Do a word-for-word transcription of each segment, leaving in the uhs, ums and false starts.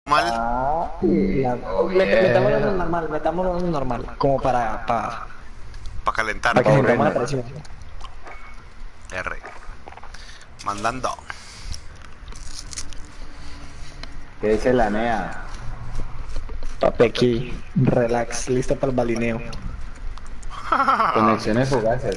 mal. Ah, la- Oh, met- yeah. metámoslo en normal, metámoslo en normal, como para, para, Para calentar. para que sintamos la Aburrirme. presión. R. Mandando. ¿Qué dice la Nea? Papi, aquí, relax, listo para el balineo. Conexiones fugaces.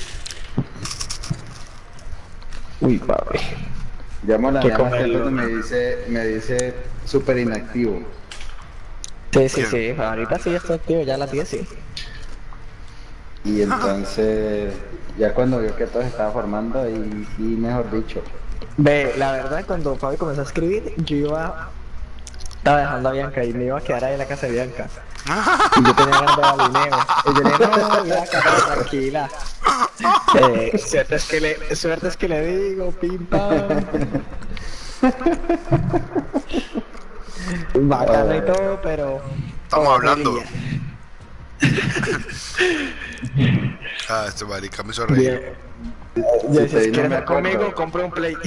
Uy, papi. Llamo a la ¿Qué Nea más comerlo? temprano y me dice, me dice súper inactivo. Sí, sí, ¿Quién? sí, ahorita sí estoy activo, ya a las diez sí. Y entonces, ya cuando vio que todo se estaba formando, y, y mejor dicho. Ve, la verdad, cuando Fabi comenzó a escribir, yo iba, estaba dejando a Bianca y me iba a quedar ahí en la casa de Bianca. Y yo tenía ganas de balineo. Y yo le dije, no, Bianca, no, tranquila. Eh, suerte, es que le, suerte es que le digo, pim pam. Bacano y todo, pero... Estamos oh, hablando. María. Ah, este marica me hizo reír. Bien. Si Ya te si di, no quieres me estar conmigo, acuerdo. compre un play.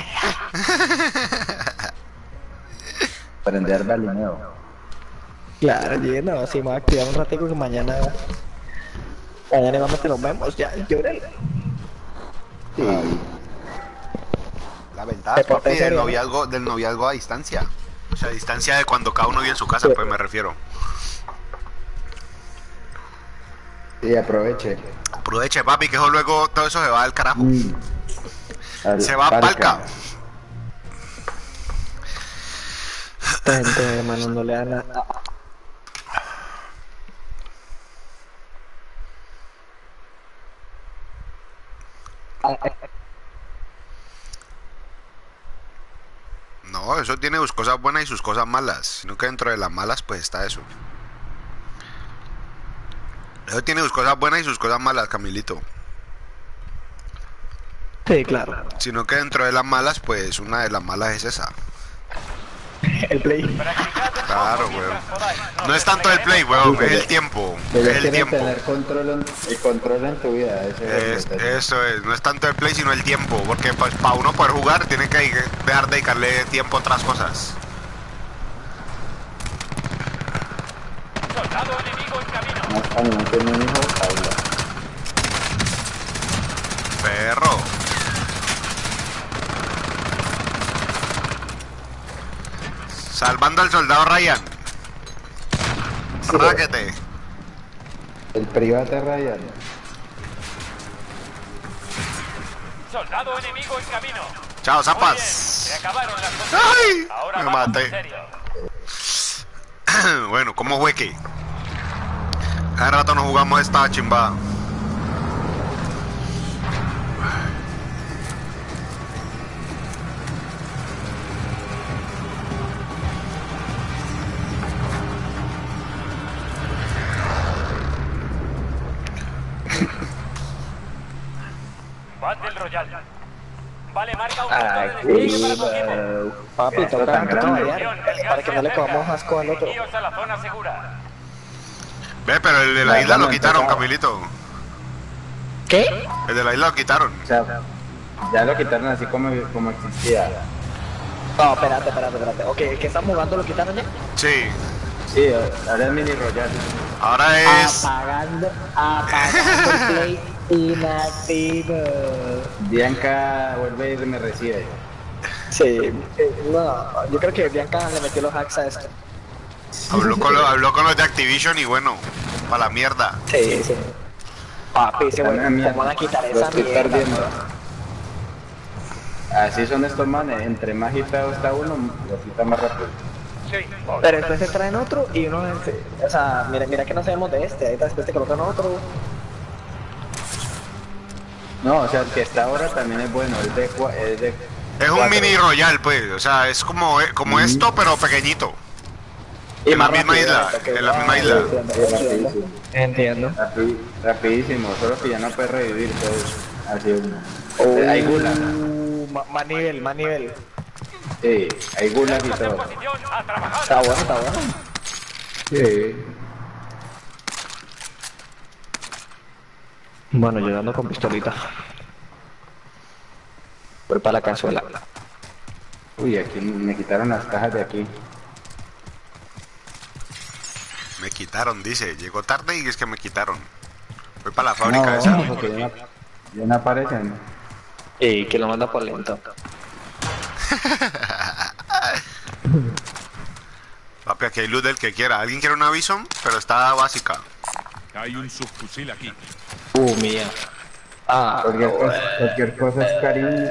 Aprender balineo. Claro, y no, si me voy a activar un ratico que mañana... Mañana igualmente nos vemos, ya, lloré. Ay, La ventaja, Te porté papi, del serio, ¿no? noviazgo, del noviazgo a distancia. O sea, a distancia de cuando cada uno vive en su casa, Sí. pues me refiero. y aproveche. Aproveche, papi, que eso luego todo eso se va al carajo. Mm. Al- Se va a palca. Esta gente, hermano, no le da nada. No, eso tiene sus cosas buenas y sus cosas malas. Sino que dentro de las malas, pues está eso. Eso tiene sus cosas buenas y sus cosas malas, Camilito. Sí, claro. Sino que dentro de las malas, pues una de las malas es esa. El play. Claro, weón. No es tanto el play, weón, es el tiempo. Que Es ya el quieres tiempo. tener control en, el control en tu vida. Ese Es, es el detalle. eso es, no es tanto el play sino el tiempo, porque pues, para uno poder jugar tiene que dejar de dedicarle tiempo a otras cosas. Soldado enemigo en camino. Más cuando no tiene un hijo, habla. Perro. Salvando al soldado Ryan. Ráquete. El private Ryan. Soldado enemigo en camino. Chao, Muy bien, zapas. se acabaron las cosas. Ay, Ahora me vamos maté. en serio. Bueno, ¿cómo fue que? Hace rato no jugamos esta chimbada. Battle Royale. Vale, marca un Ay, punto de despliegue para tu equipo. qué Papi, Esto toca, tan toca grande. variar. Para que no le cojamos asco al otro. Dirigidos a la zona segura. Ve, pero el de la La isla lo verdad me quitaron, tocaba. Camilito. ¿Qué? El de la isla lo quitaron. O sea, ya lo quitaron así como, como existía. No, espérate, espérate, espérate. Ok, el que estamos jugando lo quitaron ya. Sí. Sí, ahora es mini royal. Ahora es... Apagando, apagando el play inactivo. Bianca vuelve y me recibe. Sí, eh, no, yo creo que Bianca le metió los hacks a esto. Habló con, los, habló con los de Activision y bueno, para la mierda. Sí, sí. Papi, se Una van, mierda. se van a quitar Lo esa estoy mierda. perdiendo. Así son estos manes, entre más agitado está uno, lo quita más rápido. Pero después se traen otro y uno, o sea, mira, mira que no sabemos de este, ahí después te colocan otro. No, o sea, el que está ahora también es bueno, es de, cua- es de Es un cuatro. mini royal, pues. O sea, es como, como esto, pero pequeñito. Y En la más misma rápido, isla, ok. en la misma Ah, isla. entiendo, entiendo. Entiendo. Rapi- rapidísimo, solo que ya no puede revivir, pues así uno. Oh, Hay gulag, ma- más nivel, más nivel. sí, hay gulag y Estamos en todo. posición a trabajar. Está bueno, está bueno. Sí. Bueno, yo ando con pistolita. Voy para la cazuela. Uy, aquí me quitaron las cajas de aquí. Me quitaron, dice. Llegó tarde y es que me quitaron. Voy para la fábrica No, esa. porque ya no, ya no aparecen. Y que lo manda por lento. Papi, aquí hay luz del que quiera. ¿Alguien quiere una Bison? Pero está básica. Hay un subfusil aquí. Uh, mía. Ah, Cualquier cosa, cualquier cosa es cariño.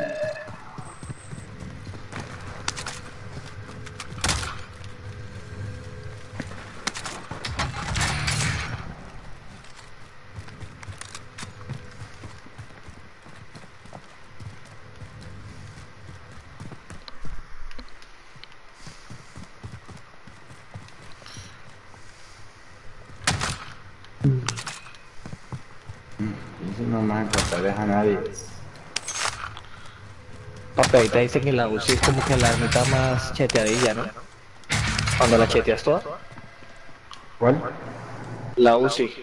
Eso no me va a encontrar a nadie. papi, ahorita dice que la U C I es como que la mitad más cheteadilla, ¿no? Cuando la cheteas toda. ¿Cuál? La U C I.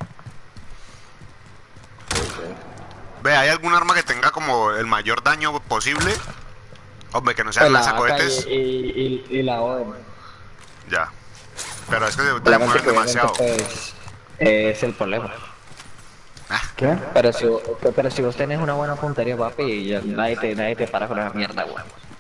Ve, ¿hay algún arma que tenga como el mayor daño posible? Hombre, que no sea Pues la A K lanzacohetes. y, y, y, y la O D M. Ya. Pero es que te Obviamente mueven que demasiado. obviamente, pues, es el problema. ¿Qué? Pero si, vos- pero si vos tenés una buena puntería, papi, ya nadie te, nadie te para con esa mierda, weón.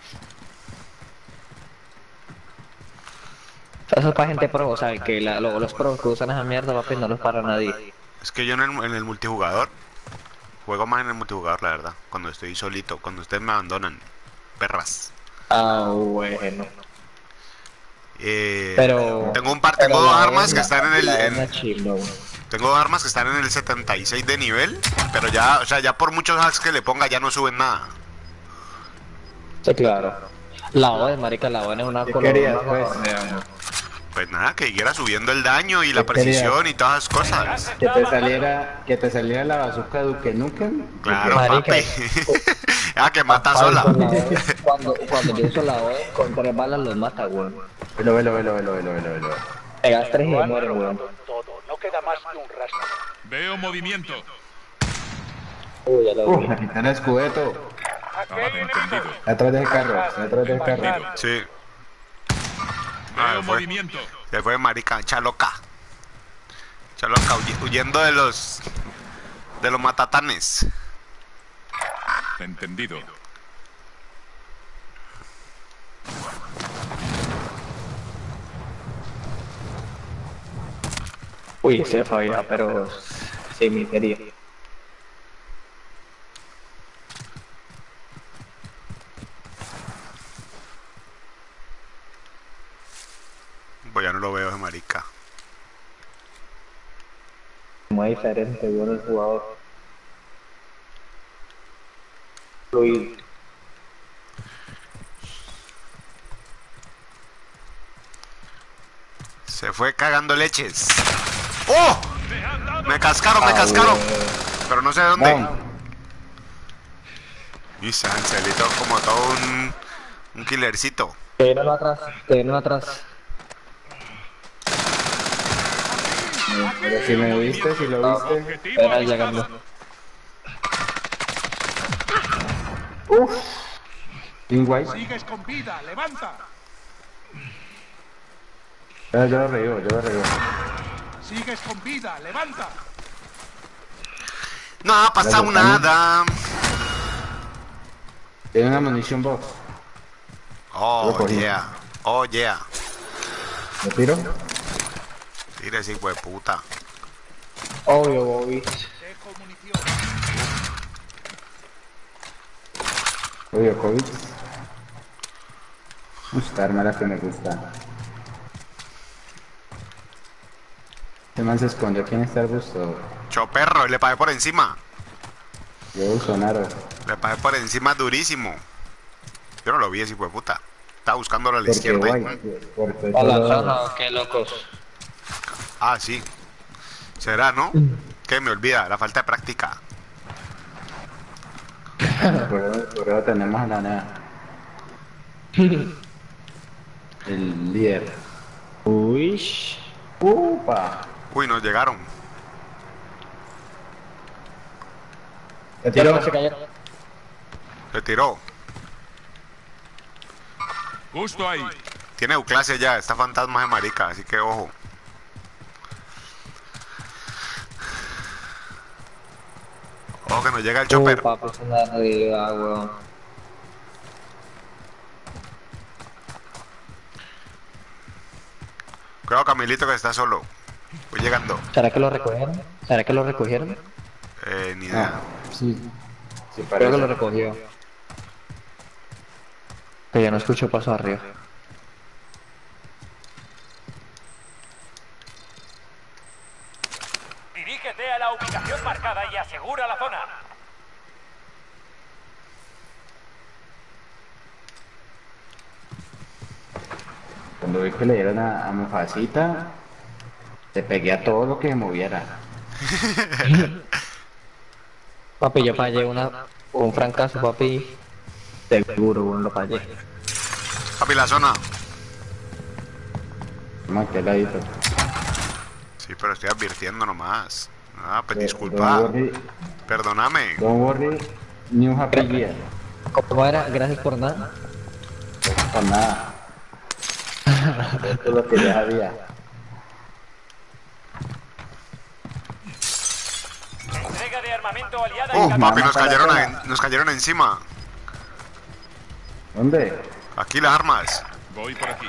Eso es para gente pro, o sea, que la- lo- los pros que usan esa mierda, papi, no los para nadie. Es que yo en el, en el multijugador juego más en el multijugador, la verdad. Cuando estoy solito, cuando ustedes me abandonan. Perras. Ah, bueno. Eh, Pero... tengo un par, pero tengo dos la armas que la- están en el. la en- vaina chimba, weón. tengo dos armas que están en el setenta y seis de nivel. Pero ya, o sea, ya por muchos hacks que le ponga ya no suben nada. Sí, claro. La O D M, marica, la O D M es una ¿Qué color- querías, una pues? color- Pues nada, que siguiera subiendo el daño y la ¿Qué querías? precisión y todas esas cosas. Que te saliera, que te saliera la bazooka Duke Nukem. Claro, Marica. papi. Ah, que mata Papi, sola. con la O D M, Cuando, cuando yo uso la O D M, con tres balas los mata, weón. Velo, velo, velo, velo, velo, velo, velo. Pegas tres y se mueren, weón. Todo, no queda más que un rastro. Veo movimiento. Uy, ya lo Uh, vi. me quité el escudeto. Ah, entendido. Atrás del carro, atrás del carro. Sí. Ah, Veo fue. movimiento. Se fue marica, chaloca. Chaloca, huy- huyendo de los. de los matatanes. Entendido. Uy, se falla, pero... Sí, mi quería. Pues ya no lo veo ese marica. Muy diferente, weón, el jugador. Fluido. Se fue cagando leches. ¡Oh! Me cascaron, me cascaron. Pero no sé de dónde. Vamos. Y Sancelito como todo un. un killercito. Te viene uno atrás, te viene uno atrás. Pero si me viste, si lo viste. Objetivo Era avistado. llegando. Team White. Sigues con vida, levanta. Yo lo revivo, yo lo revivo. Sigues con vida, levanta. No ha pasado Dale, dale. nada. Tiene una munición box. Oh, Lo cogí. yeah. Oh, yeah. ¿Lo tiro? Mire ese hijo de puta. Obvio, Bobby. Dejo munición. Obvio, COVID. Esta arma es la que me gusta. Este man se escondió aquí en este arbusto. Choperro, le pagué por encima. Yo uso Naro. Le pagué por encima durísimo. Yo no lo vi ese hijo de puta. Estaba buscándolo a la Porque izquierda. White. Porque A la solo- zona, qué locos. Ah, sí. ¿Será, no? Que me olvida, la falta de práctica. Por eso, por eso tenemos a la nea. El líder. Uy. ¡Upa! Uy, nos llegaron. ¿Te Tiro. tiro? Se cayeron. Se tiró. Justo ahí. Tiene Euclasia ya, está fantasma de marica, así que ojo. Ojo que nos llega el Uh, chopper. papi, es una realidad, weón. Cuidado Camilito que está solo. Voy llegando. ¿Será que lo recogieron? ¿Será que lo recogieron? Eh, ni idea. Ah, sí. Sí, Creo que lo parece. recogió. Que ya no escucho paso arriba. Dirígete a la ubicación marcada y asegura la zona. Cuando vi que le dieron a, a Mufasita, te pegué a todo lo que se moviera. Papi, yo fallé una, un francazo, papi. Seguro, weón, lo fallé. Papi, la zona. Más que ladito. Sí, pero estoy advirtiendo nomás. Ah, pues Eh, disculpa. Don't worry, Perdóname. don't worry, new happy year. ¿Cómo era? Gracias por nada. Por nada. Esto es lo que ya había. Entrega de armamento aliada Oh, en camino. papi, nos para cayeron, la en- nos cayeron encima. ¿Dónde? Aquí las armas. Voy por aquí.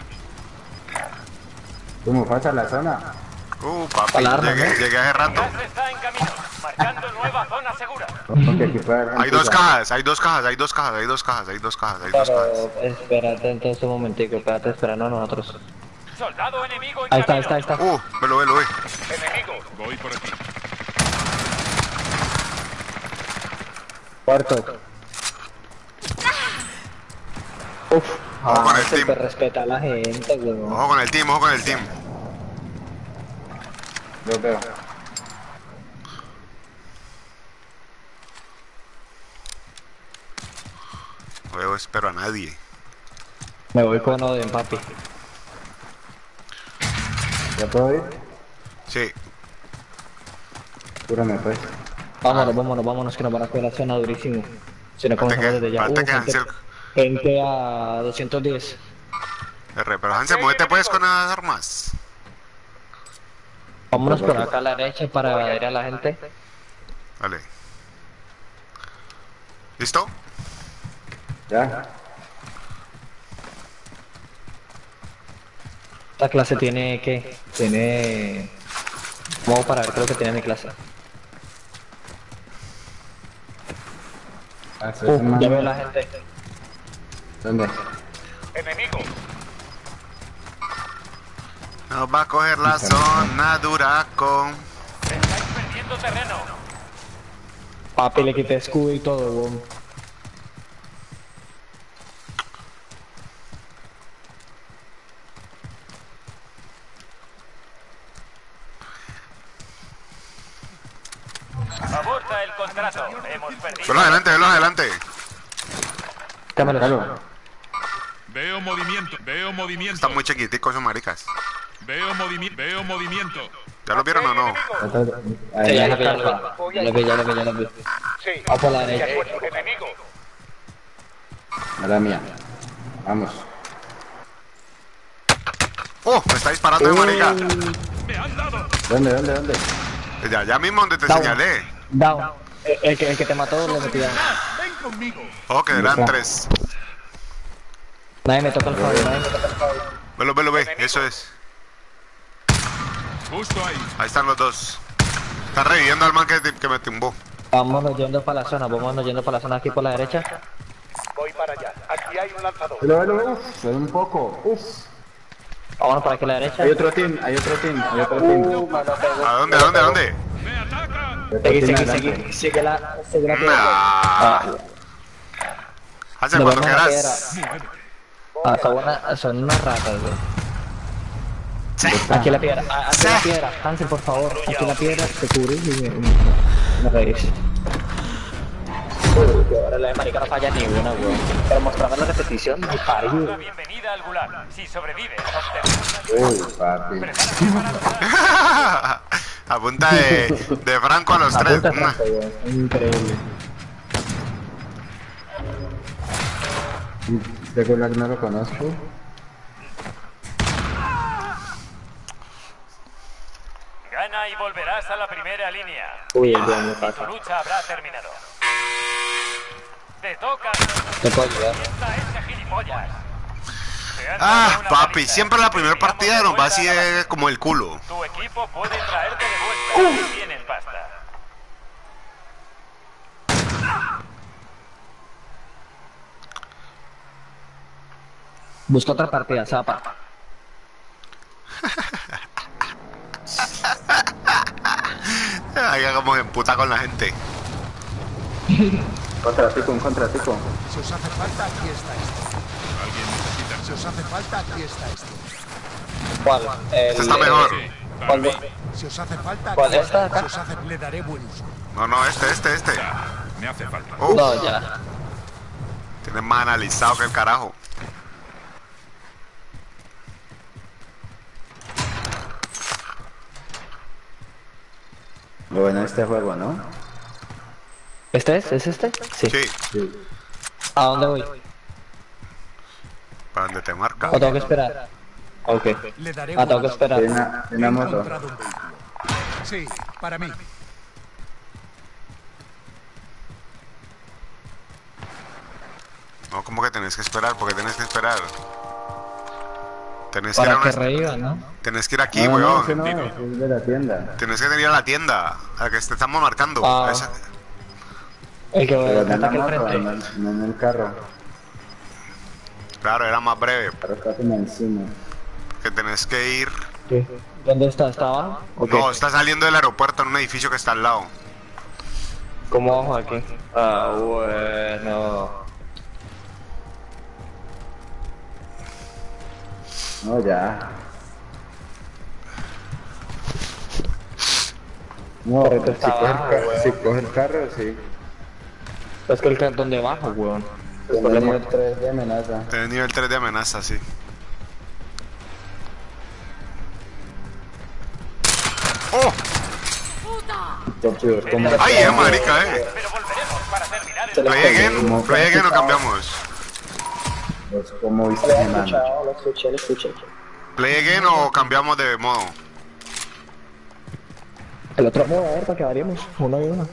¿Tú Mufasa la zona? Uh, papi, Alarma, llegué, ¿no? llegué hace rato. Gas está en camino, marcando nueva zona segura. Porque aquí puede haber Hay dos gente cajas, hay dos cajas, hay dos cajas, hay dos cajas, hay dos cajas, hay dos cajas. Pero espérate entonces un momentico, espérate esperando a nosotros. Soldado enemigo en Ahí está, ahí camino. está, ahí está. Uh, velo, velo, ve. Enemigo. Voy por aquí. Cuarto. Uf, Ojo con ah, el se team. te respeta a la gente, weón. Ojo con el team, ojo con el team. Lo veo. No veo, espero a nadie. Me voy con Oden, papi. ¿Ya puedo ir? Sí. Cúrame pues. Vámonos, vámonos, vámonos, que nos van a coger la zona durísimo. Si no Falta comenzamos que- desde ya. falta Uh, que gente, Hansel- gente a doscientos diez. R, pero Hansel, muévete pues con las armas. Vámonos por acá a la derecha para ir a la gente. Vale. ¿Listo? ¿Ya? Esta clase tiene, ¿qué? Tiene... Vamos para ver qué es lo que tiene mi clase. Ah, sí, Uh, man. ya veo la gente. ¿Dónde? Enemigo. Nos va a coger la zona Duraco. Estáis perdiendo terreno. Papi, le quité escudo y todo, weón. Aborta el contrato. Hemos perdido. Velo adelante, velo adelante. Cámelo. Claro. Veo movimiento. Veo movimiento. Están muy chiquiticos esos maricas. Veo movimiento. Veo movimiento. ¿Ya lo vieron o no? Ahí Sí, ya hay lo vi, ya lo carpa. vi. Ya lo vi, ya lo vi, ya lo vi. Sí. Vamos por la derecha. De acuerdo. Enemigo. A la mía. Vamos. ¡Oh! Me está disparando de marica. Me han dado. ¿Dónde, dónde, dónde? Ya, ya mismo donde te Down. señalé. Down. El, el que, el que te mató lo metí down. Ven conmigo. Ojo que eran está? tres. Nadie me toca el favor, nadie me toca el favor. Velo, velo, ve. Eso es. Justo ahí. Ahí están los dos. Está reviviendo al man que, que me tumbó. Vámonos yendo para la zona, vámonos yendo para la zona aquí por la derecha. Voy para allá. Aquí hay un lanzador. Velo, velo, uf, se ve un poco. Uf. Vámonos para aquí a la derecha. Hay otro team, hay otro team, hay otro team. ¿A dónde, a dónde, a dónde? Me atacan. Hay otro Seguí, team seguí, adelante. seguí. Sigue la, sigue la piedra. Nah. Hansel, Nos cuando vemos en la quieras. piedra. Ah, son, una- son unas ratas, güey. Aquí la piedra, ah, aquí la piedra. Hansel, por favor. Aquí la piedra, te cubrís y me, me, me reís. Uy, ahora la de marica no falla ni una, güey. Pero mostrame la repetición, me parió. La bienvenida al gulag. Si sobrevives, obtendrás Uy, papi. A punta de, de Franco a los tres. Apunta, Mua. Franco, güey. Increíble. Este gulag no lo conozco. Gana y volverás a la primera línea. Uy, el Y dueño tu pasa. lucha habrá terminado. Te toca. Te puedo ayudar. Piensa ese gilipollas. Te han Ah, dado una papi, paliza. siempre la primera Enviamos partida de nos va vuelta así a la de base. como el culo. Tu equipo puede traerte de vuelta si tienes pasta. Busca otra partida, zapa. Ahí hagamos en puta con la gente. Contratico, un contratico. Si os hace falta, aquí está esto. Alguien necesita. Si os hace falta, aquí está esto. ¿Cuál? El, Este está mejor. Sí, ¿Cuál vale. de- Si os hace falta, ¿Cuál, aquí esta de está. acá? Si os hace, le daré buen uso. No, no, este, este, este. Ya, me hace falta. Uf, No, ya. tienes más analizado que el carajo. Lo bueno de este juego, ¿no? ¿Este es? ¿Es este? Sí. Sí, ¿A dónde voy? para donde te marca. ¿O tengo que esperar? Ok. Le daré Ah, tengo buen que uso. esperar. Tiene una, tiene He una moto. encontrado un vehículo. Sí, para mí. No, como que tenés que esperar, porque tenés que esperar. Tenés que ir a Para que una- reíba, ¿no? tenés que ir aquí, No, no, weón. ese no, ese es de la tienda. Tenés que ir a la tienda, a la que te estamos marcando. Ah. Esa- El que voy Pero a no en la aquí al moto, no, frente. no en el carro. Claro, era más breve. El carro está como encima. Que tenés que ir. Sí. ¿Dónde está? ¿Está abajo? Ok. No, está saliendo del aeropuerto en un edificio que está al lado. ¿Cómo bajo aquí? Ah, bueno. No, ya. No, Correcto, si está coge, el abajo, ca- weón. si coge el carro, sí. Es que el cantón de bajo, weón. El Tiene problema. nivel tres de amenaza. Tenés nivel tres de amenaza, sí. ¡Oh! Tortugas, como ¡Ay, eh, marica, eh! Pero volveremos para terminar el Play again, play again o cambiamos. pues, como viste mi mano. Lo escuché, lo escuché. Play again o cambiamos de modo. El otro modo, a ver, para que variemos. Uno y uno.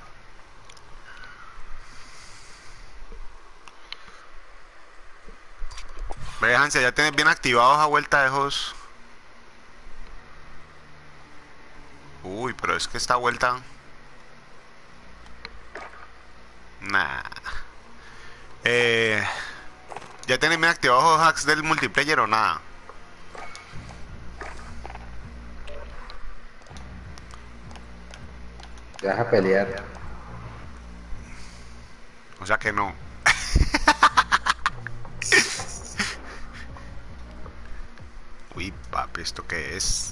Ve, Hansel, ya tienes bien activados a vuelta de esos. Uy, pero es que esta vuelta. Nah. Eh. ¿Ya tienes bien activados los hacks del multiplayer o nada? Te vas a pelear. O sea que no. Uy, papi, ¿esto qué es?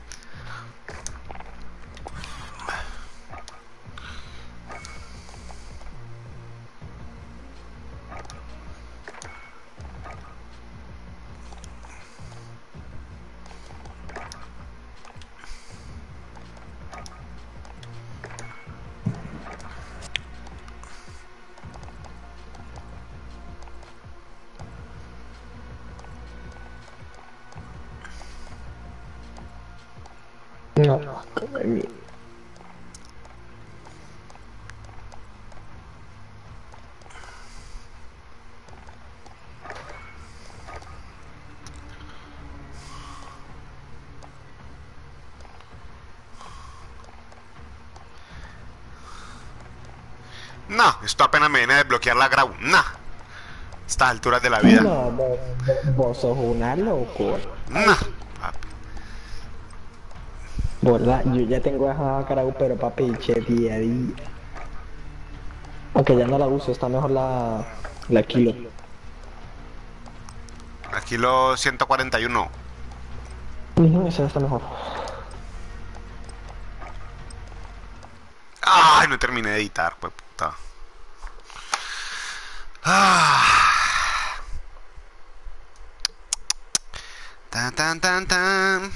No, no, come mi. No, esto apenas me viene a desbloquear la grau. Nah. Estas alturas de la vida. No, vos, vos sos una locura. Nah. Papi. ¿Verdad? Yo ya tengo esa Caraú, pero papi, che, día a día. Aunque ya no la uso, está mejor la, la Kilo. Aquí los ciento cuarenta y uno. Ujú, esa está mejor. Ay, no terminé de editar, pues puta. Ah. Tan tan tan tan.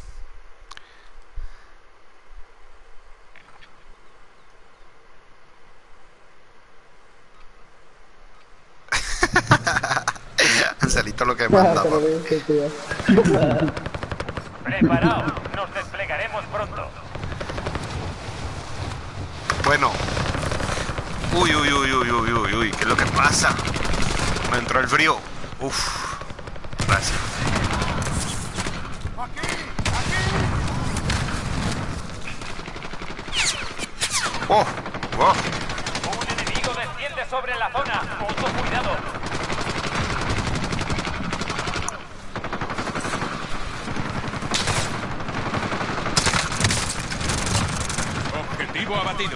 Anselito lo que manda, papi. Preparaos, nos desplegaremos pronto. Bueno. Uy, uy, uy, uy, uy, uy, uy, ¿qué es lo que pasa? Me entró el frío. Uf. Gracias. Oh, oh. Un enemigo desciende sobre la zona. Mucho cuidado. Objetivo abatido.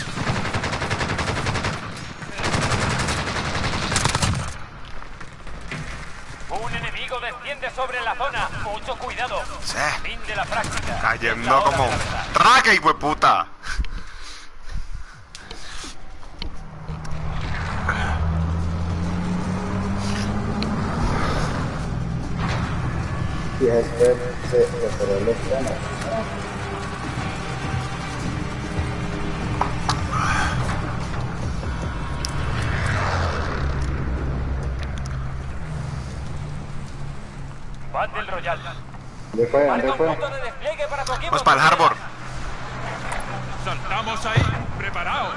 Un enemigo desciende sobre la zona. Mucho cuidado. Sí. Fin de la práctica. Es Cayendo la hora como de la verdad. traque, hijo de puta. Y este se reparó los planos. Battle Royale. ¿Dónde fue? Marca ¿Dónde un fue? punto de despliegue para tu equipo. Vamos para el Harbor. Saltamos ahí. Preparaos.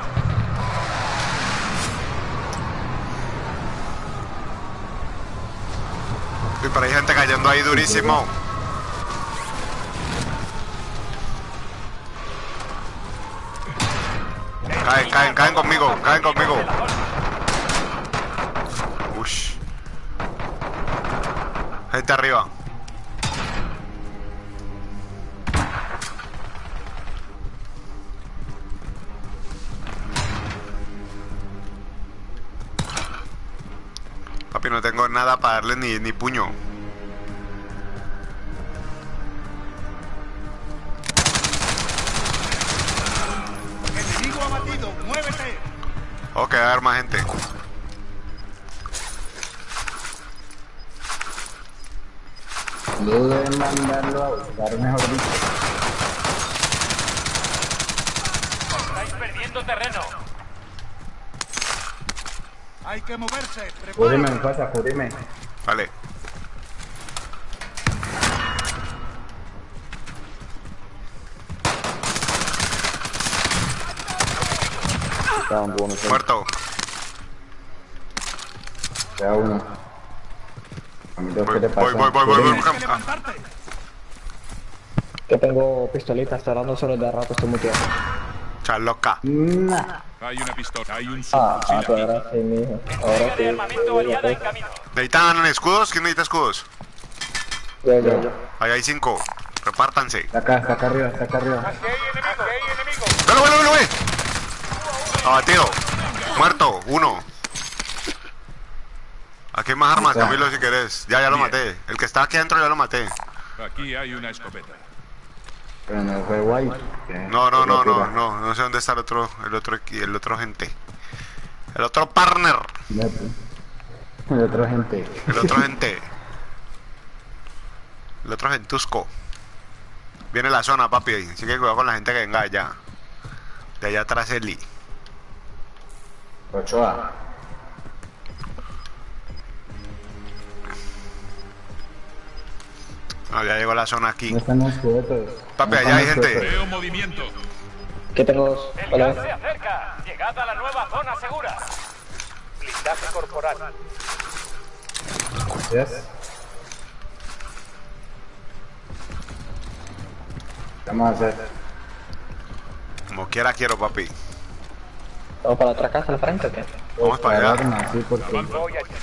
Y por ahí gente cayendo ahí durísimo. Caen, caen, caen conmigo, caen conmigo. Ush. Gente arriba. Papi, no tengo nada para darle ni, ni puño. Enemigo abatido, muévete. Ok, a ver más gente. Deben mandarlo a buscar, mejor dicho. Estáis perdiendo terreno. Hay que moverse. Cúbreme, Prepárate. me pasa, cúbreme. Vale. Muerto. Queda uno. Amigo, Voy, ¿qué te voy, pasa? voy, voy, voy, voy. Tienes que levantarte. Que tengo pistolita, está dando solo de rato, estoy muteado. Chaloca. Nah. Hay una pistola. Hay un Ah, ah, subfusil pues aquí. ahora sí, mijo. Entrega Ahora de sí. armamento aliada en camino. ¿Necesitan escudos? ¿Quién necesita escudos? Ya, ya, ya. Ahí hay cinco. Repártanse. Está acá, está acá arriba, está acá arriba. Aquí hay enemigo, aquí hay enemigo. ¡Velo, velo, velo, ve! Abatido. Muerto. Uno. Aquí hay más armas, Camilo, si querés. Ya, ya lo Bien. maté. El que está aquí adentro ya lo maté. Aquí hay una escopeta. Pero no fue guay. No, no, no, no, no. No sé dónde está el otro, el otro, equi- el otro gente. El otro partner. El otro gente. El otro gente. El otro gentusco. Viene la zona, papi. Así que cuidado con la gente que venga allá. De allá atrás Eli. Ochoa. No, ya llegó la zona aquí. No están los cubetos. Papi, No allá están hay los gente. cubetos. Veo movimiento. ¿Qué tengo dos? El Hola. gas se acerca. Llegad a la nueva zona segura. Blindaje corporal. Yes. ¿Qué vamos a hacer? Como quiera quiero, papi. ¿Vamos para la otra casa al frente o qué? Vamos para allá. Arma, sí, porque Voy allá.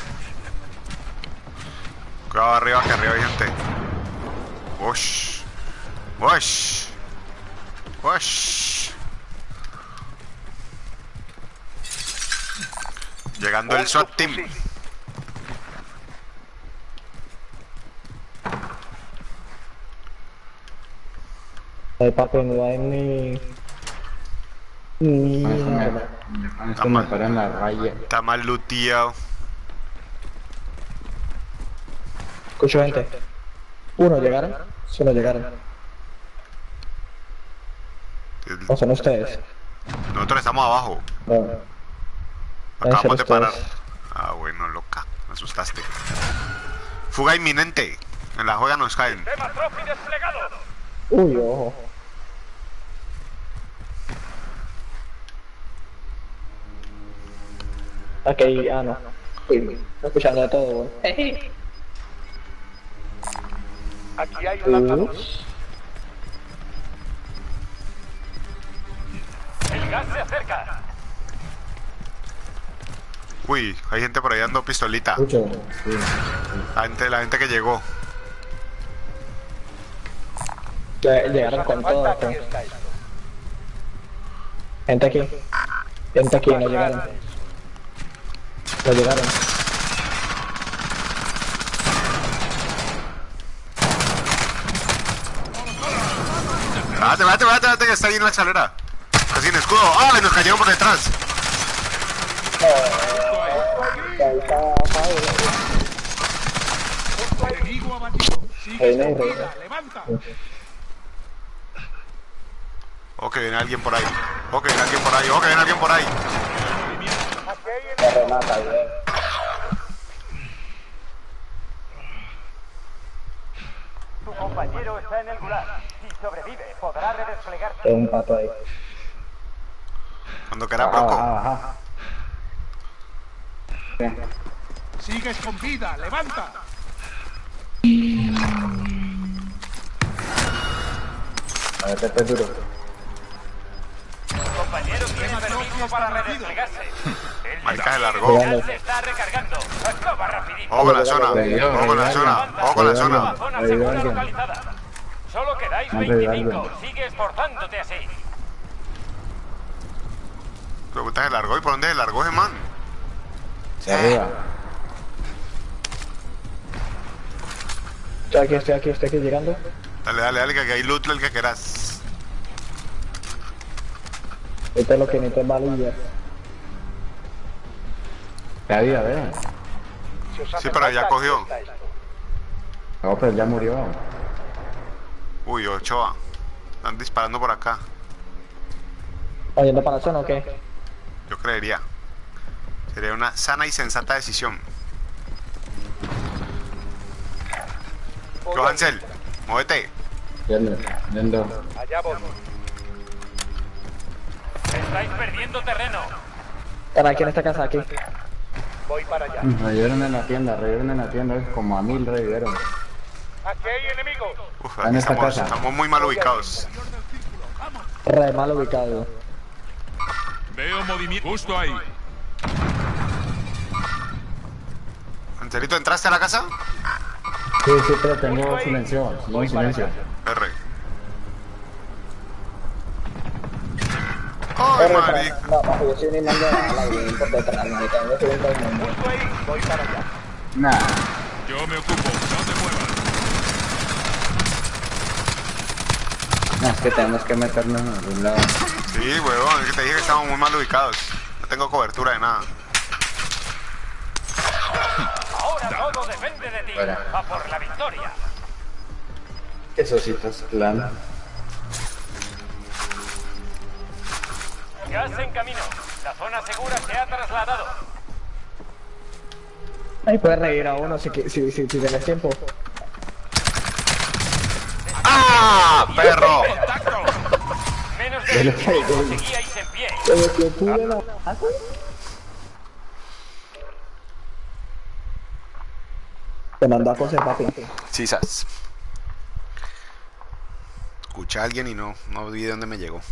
Cuidado arriba, que arriba hay gente. Wosh. Wosh. Wosh. Llegando el SWAT team. Ay, papi, no hay ni... Ni... con eso me, nada. con eso me paran la raya. Está mal looteado. Escucho gente. Uno llegaron. Solo llegaron. El- No son ustedes. Nosotros estamos abajo. No. Deben ser Acabamos de parar. ustedes. Ah, bueno, loca. Me asustaste. Fuga inminente. En la juega nos caen. Tema trophy desplegado. Uy, ojo. Ok, ah no. Uy, escuchando de todo, weón. Aquí hay un lanzador. El gas se acerca. Uy, hay gente por ahí dando pistolita. Escucho. Sí. La gente, la gente que llegó. Ya llegaron con todo Falta esto. que está esto. Gente aquí. Gente aquí, no llegaron. No llegaron. Bájate, bájate, bájate, bájate, que está ahí en la escalera. Está sin escudo. ¡Ah! Nos cayeron por detrás. Enemigo abatido. Sigue Reina y con reina. vida. Levanta. Oh, que viene alguien por ahí. Oh, que viene alguien por ahí. Oh, que viene alguien por ahí. Aquí hay Me enemigo. remata, weón. Tu compañero está en el gulag. Si sobrevive, podrá redesplegarse. Es un pato ahí. Cuando quiera, Baja, Broco. baja, baja. Sigues con vida. Levanta. A ver, este es duro. Tu compañero tiene permiso para redesplegarse. El Marica se largó. gas se está recargando. Esto va rapidito. Ojo con la zona. Revivió, Ojo con la revivió zona. alguien. Ojo con la Revivió zona. Nueva zona Revivió segura alguien. localizada. Solo quedáis Han revivido veinticinco. alguien. Sigue esforzándote así. ¿Pero puta se largó? ¿Y por dónde se largó ese man? De arriba. Estoy aquí, estoy aquí, estoy aquí llegando. Dale, dale, dale, que aquí hay loot el que quieras. Esto es lo que necesito es valilla. De vida, ve. Si os hace Sí, pero ya falta, cogió. aquí está esto. No, pero ya murió. Uy, Ochoa. Están disparando por acá. ¿Están yendo para la zona o qué? Yo creería. Sería una sana y sensata decisión. ¿Qué va, Ansel? Muévete. Yendo, yendo. Allá voy. Estáis perdiendo terreno. Están aquí en esta casa, aquí. Voy para allá. Revivieron en la tienda, revivieron en la tienda. Como a mil revivieron. Aquí hay enemigo. Uf, En aquí esta estamos, casa. estamos muy mal ubicados. Re mal ubicado. Veo movimiento justo ahí. Anselito, ¿entraste a la casa? Sí, sí, pero tengo silencio. Tengo silencio. R. Ay, Corre, marica. para- No, papi, yo soy un imán de bala, güey, por detrás, marica. Yo soy un todo el mundo. Justo ahí. Voy para allá. Nah. Yo me ocupo. No te muevas. Nah, es que tenemos que meternos en algún lado. Sí, huevón, es que te dije que estamos muy mal ubicados. No tengo cobertura de nada. Ahora todo depende de ti. Fuera. A por la victoria. Esositos clan. Gas en camino. La zona segura se ha trasladado. Ahí puedes reír a uno si, qui- si, si, si tienes tiempo. ¡Ah, perro! Menos de veinticinco. Seguíais en pie. Pero que pude la casa. Te mandó a coser, papi. Sisas. Escuché a alguien y no, no vi de dónde me llegó.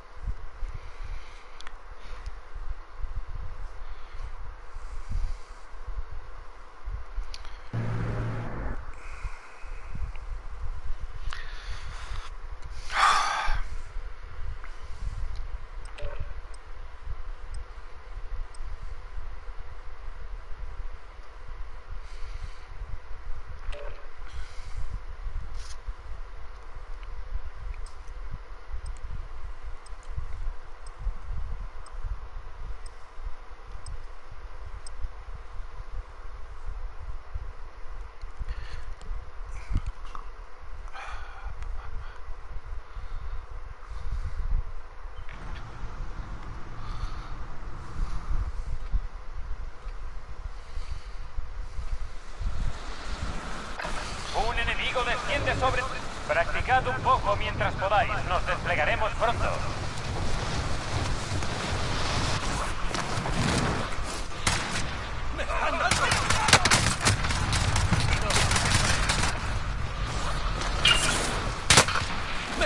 Un enemigo desciende sobre... Practicad un poco mientras podáis. Nos desplegaremos pronto.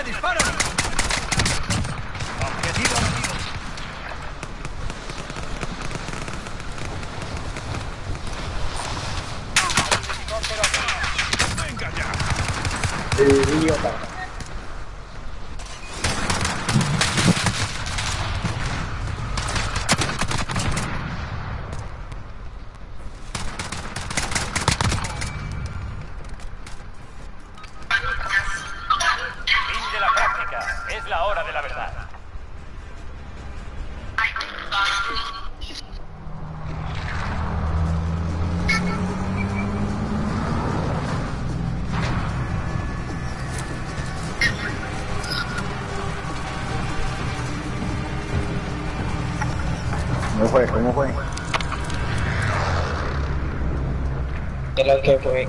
me disparan! Objetivo abatido. ¡Venga ya! Idiota. Fin de la práctica. Es la hora de la verdad. ¿Cómo fue? ¿Cómo fue? Creo que fue.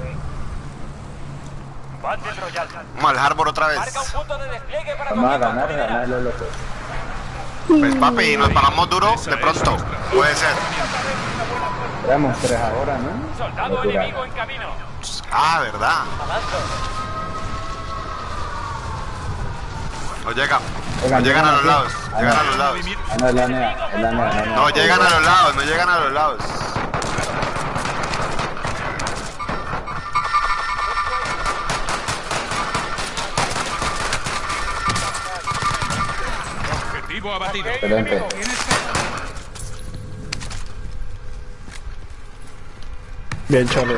Battle Royale. Vamos al Harbor otra vez. Marca un punto de despliegue para Vamos a tu ganar, equipo. ganar los locos. Pues papi, y nos paramos duro Esa de es pronto. nuestra Puede ser. Éramos tres ahora, ¿no? Soldado Locura. enemigo en camino. Ah, ¿verdad? Avanzo. No llega. No Oigan, llegan a los aquí. lados. Ah, Llegan no. a los lados. Ah, no, es la nea, es la nea, la nea. No llegan a los lados, no llegan a los lados. Objetivo abatido. Excelente. Bien, cholos.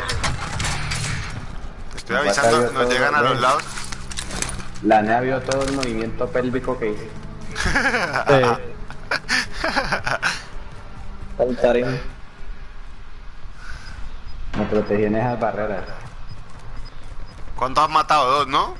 Te estoy avisando, no llegan a los lados. La nea vio todo el movimiento pélvico que hice. Sí. Saltarín. Me protegí en esas barreras. ¿Cuántos has matado? Dos, ¿no?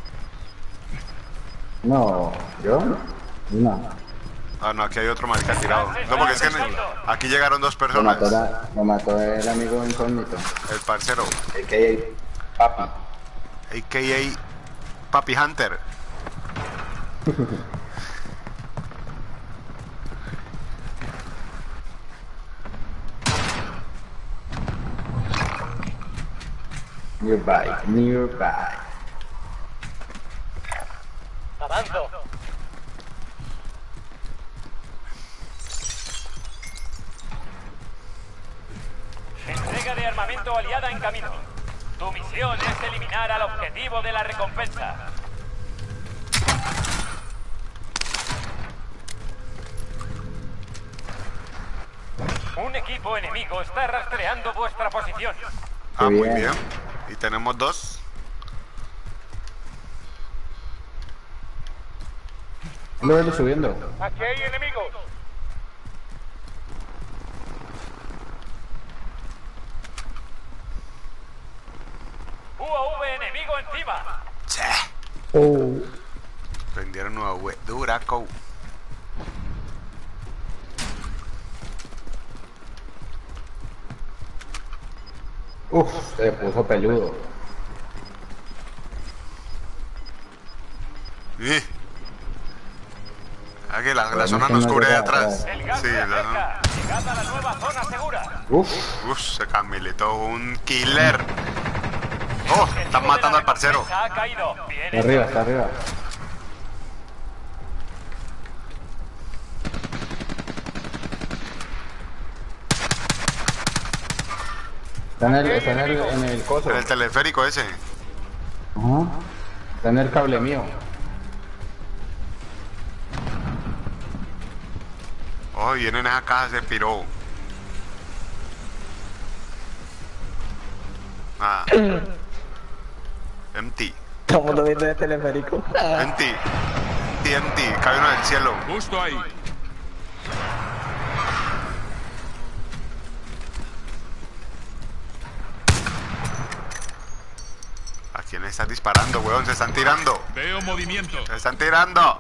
No, ¿yo? No. Ah, no, aquí hay otro marica tirado. No, porque es que en- aquí llegaron dos Lo personas. mató, la- lo mató el amigo incógnito. El parcero, El que papi. a k a. Papi Hunter. Nearby, nearby. Avanzo. Entrega de armamento aliada en camino. Tu misión es eliminar al objetivo de la recompensa. Un equipo enemigo está rastreando vuestra posición. Ah, muy bien. bien. Y tenemos dos. Lo veo subiendo. Aquí hay enemigos. U A V enemigo encima. Che. Uh, Prendieron nueva web. Duraco. Uf, se puso peludo. Eh. Ah, que la, la Bueno, zona que nos no cubre de llega atrás. atrás. El gas Sí, se la zona. acerca. Llegad a la nueva zona segura. Uf, Uf, se camilitó un killer. Oh, están matando al parcero. Recompensa ha caído. Bien está arriba, está arriba. Está en el, está en el, en el coso. En el teleférico ese. Ajá. Está en el cable mío. Oh, viene en esa caja, se piró. Ah. Empty. estamos viendo de teleférico. Empty. Empty, empty. Cabe uno del cielo. Justo ahí. ¿A quién le están disparando, weón? Se están tirando. Veo movimiento. Se están tirando.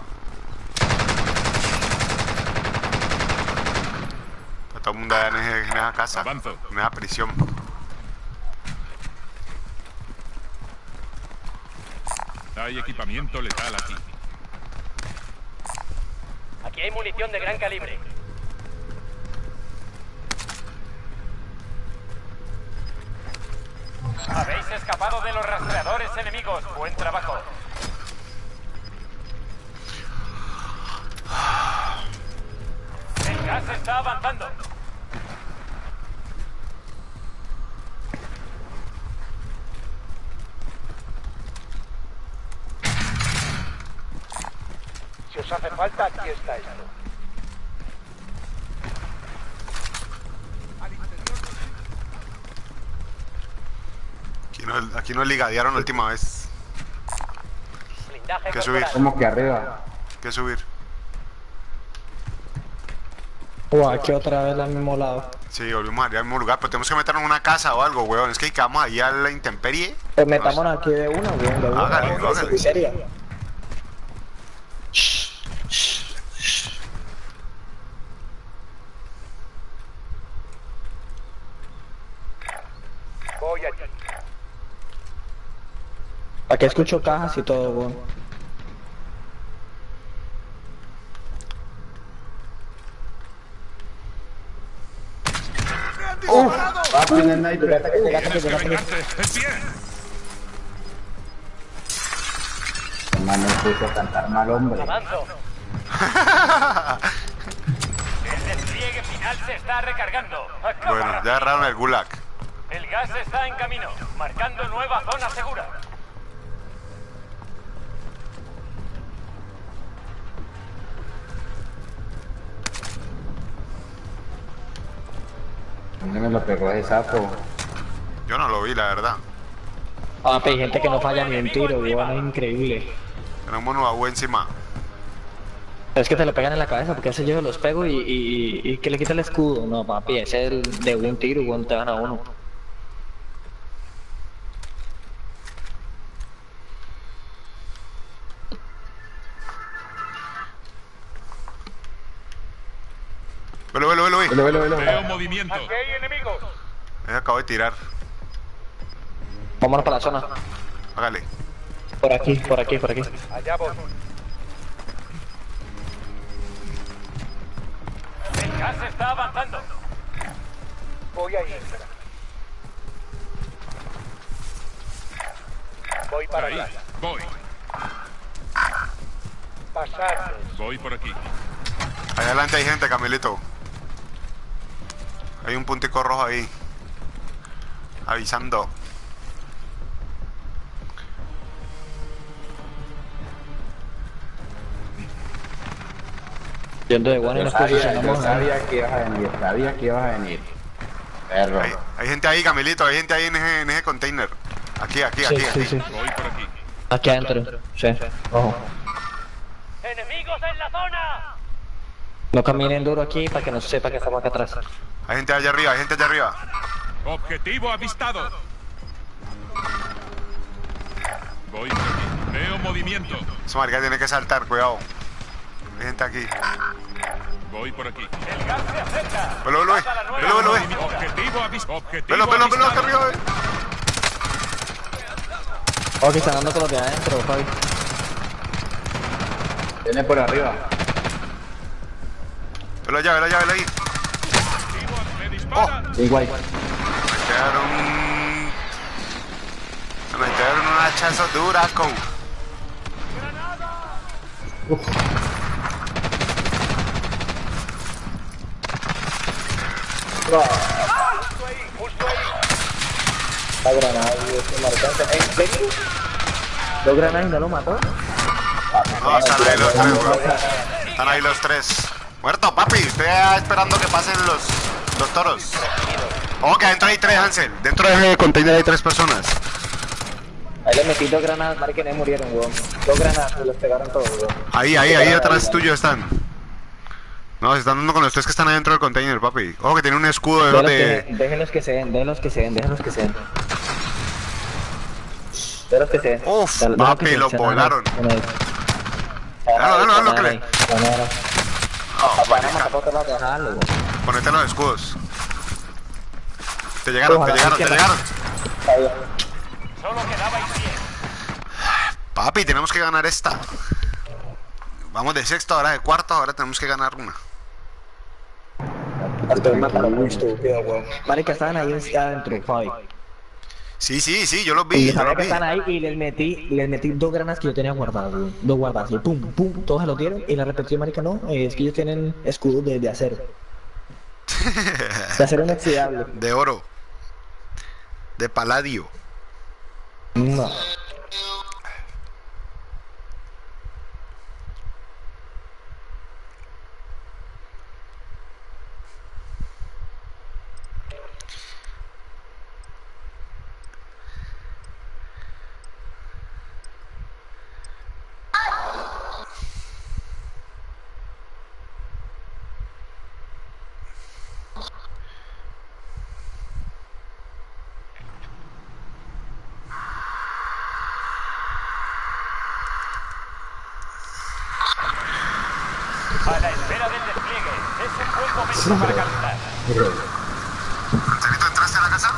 Está todo el mundo allá en, ese- en esa casa. Avanzo. En esa prisión. Hay equipamiento letal aquí. Aquí hay munición de gran calibre. Habéis escapado de los rastreadores enemigos. Buen trabajo. os hace falta, aquí está esto. Aquí, no, aquí nos ligadearon la última vez. Blindaje ¿Qué subir? corporal. Como que arriba. ¿Qué subir? O aquí otra vez al mismo lado. Sí, volvimos allá al mismo lugar, pero tenemos que meternos en una casa o algo, weón. Es que quedamos ahí a la intemperie. Pues metámonos aquí de una, weón, de una. Hágale, ¿no? hágale. Seria. Voy allí. Aquí escucho cajas y todo, weón. Va a poner sniper. Tienes que vengarte. ¡Es bien! Hermano, puso a cantar mal, hombre. Avanzo. El despliegue final se está recargando. Acaba Bueno, ya rápido. agarraron el gulag. El gas está en camino, marcando nueva zona segura. ¿Dónde me lo pegó ese sapo? Yo no lo vi, la verdad. Ah, pero hay gente que no falla ni un tiro, weón, es increíble. Tenemos una U encima. Es que te lo pegan en la cabeza porque ese yo los pego y, y, y que le quita el escudo. No, papi, ese es el de un tiro, weón, te gana uno. Velo, velo, velo, Velo, velo, velo. Veo movimiento. Aquí hay enemigos. Eh, acabo de tirar. Vámonos para la zona. Hágale. Por aquí, por aquí, por aquí. Allá voy. El gas está avanzando. Voy ahí. Voy para Ahí. allá. Voy. Pasar. Voy por aquí. Allá adelante hay gente, Camilito. Hay un puntico rojo ahí. Avisando. Yendo de guano y Yo nos sabía, yo posicionamos. sabía que ibas a venir, sabía que ibas a venir. Perro. Hay, hay gente ahí, Camilito. Hay gente ahí en ese, en ese container. Aquí, aquí, Sí, aquí. sí, aquí. sí. Voy por aquí. Aquí adentro. Sí. Ojo. ¡Enemigos en la zona! No caminen duro aquí para que no sepa que estamos acá atrás. Hay gente allá arriba, hay gente allá arriba. Objetivo avistado. Voy por aquí. Veo movimiento. Esa marica tiene que saltar, cuidado. Hay gente aquí. Voy por aquí. El gas se acerca. Velo, velo, Pasa la nueva velo, velo, zona velo. segura. Objetivo avistado. Objetivo Velo, velo, velo, acá avistado. arriba, eh. Ok, están dando con los de adentro, Fabi. Viene por arriba. Velo allá, velo allá, velo ahí. Objetivo, me dispara. Igual. Me quedaron... Me metieron un hachazo dura, con... Justo ahí. La granada, este marcante. ¿En serio? ¿Dos granadas y no lo mató? No, están ahí los tres, bro. Están ahí los tres. Muerto, papi. Estoy esperando que pasen los, los toros. Ojo que adentro hay tres, Hansel. Dentro de ese container hay tres personas. Ahí le metí dos granadas, marica, y no murieron, weón. Dos granadas, se los pegaron todos, weón. Ahí, ahí, ahí atrás tuyo están. No, se están dando con los tres que están adentro del container, papi. Ojo que tiene un escudo de... Déjenlos de... que, déjenlos que se den, déjenlos que se den, déjenlos que se den. Déjenlos que se den. Uf, Déjenlos papi, que se- lo se den. volaron. Se den ahí. Dalo, dalo, dalo, Se den que ahí, le- se den ahí. Oh, Para marica. matar por otro lado, dejarlo, weón. Ponete los escudos. Te llegaron, te Ojalá llegaron, te que- llegaron. Está bien. Solo quedabais diez. Papi, tenemos que ganar esta. Vamos de sexto, ahora de cuarto, ahora tenemos que ganar una. Estoy matando muy estúpido, weón. Marica, estaban ahí adentro, Fabi. Sí, sí, sí, yo los Y vi, yo sabía los que vi. están ahí y les metí, les metí dos granadas que yo tenía guardadas, weón. Dos guardadas, y pum, pum, todos se los dieron. Y la repetí, marica, no, eh, es que ellos tienen escudos de, de acero. De acero inoxidable. De oro. De paladio. No. A la espera del despliegue. Es un buen momento para calentar. ¿Angelito, entraste a la casa?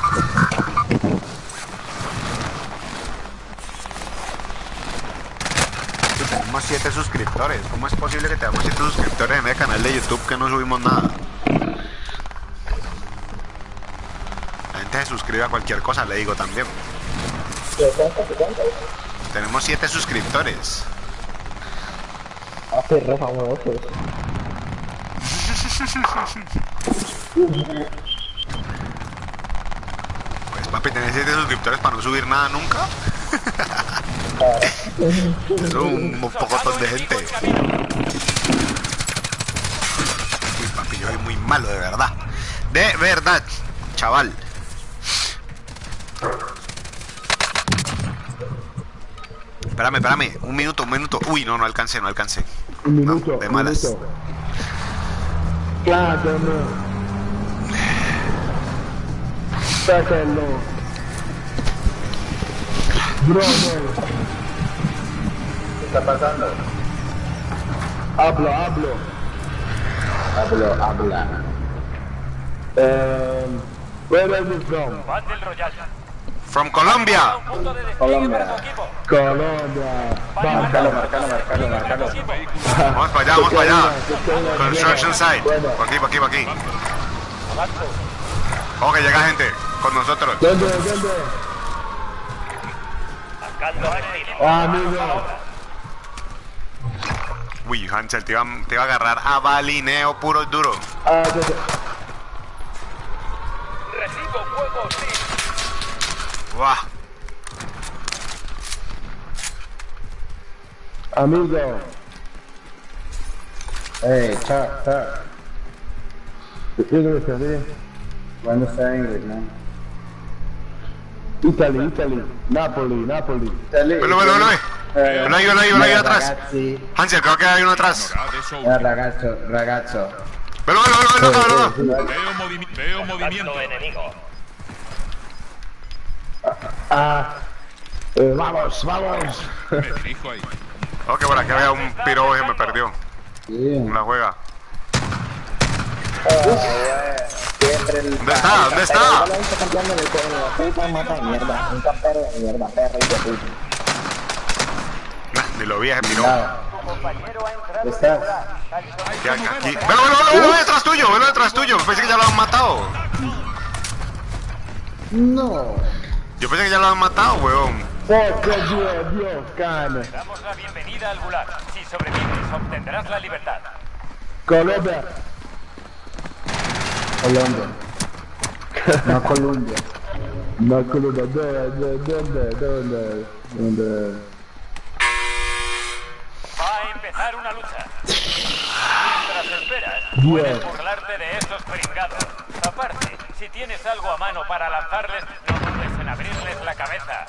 Tenemos siete suscriptores. ¿Cómo es posible que tengamos siete suscriptores en el canal de YouTube que no subimos nada? La gente se suscribe a cualquier cosa, le digo también. Tenemos siete suscriptores. Hace re famosos. Pues papi, tenés siete suscriptores para no subir nada nunca. Es un, un pocotón de gente. Uy, papi, yo soy muy malo, de verdad. De verdad, chaval. Espérame, espérame, un minuto, un minuto. Uy, no, no alcancé, no alcancé. Un No, minuto. de un malas. minuto. Claro, no. Sáquenlo. Brother. ¿Qué está pasando? Hablo, hablo. Hablo, habla. Um, where are you from? Battle Royale. From Colombia. Un punto de despliegue Colombia. para tu equipo. Colombia. Marcalo, marcalo, marcalo, marcalo. Vamos para allá, vamos para allá. Construction site. Por aquí, por aquí, por aquí. Ojo que llega gente con nosotros. ¿Dónde, dónde? Marcando destino. Ah, amigo. Uy, Hansel, te iba, te iba a agarrar a balineo puro y duro. Ah, yo sé. Recibo fuego hostil. Buah. Amigo. Hey, Chuck, Chuck. English, ¿sí? When say English, man? Italy, Italy. Napoli, Napoli. Italy. Velo, velo, velo, Eh, velo ahí, velo ahí, velo ahí atrás. Ragazzi, Hansel, creo que hay uno atrás. Ignorad eso. eh, ragazzo, ragazzo. Velo, velo, velo, velo, velo. Veo, movimi- veo movimiento. Marcando enemigo. Ah. Eh, vamos, vamos. Me dirijo ahí. Oh, que por aquí había un piro que me perdió. Bien. La juega. Siempre el... ¿Dónde está? ¿Dónde está? Un campero de mierda, perro y de puta. Nah, ni lo vi ese piro. Cuidado. Compañero ha entrado ¿Dónde en estás? lugar. Aquí, aquí, aquí. Velo, velo, velo, velo detrás tuyo, velo detrás tuyo. Pensé que ya lo han matado. No. Yo pensé que ya lo han matado, weón. Fuck you, Dios, cane. Damos la bienvenida al Gulag. Si sobrevives, obtendrás la libertad. Colombia. Colombia. No Colombia. No, Colombia. ¿Dónde, dónde, dónde, dónde? Va a empezar una lucha. Mientras esperas, puedes Dios. burlarte de estos pringados. Aparte, si tienes algo a mano para lanzarles, no dudes en abrirles la cabeza.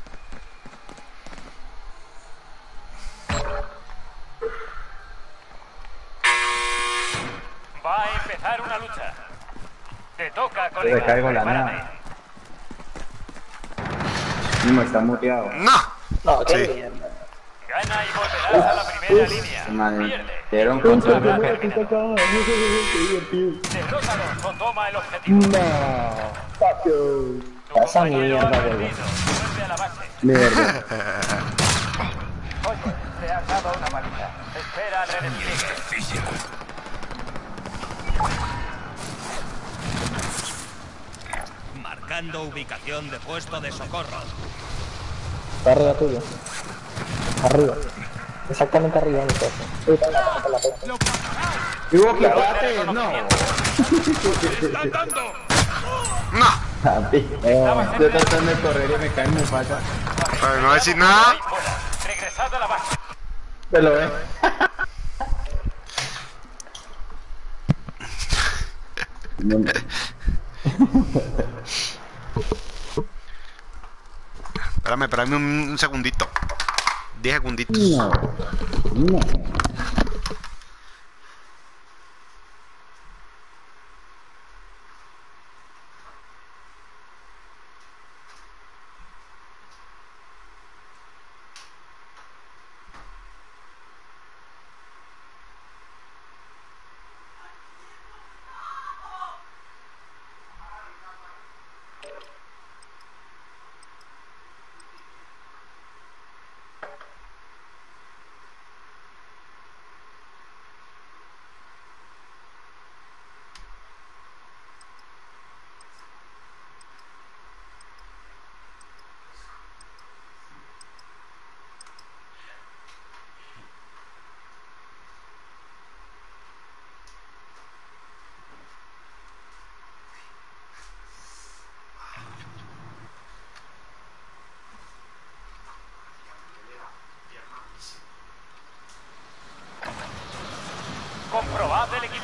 Va a empezar una lucha. Te toca, colega. Te caigo la Prepárate. nada. Mismo está muteado. No. Sí. Gana y volverás a la primera línea. Madre, Pierde. te dieron control. Derrótalos o toma el objetivo. No. Fuck you. Tu compañero ha perdido. Vuelve a la base. Mierda. Oye, te has dado una paliza. Espera al redespliegue. Marcando ubicación de puesto de socorro. Está arriba tuyo. Arriba. Exactamente arriba de mi coche. Digo, quítate, no. ¡Están dando! No. Papi. Yo tratando de correr y me cae muy fácil. Ay, no voy a decir nada. Ahí fuera. Regresad a la base. Me lo ve. Espérame, espérame un, un segundito. Diez segunditos. No. No.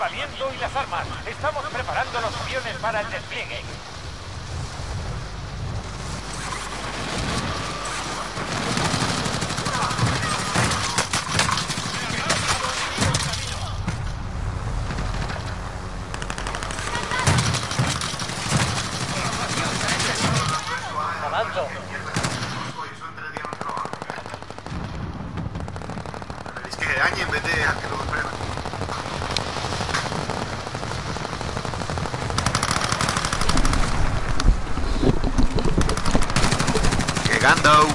equipamiento y las armas. Estamos preparando los aviones para el despliegue. Avanzo. Es que se dañe en vez de dejar que lo frenen. Llegando.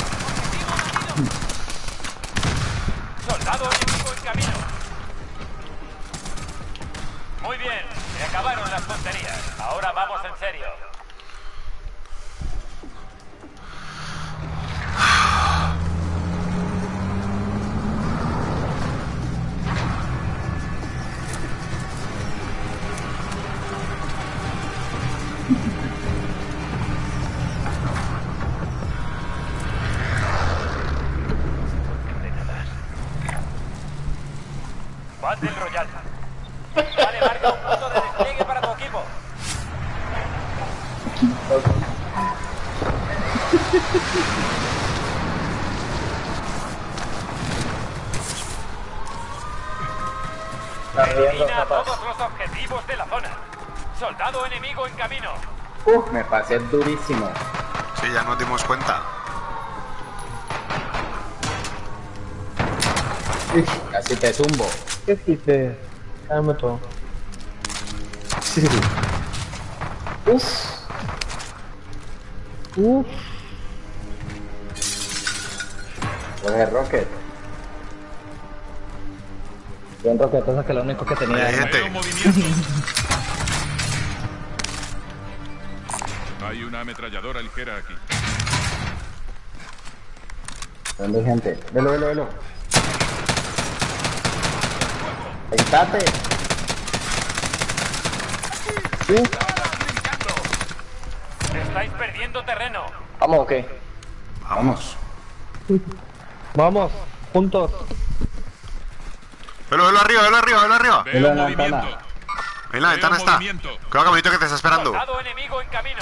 Soldado enemigo en camino. Muy bien, se acabaron las tonterías. Ahora vamos en serio. Battle Royale. Vale, marca un punto de despliegue para tu equipo. Elimina todos los objetivos de la zona. Soldado enemigo en camino. Uf, me pasé durísimo. Sí, ya nos dimos cuenta. Casi te zumbo. ¿Qué hiciste? Dame todo. Sí. Uf. Uf. Coge Rocket. Bien roquetosa que lo único que tenía Oye, era... gente. Veo movimiento. Hay una ametralladora ligera aquí. ¿Dónde hay gente? Velo, velo, velo. ¡Estate! ¿Sí? Estáis perdiendo terreno. ¿Vamos o qué? Vamos. Vamos, juntos. Velo, velo arriba, velo arriba, velo arriba. Veo Velo en la movimiento. ventana. Ahí en la Veo ventana está. movimiento. Cuidado, caminito que te está esperando. Soldado enemigo en camino.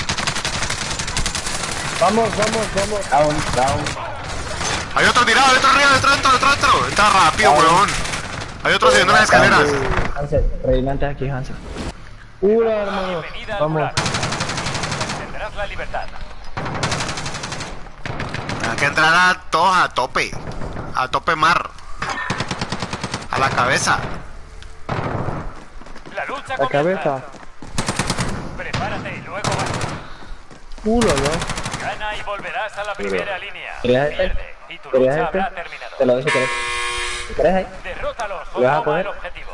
Vamos, vamos, vamos. Down, down. Hay otro tirado, hay otro arriba, hay otro dentro, hay otro dentro. Entra rápido, weón. Hay otro subiendo las escaleras. Hansel, reina antes aquí, Hansel. Hola, hermano. Bienvenida al Vamos. lugar. Tendrás la libertad. Hay que entrar a todos a tope. A tope mar. A la cabeza. La lucha La comienza. cabeza. Prepárate y luego vas. Culo, ¿no? Gana y volverás a la primera línea. ¿Querías este? Pierde y tu ¿Querías lucha este? habrá terminado. Te lo doy si querés. ¿Si querés ahí? Derrótalos o ¿Lo vas a toma coger? el objetivo.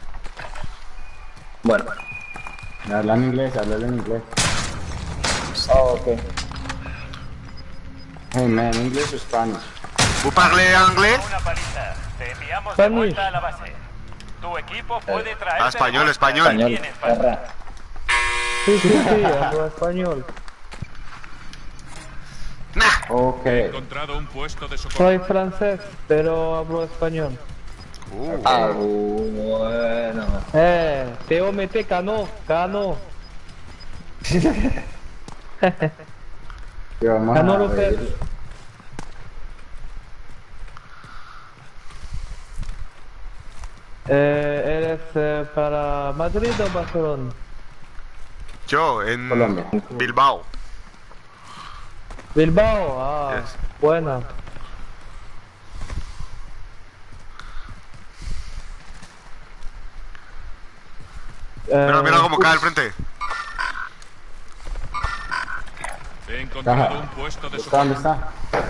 Bueno. Habla en inglés, habla en inglés. Oh, ok. Hey man, English or Spanish? ¿Vous parlez anglais? Una paliza. Te enviamos de Spanish. vuelta a la base. Tu equipo puede traer. Ah, español, español. Español, perra. Sí, sí, sí, hablo español. Nah. Ok. He encontrado un puesto de socorro. Soy francés, pero hablo español. Uh, Ah, bueno. Eh, te omete cano, cano. Y vamos Cano a López. ver. Eh, ¿eres eh, para Madrid o Barcelona? yo en Colombia. Bilbao. Bilbao, ah, Yes. buena. Mira, Eh, mira cómo cae al frente. He encontrado Ajá. un puesto de ¿Está dónde socorro. está?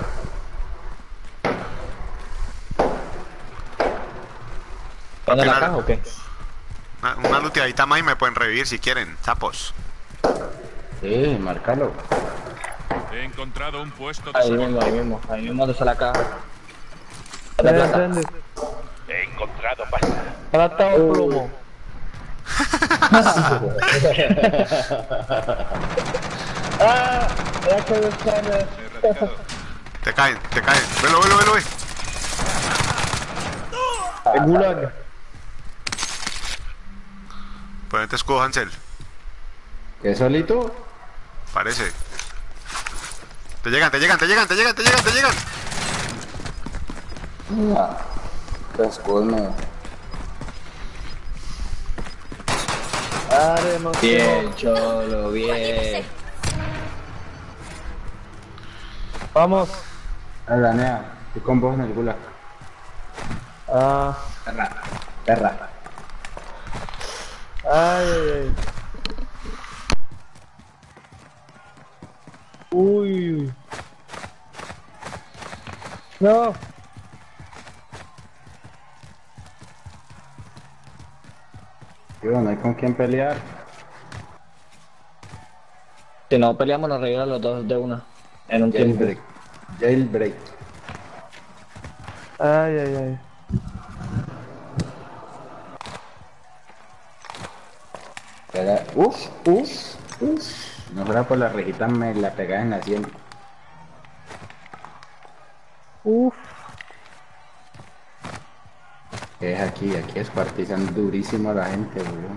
¿Dónde la Al final- caja o qué? Una, una luteadita más y me pueden revivir si quieren, sapos. Sí, márcalo. He encontrado un puesto de Ahí socorro. mismo, ahí mismo, ahí mismo donde está la caja. ¿De plata? He encontrado pasta. ¿Plata o plomo? Ah, ya que buscar. Te caen, te caen. Velo, velo, velo, ve. El gulag. Ponete escudo, Hansel. ¿Qué solito? Parece. Te llegan, te llegan, te llegan, te llegan, te llegan, te llegan. Ah, pues escudo. Haremos Bien, cholo, bien. Vamos. A la nea, estoy con vos en el gulag. Ah. Perra, perra. Ay, ay, ay. Uy. No. Tío, no hay con quién pelear. Si no peleamos nos reviran los dos de una. En un tiempo. Jailbreak. Jailbreak. Ay, ay, ay. Pega. Uf, uf, uf. No fuera por la rejita me la pegaba en la sien. Uf. Es aquí, aquí es partizan durísimo a la gente, weón.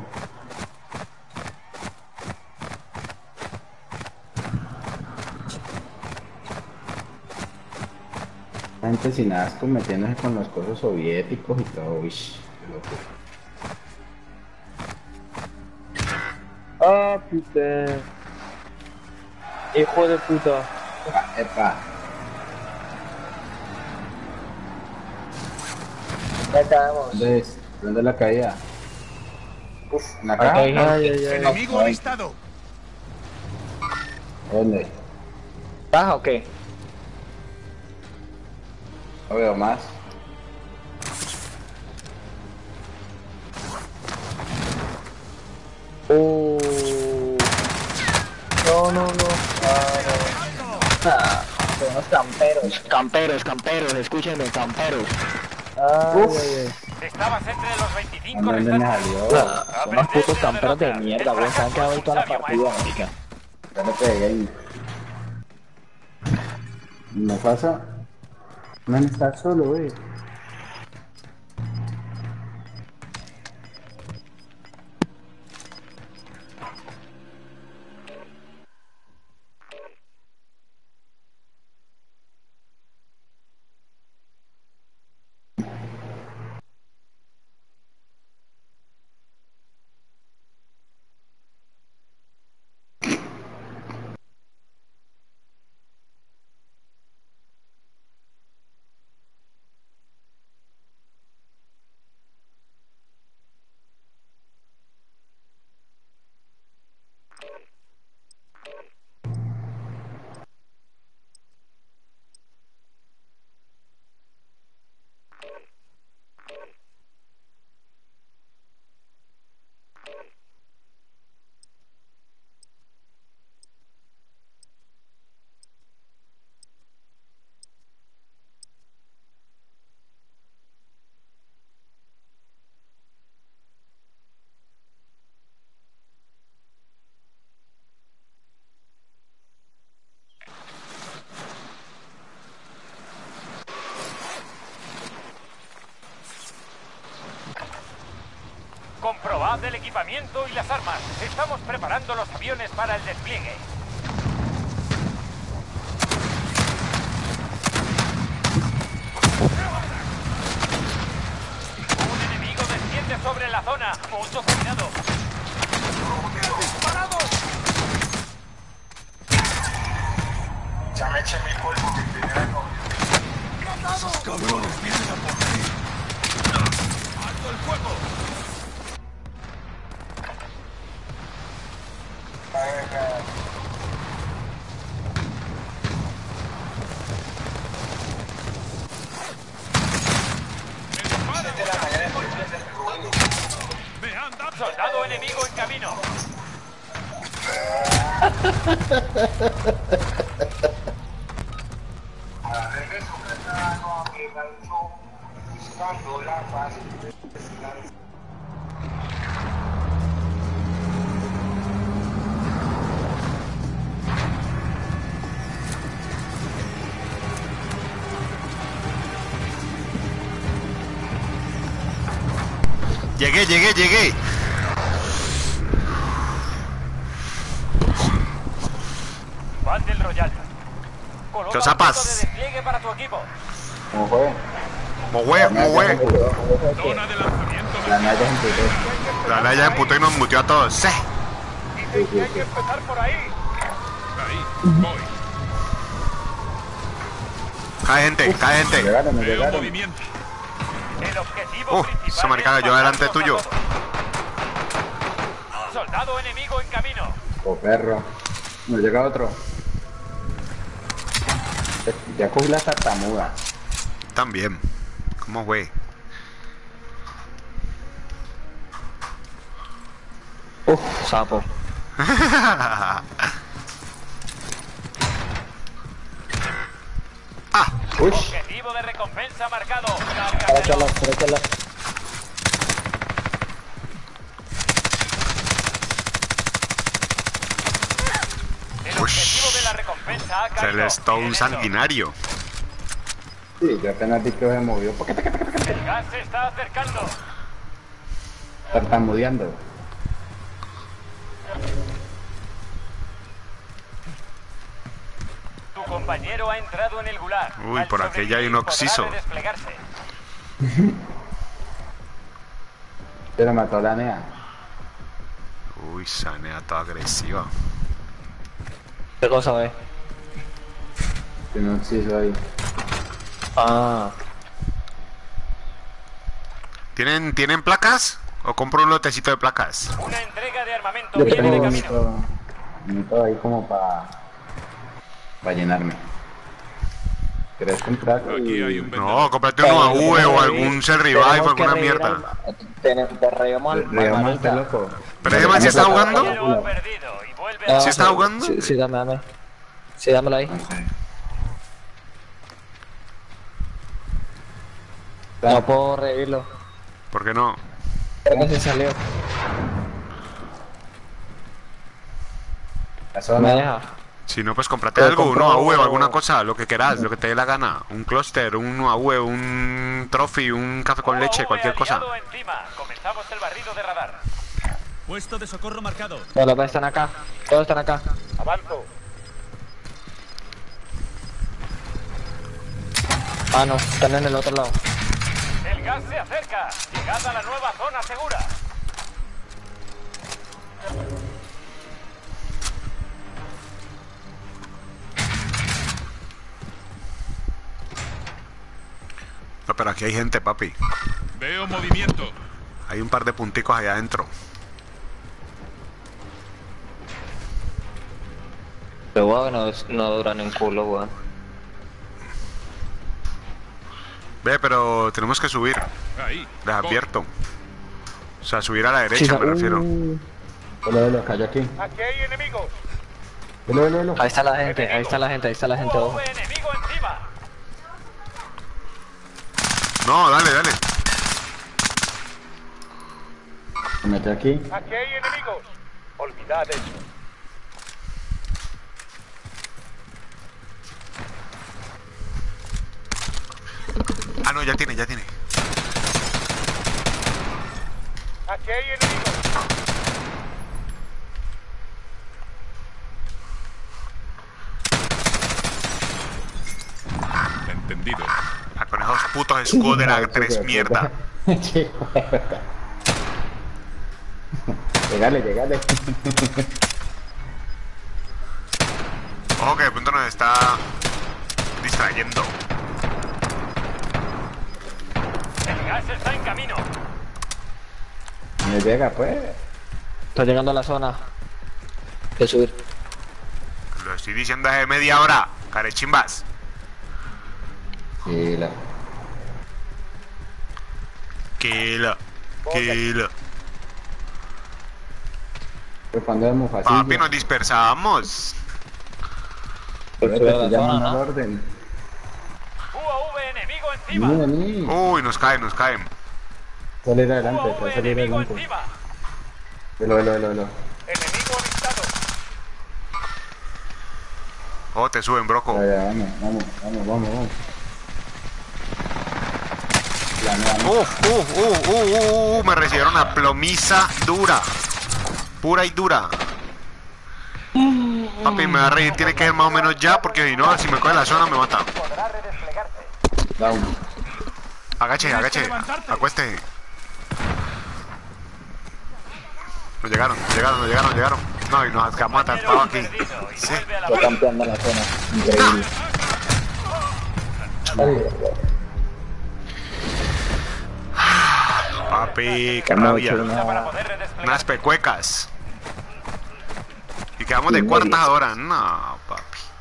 La gente sin asco metiéndose con los cosas soviéticos y todo, uy, qué locura. Ah, puta. Hijo de puta. Epa, epa. Ya caemos. ¿Dónde es? ¿Dónde es la caída? Uf. ¿En la caja? Ay, ay, ay, ay. Enemigo avistado. ¿Dónde? ¿Baja o qué? No veo más. Oh. No, no, no. Ah, no. Ah, son unos camperos. Camperos, camperos, escúchenme, camperos. Ay, ay, ay. Estabas entre los veinticinco ¿Dónde me restantes. salió? Ah, son unos putos camperos de mierda, weón. Se han quedado ahí toda la partida, marica. Ya le pegué ahí. ¿Me pasa? No está solo, wey. Comprobad el equipamiento y las armas. Estamos preparando los aviones para el despliegue. Un enemigo desciende sobre la zona. Mucho cuidado. ¡Disparados! Ya me eché mi polvo que tenía con... Esos cabrones vienen a por mí. ¡Alto el fuego! ¡Me han dado! ¡Soldado enemigo en camino! A regreso cercano a mi rancho, buscando la paz y descanso. Llegué, llegué, llegué. Coloca ¿Qué un zapas? punto de despliegue para tu equipo. ¿Cómo fue? Mohue, mohue. Zona de lanzamiento. La Naya en tu La Naya emputó y nos muteó a todos. ¡Sí! Dicen que hay que empezar por ahí. Ahí, voy. Cae gente, cae gente. Llegaron, me Veo llegaron. movimiento. El objetivo Uh, principal esa maricada, es yo delante matarlos a tuyo. todos. Soldado enemigo en camino. Oh, perro. Me llega otro. Ya cogí la tartamuda. También. ¿Cómo güey? Uf, sapo. Ah, Uy. Objetivo de recompensa marcado. Carga Échalo, échalo. El objetivo de la recompensa ha se caído. les todo un Bien hecho. sanguinario. Sí, yo apenas vi que se movió. ¿Por qué te El gas se está acercando. tartamudeando? Tu compañero ha entrado en el gulag. Uy, Al por aquí ya hay un sobrevivir oxiso. podrá redesplegarse. Pero mató a la Nea. Uy, Sanea toda agresiva. ¿Qué cosa ve? Tiene un oxiso ahí. Ah. ¿Tienen, ¿Tienen placas? ¿O compro un lotecito de placas? Una entrega de armamento Yo viene de tengo camino. Todo, todo ahí como para para llenarme. ¿Querés comprar? Aquí hay un No, vendedor. cómprate un A V o algún Cell Revive o alguna mierda. Te reímos al Regamos este loco. ¿Pero ese man sí está jugando? Compañero ha perdido y vuelve a ¿Sí está jugando? Sí, sí, dame, dame. Sí, dámelo ahí. No puedo revivirlo. ¿Por qué no? Creo que se salió. La Me zona. deja. Si no, pues cómprate Pero algo, un compro- A V o alguna cosa, lo que quieras, lo que te dé la gana. Un clúster, un A V, un trophy, un café con leche, cualquier cosa. aliado encima. Comenzamos el barrido de radar. Puesto de socorro marcado. Todos los están acá. Todos están acá. Avanzo. Ah, no. Están en el otro lado. El gas se acerca. Llegad a la nueva zona segura. No, pero aquí hay gente, papi. Veo movimiento. Hay un par de punticos allá adentro. Pero weón, no, no duran en culo, weón. Ve, pero tenemos que subir. Ahí. Les voy. advierto. O sea, subir a la Sí, derecha, sa- me refiero. uh, Velo, velo, cayó aquí. Aquí hay enemigos. Velo, velo, velo. Ahí está la gente, ahí está la gente, ahí está la gente, U A ojo. V enemigo encima. No, dale, dale. Se mete aquí. Aquí hay enemigos. Olvidad eso. Ah, no, ya tiene, ya tiene. Aquí hay enemigos. Entendido. Ah, con esos putos escudos de la tres mierda. Llegale, llegale. Ojo que de pronto nos está distrayendo. El gas está en camino. Me llega, pues. Está llegando a la zona. De subir. Lo estoy diciendo hace media hora, carechimbas. Sí, la. Kilo, kilo. Pues cuando es muy fácil. Papi, nos dispersamos. Te llaman al orden. U A V enemigo encima. Mira, mira. Uy, nos caen, nos caen. Salir U adelante, A te va a V salir enemigo adelante. encima. Velo, velo, velo, velo. Enemigo avistado. Oh, te suben, broco. Ya, ya, vamos, vamos, vamos, vamos, vamos. La nueva, ¿no? Uf, uf, uf, uf, uf, uf, me recibieron una plomiza dura. Pura y dura. Papi, me va a reír, tiene que ir más o menos ya, porque si no, si me coge la zona me mata. Podrá redesplegarse. Down. Agache, agache, acueste. Nos llegaron, nos llegaron, nos llegaron, nos llegaron. No, y nos acabamos de atrapado aquí. Perdido y Sí. vuelve a la Estoy campeando la zona. Increíble. Papi, qué Hemos rabia. hecho una- para poder redesplegarse. Unas pecuecas. Y quedamos de cuartas ahora. No, papi.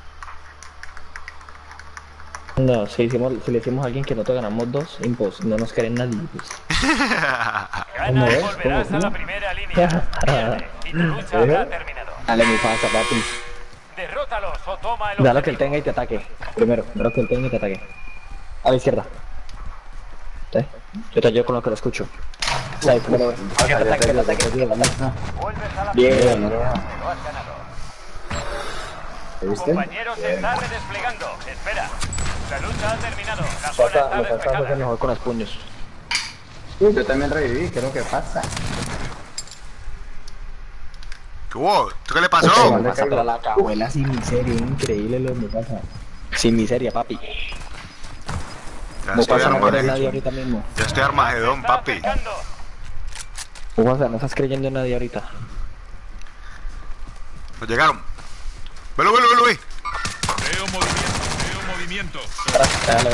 No, si, hicimos, si le decimos a alguien que nosotros ganamos dos, impos, no nos creen nadie. Pues. Ganas, ves? volverás ¿Cómo? a la primera línea. Pierde, y tu lucha habrá terminado. Dale mi pasa, papi. Derrótalos o toma el Da lo que él objetivo. tenga y te ataque. Primero, da lo que él tenga y te ataque. A la izquierda. ¿Sí? Yo te ayudo con lo que lo escucho. Ahí, primero, que te ataque, que te ataque. Vuelves a la Bien. primera línea. Te lo has ganado. ¿Te viste? Compañero se está redesplegando. Espera. La lucha ha terminado. La zona Pasa, está lo que estás haciendo despejada. mejor con los puños. Yo también reviví, ¿qué es lo que pasa? ¿Qué hubo? ¿Tú qué le pasó? Ojo. Me pasa para la cabuela sin miseria, increíble lo que me pasa. Sin miseria, papi. Ya No estoy pasa nada de nadie Armagedón. ahorita mismo. Ya estoy Armagedón, Está papi. acercando. O sea, no estás creyendo en nadie ahorita. Nos llegaron. Velo, velo, velo, ve. Veo movimiento, veo movimiento. Dale,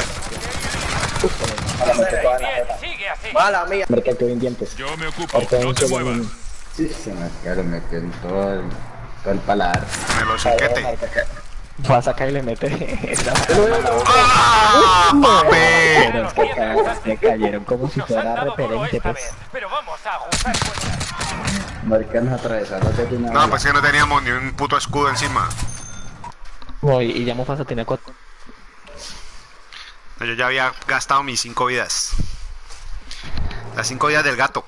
Bien, sigue así. mala mía. Merca que bien dientes. Yo me ocupo, Porque no un te segundo. muevas. Sí, se me quedaron metió en todo el, todo el paladar. En el hociquete. Va a sacar y le mete. esa- ¡Ah, papi! Pero es que ca- me cayeron como si Nos han fuera dado duro referente, esta pues. vez, pero vamos a ajustar cuentas. Marcanos atravesados de una No, pues que no teníamos ni un puto escudo encima. No, y, y ya Mufasa tiene cuatro. Yo ya había gastado mis cinco vidas. Las cinco vidas del gato.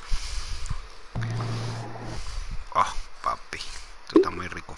Oh, papi. Esto está muy rico.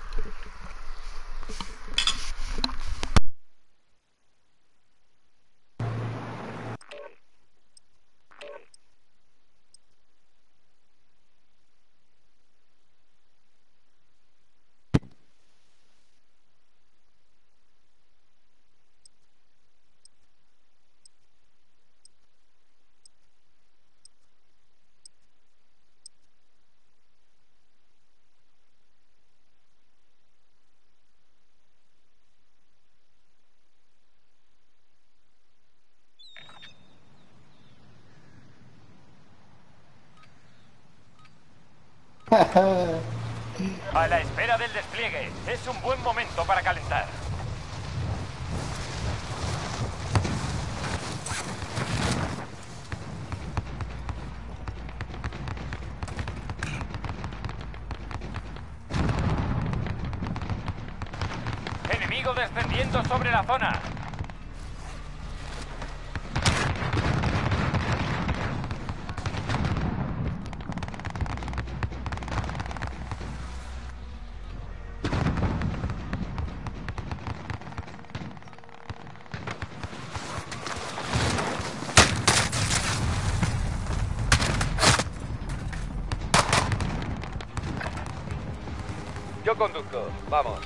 A la espera del despliegue, es un buen momento para calentar. Enemigo descendiendo sobre la zona. Yo conduzco. Vamos.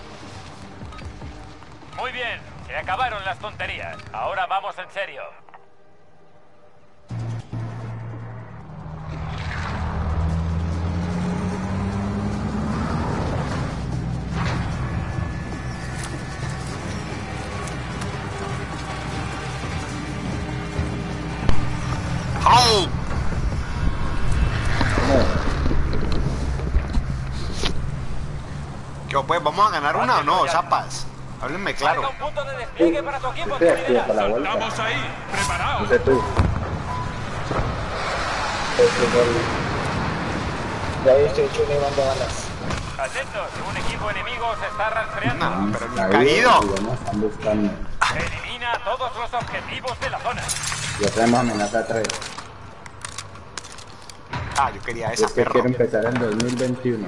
Muy bien, se acabaron las tonterías. Ahora vamos en serio. ¡Au! ¿Qué, pues, vamos a ganar una o no, zapas? Háblenme Marca claro. un punto de despliegue para tu equipo. Estoy aquí Trinidad. para la vuelta. Estamos ahí, preparados. No sé tú. Ya estoy hecho un Iván de balas. Atentos, un equipo enemigo se está rastreando. No, pero ni Está caído. bien, y ya nos están buscando. Elimina todos los objetivos de la zona. Ya tenemos amenaza tres. Ah, yo quería esa, Es que perro. quiero empezar en dos mil veintiuno.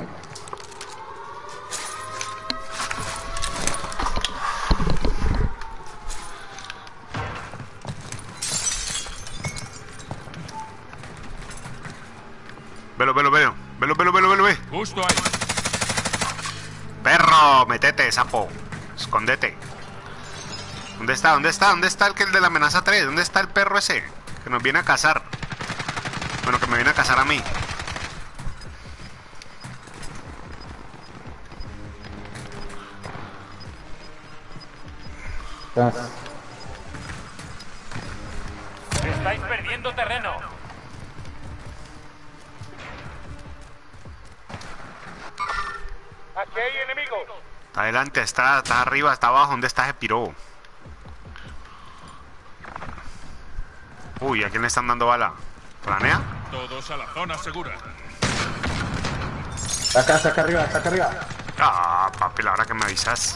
Velo, velo, velo. Velo, velo, velo, velo, ve. Justo ahí. Perro, metete, sapo. Escóndete. ¿Dónde está? ¿Dónde está? ¿Dónde está el que el de la amenaza tres? ¿Dónde está el perro ese? Que nos viene a cazar. Bueno, que me viene a cazar a mí. Estáis perdiendo terreno. Aquí hay enemigos. Está adelante, está, está arriba, está abajo. ¿Dónde está ese piro? Uy, ¿a quién le están dando bala? ¿Planea? Todos a la zona segura. Está acá, está acá arriba, está acá arriba. Ah, papi, la hora que me avisas.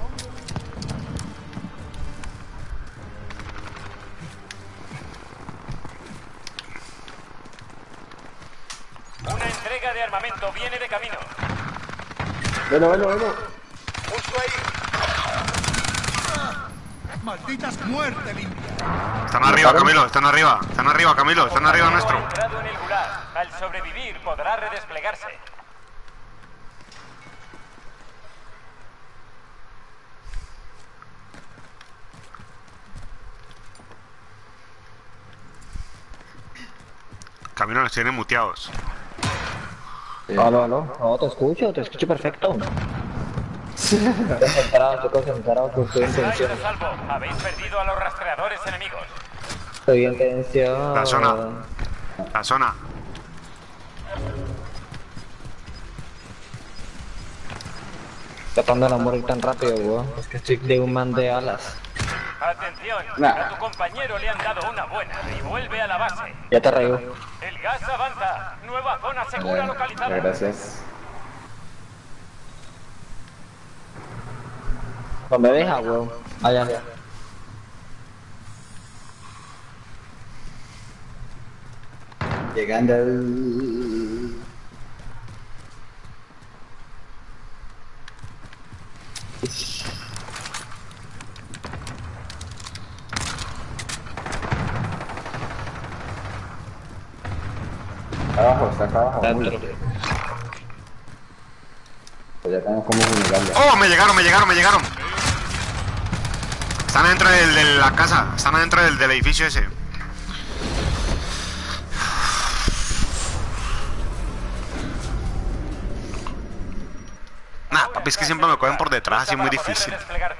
Una entrega de armamento viene de camino. Velo, velo, velo. Justo ahí. ¡Malditas muerte limpia! Están arriba, Camilo, están arriba. Están arriba, Camilo, están arriba nuestro. Ha entrado en el gulag. Al sobrevivir podrá redesplegarse. Camilo nos tiene muteados. Aló, aló. No, te escucho, te escucho perfecto. Estoy concentrado, estoy concentrado, que estoy en Estáis tensión. a salvo. Habéis perdido a los rastreadores enemigos. Estoy en tensión. La zona. La zona. Tratando de no morir tan rápido, weón. Es que estoy de un man de alas. Atención, Nah. a tu compañero le han dado una buena y vuelve a la base. Ya te reí. El gas avanza. Nueva zona segura Bueno, localizada. gracias. No me deja, weón. Allá, allá. Llegando al... Abajo, está acá abajo. muy Dentro. bien. Pues ya tenemos como fumigarlo. ¡Oh! Me llegaron, me llegaron, me llegaron. Están adentro del- de la casa. Están adentro del, del edificio ese. Nah, papi, es que siempre me cogen por detrás, así muy difícil.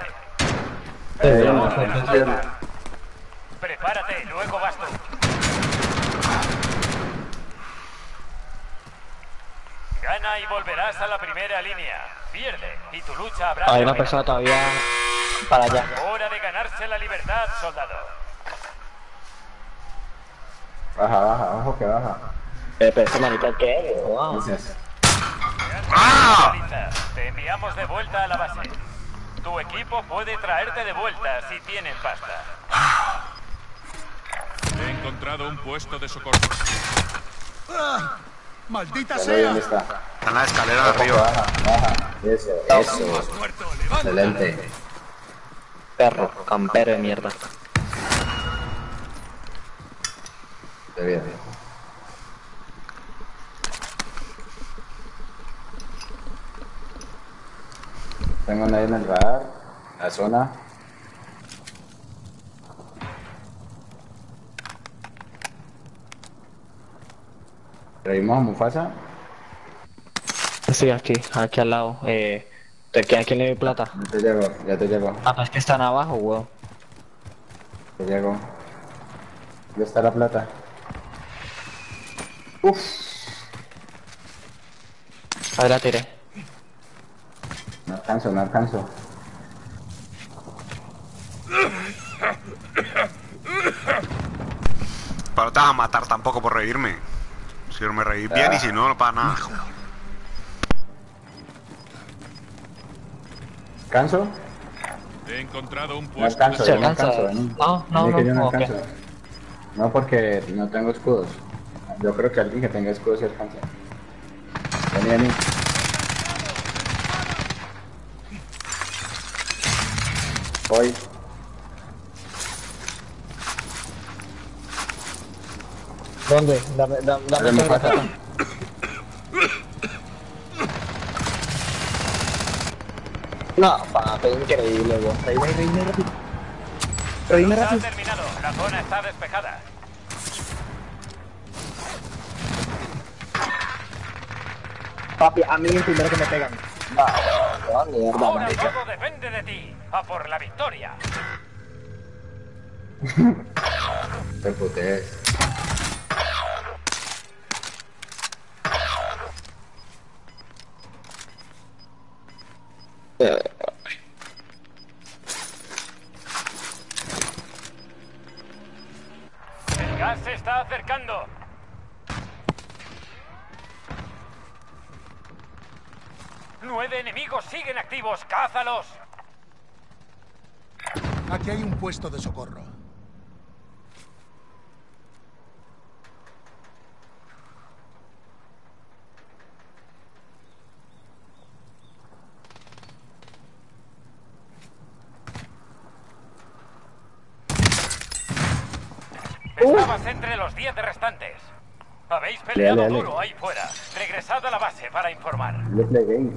Prepárate, luego vas tú. Gana y volverás a la primera línea. Pierde y tu lucha habrá Hay una terminado. persona todavía para allá. Hora de ganarse la libertad, soldado. Baja, baja, ojo que baja. Eh, pero ese manita que es, wow. Gracias. ¡Ah! Lista. Te enviamos de vuelta a la base. Tu equipo puede traerte de vuelta si tienen pasta. He encontrado un puesto de socorro. ¡Ah! ¡Maldita Ya sé dónde sea! está. Está en la escalera de Ojo que arriba. baja, baja. Eso, eso. ¡Muerto! ¡Levanta! Excelente. Perro, campero de mierda. Está bien. Tengo nadie en el radar. La zona. ¿Reímos a Mufasa? Sí, aquí, aquí al lado. Eh, ¿te queda quién le doy plata? Ya te llego, ya te llego, Ah, pues que están abajo, weón. te llego. ¿Dónde está la plata? Uf. Ahí la tiré. No alcanzo, no alcanzo. Pero no te vas a matar tampoco por reírme. Si no me reí bien y si no, no pasa nada. ¿Alcanzo? He encontrado un No puesto alcanzo, ¿Se yo no alcanza? alcanzo. vení. No, no, Vení que no, yo no ok. alcanzo. No, porque no tengo escudos. Yo creo que alguien que tenga escudos sí alcanza. Vení, vení. Voy. ¿Dónde? Dame, dame, dame Dame toda la plata. plata. No, papi, increíble, vos. Reíme, reíme rápido. Reíme Está rápido. terminado. La zona está despejada. Papi, a mí es el primero que me pegan. No, no, mierda, Ahora marica. todo depende de ti. A por la victoria. Te putees. El gas se está acercando. Nueve enemigos siguen activos. ¡Cázalos! Aquí hay un puesto de socorro. Estabas entre los diez restantes. Habéis peleado Dale, dale. duro ahí fuera. Regresad a la base para informar. Let's play game.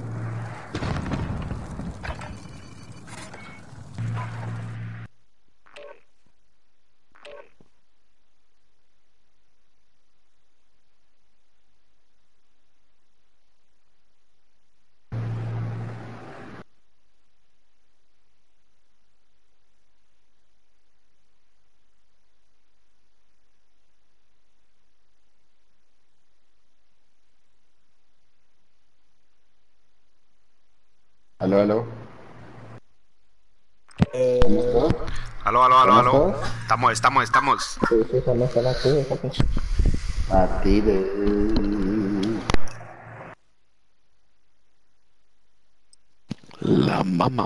Aló, aló. ¿Estamos todos? Aló, aló, aló, ¿Estamos aló. todos? Estamos, estamos, estamos. Sí, sí, estamos, estamos activos, papi. A ti de... La mamá.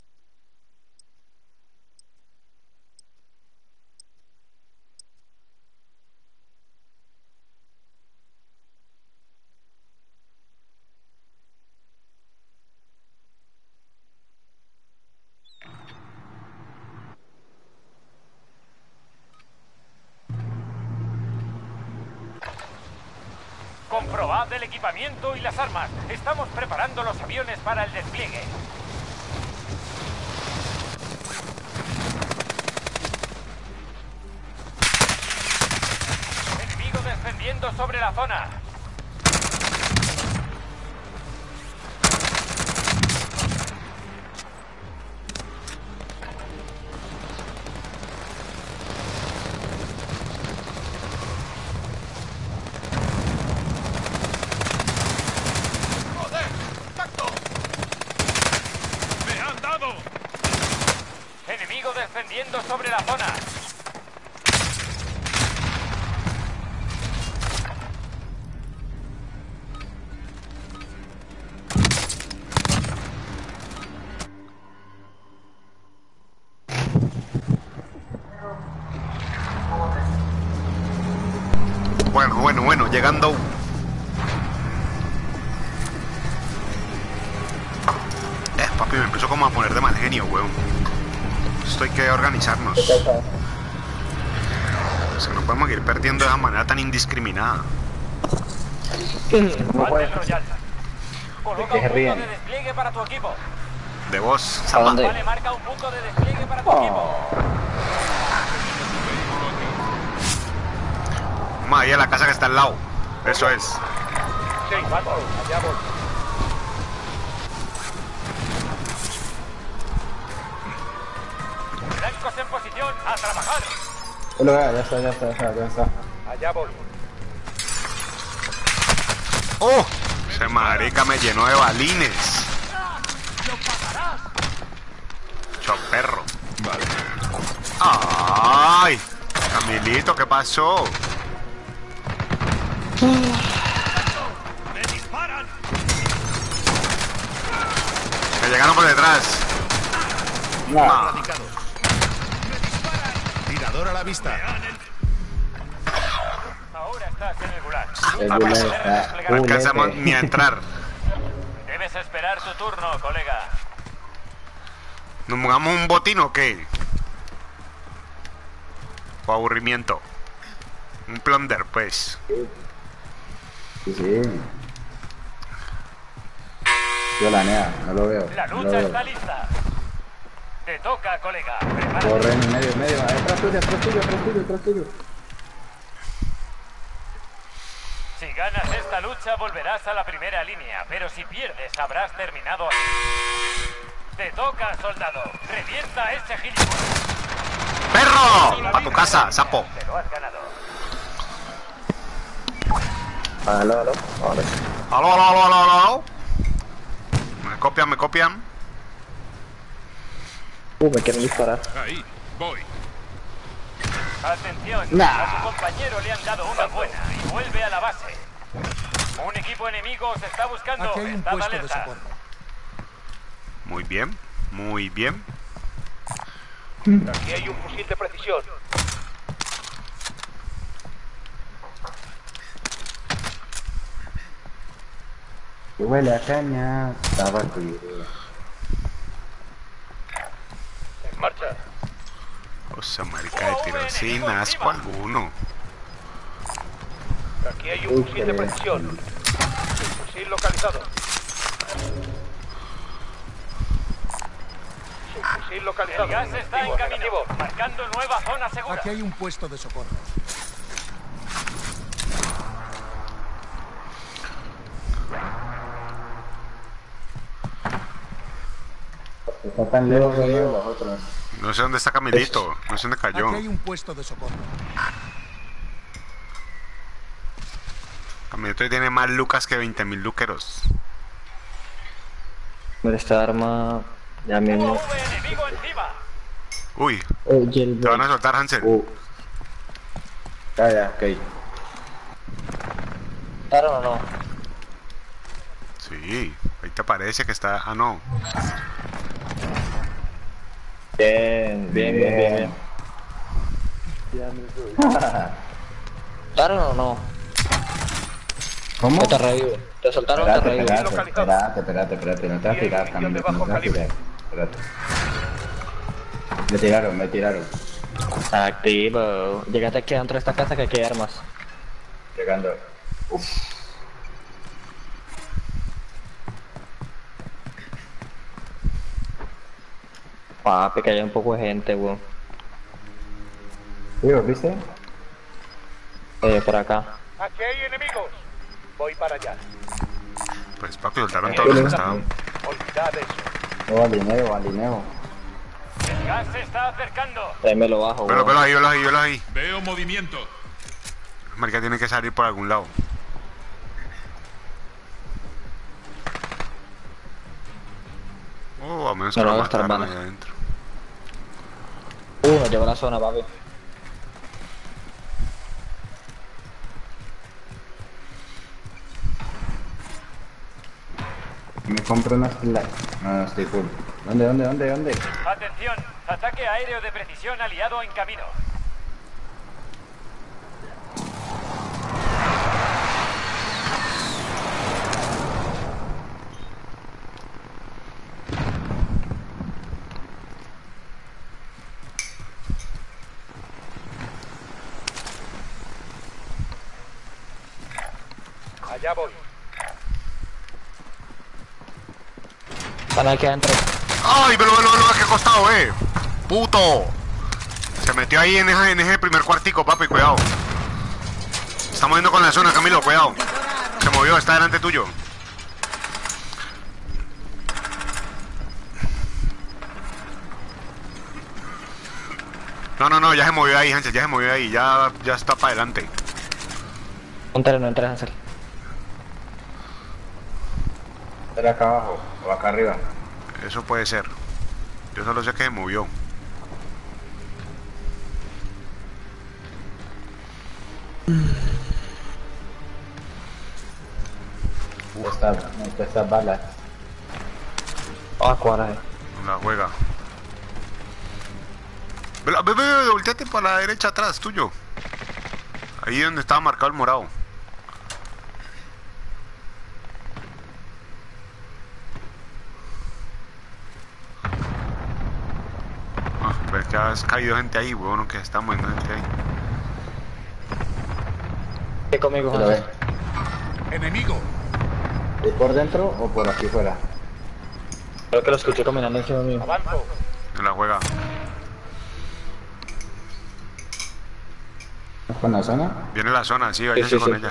Comprobad el equipamiento y las armas. Estamos preparando los aviones para el despliegue. Enemigo descendiendo sobre la zona. ¡Me han dado! Enemigo descendiendo sobre la zona. Bueno, bueno, bueno, llegando. Eh, papi, me empezó como a poner de mal genio, weón. Esto hay que organizarnos. Es que no podemos ir perdiendo de esa manera tan indiscriminada. Battle Royale. Coloca ¿De un qué se punto ríen? de despliegue para tu equipo. De vos, ¿A Salva. dónde? Vale, marca un punto de despliegue para tu Oh. equipo. Vamos ahí a la casa que está al lado. Eso es. Sí, Pato, allá voy. Blancos en posición, a trabajar. Hola, ya ya está, ya está, ya está, ya está. Allá voy. ¡Oh! Ese marica me llenó de balines. Cho perro. Vale. ¡Ay! Camilito, ¿qué pasó? ¡Me disparan! Me llegaron por detrás. No, Ah, Tirador a la vista. Ahora estás en el gulag. el Ah, gulag pues, está no alcanzamos fulete. ni a entrar. Debes esperar tu turno, colega. ¿Nos jugamos un botín o qué? O aburrimiento. Un plunder, pues. Sí, sí. Yo la nea, no lo veo. La no lo lucha veo. está lista. Te toca, colega. Prepárate. Corre en medio, en medio. Atrás tuyo, atrás tuyo, atrás tuyo, atrás tuyo. Si ganas esta lucha volverás a la primera línea, pero si pierdes habrás terminado aquí. Te toca, soldado. Revienta a ese gilipollas. ¡Perro! Pa' tu casa, sapo. Te lo has ganado. Aló, aló. Ahora sí. Aló, aló, aló, aló, aló. Me copian, me copian. Uh, me quieren disparar. Ahí, voy. Atención, Nah. a su compañero le han dado una buena y vuelve a la base. Un equipo enemigo se está buscando. Aquí hay un Estad puesto de alerta. socorro. Muy bien, muy bien. Aquí hay un fusil de precisión. Que huele a caña. Estaba aquí. En marcha. O sea, marica de tiro sin asco alguno. Aquí hay un fusil de precisión. Fusil localizado. Subfusil localizado. El gas está en Negativo, camino, negativo. marcando nueva zona segura. Aquí hay un puesto de socorro. Está tan lejos de ellos los otros. No sé dónde está Camilito, no sé dónde cayó. Aquí hay un puesto de socorro. Camilito tiene más lucas que veinte mil luqueros. Mira esta arma. Ya U mismo. A V enemigo encima. Uy, Eh, Jailbreak. te van a soltar, Hansel. Uh. Ya, ya, ok. ¿Claro o no? Sí, ahí te parece que está... Ah, no. Bien, bien, bien, bien, bien. ¿Claro o no? ¿Cómo? Te revive. Te soltaron, te Espérate, revive. espérate, espérate, espérate, espérate, no te vas a tirar, Camilo, no te vas a tirar. Espérate. Me tiraron, me tiraron. Activo. Llegaste aquí dentro de esta casa que aquí hay armas. Llegando. Papi, que hay un poco de gente, weón. ¿Sí, viste? Eh, por acá. Aquí hay enemigos. Voy para allá. Pues papi, soltaron todos los que estaban. Olvidad eso. Oh, alineo, alineo. El gas se está acercando. Ahí me lo bajo, Pero, weón. pero ahí, velo ahí, velo ahí. Veo movimiento. Marica tiene que salir por algún lado. Oh, a menos que No, lo no, está mataron ahí hermano. adentro. Uh, nos llevó a la zona, papi. Me compro unas flash. No, no, estoy full. ¿Dónde, dónde, dónde, dónde? Atención, ataque aéreo de precisión aliado en camino. Allá voy. Están aquí adentro. ¡Ay, velo, velo, velo! ¡Qué costado, eh! ¡Puto! Se metió ahí en ese, en ese primer cuartico, papi, cuidado. Estamos yendo con la zona, Camilo, cuidado. Se movió, está delante tuyo. No, no, no, ya se movió ahí, Hansel, ya se movió ahí, ya, ya está para adelante. Un terreno, entres, Hansel. ¿Era acá abajo o acá arriba? Eso puede ser. Yo solo sé que se movió. Estas, estas balas. Ah, cuadra, eh. La juega. Ve, ve, ve, volteate para la derecha atrás, tuyo. Ahí donde estaba marcado el morado. Ah, ves que has caído gente ahí, weón, que está muriendo gente ahí. ¿Qué conmigo, ¿Se lo ve? Hansel? Enemigo. ¿Es por dentro o por aquí fuera? Creo que lo escuché caminando encima mío. Avanzo. En la juega. ¿Con la zona? Viene la zona, sí, váyanse sí, con sí. ella.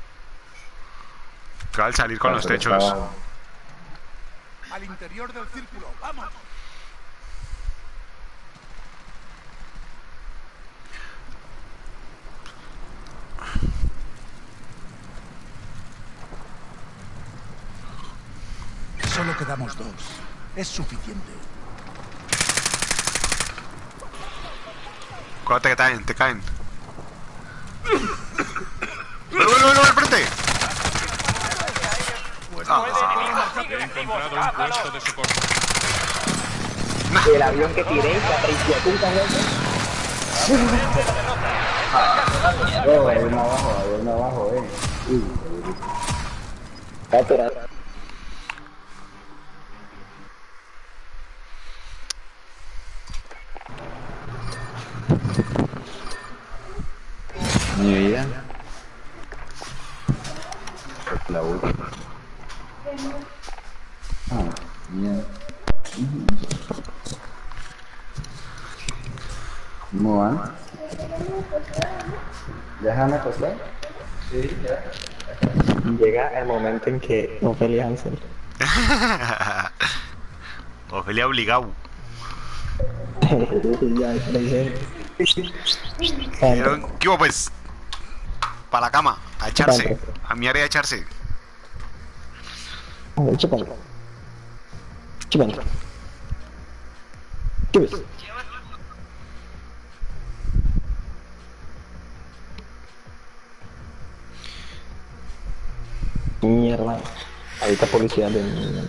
Acaba de salir con Ah, los pero está techos. abajo. Al interior del círculo, vamos. Solo quedamos dos. Es suficiente. Cuídate que te caen, te caen. ¡No, no, no, no, al frente! Ah, He encontrado un puesto de socorro. El avión que tiré, la treinta puta Oh, hay uno abajo, hay uno abajo, eh. Uy. Está atorado. Mi vida. La última. Ah, bien. ¿Cómo van? ¿Ya van a acostar? Sí, ya. Llega el momento en que Ofelia Hansel. Ofelia obligado. Ya, le dicen. Pero, ¿qué hubo, pues? Para la cama, a echarse. A mi área a echarse. Chúpalo. Chúpalo. ¿Qué ves? Mierda. Ahorita policía de...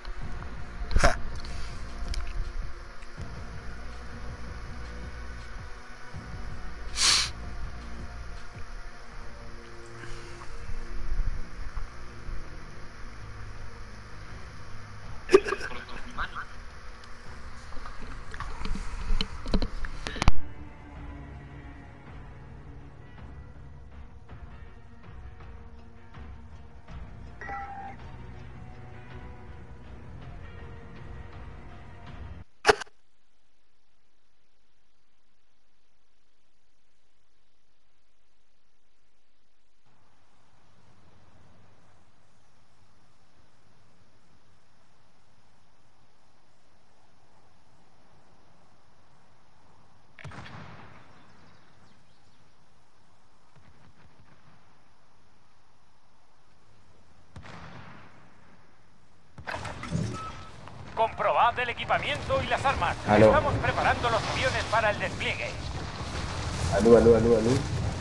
Comprobad el equipamiento y las armas. Aló. Estamos preparando los aviones para el despliegue. Alú, alú, alú, alú.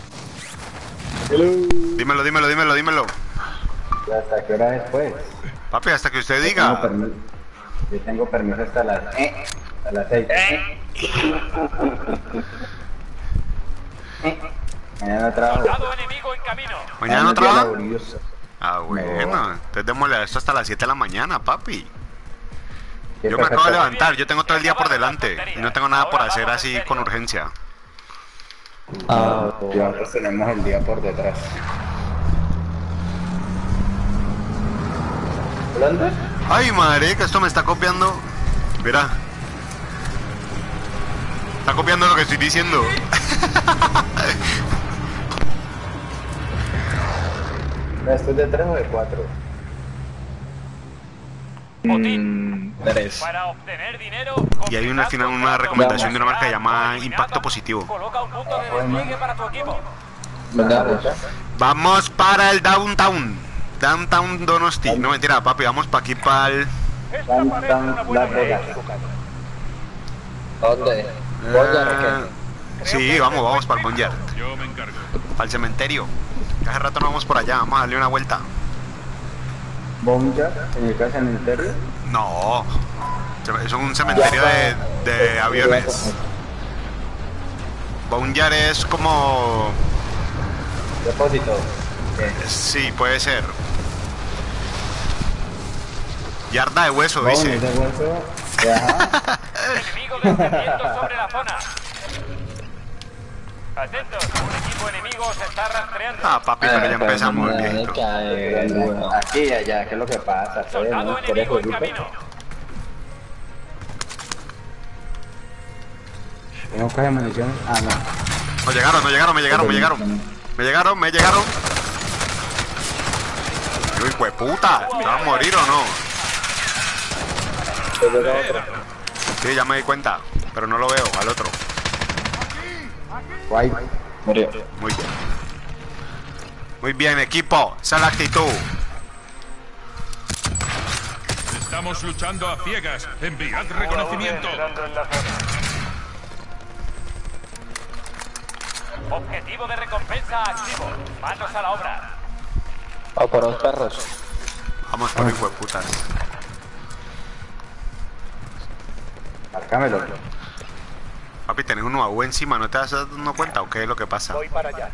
Dímelo, dímelo, dímelo, dímelo. ¿Y hasta qué hora después? Papi, hasta que usted Tengo diga. permiso. Yo tengo permiso hasta las... Eh, hasta las seis. Eh. Mañana trabajo. Soldado enemigo en camino. Mañana no es día trabaja. laborioso. Ah, bueno. Entonces démosle esto hasta las siete de la mañana, papi. ¿Qué Yo me pasa, acabo de papá? levantar, yo tengo todo el día por delante. Y no tengo nada por hacer así con urgencia. Ah, Nosotros tenemos el día por detrás. ¿Dónde? Ay, madre, que esto me está copiando. Mira. Está copiando lo que estoy diciendo. ¿Esto es de tres o de cuatro? Botín. tres. Para obtener dinero. Y hay una, final, una recomendación de una marca llamada Impacto Positivo. Coloca un punto de despliegue para tu equipo. Vamos para el Downtown. Downtown Donosti. No, mentira, papi, vamos para aquí, para el... Esta parece una buena idea. ¿Dónde? Eh, sí, vamos, vamos para el Boneyard. Yo me encargo. Para el cementerio. Hace rato no vamos por allá, vamos a darle una vuelta. ¿Bomba? ¿En el caso cementerio? No, es un cementerio de, de aviones. Boneyard es como... Depósito. Sí, puede ser. Yarda de hueso, dice. Enemigo descendiendo sobre la zona. Atentos, un equipo enemigo se está rastreando. Ah, papi, pero ya empezamos, viejito. Aquí y allá, ¿qué es lo que pasa? Soldado enemigo en camino. Tengo caja de municiones. Ah, no. No llegaron, no llegaron, me llegaron, me llegaron. Me llegaron, me llegaron. Yo, hijo de puta, ¿me van a morir o no? Sí, ya me di cuenta, pero no lo veo, al otro. Guay. Murió. Muy bien. Muy bien, equipo, esa es la actitud. Estamos luchando a ciegas. Enviad reconocimiento. Objetivo de recompensa activo. Manos a la obra. O por los perros. Vamos por hijo de putas. Marcámelo. Papi, tenés un U A V encima, ¿no te das dando cuenta o qué es lo que pasa? Voy para allá.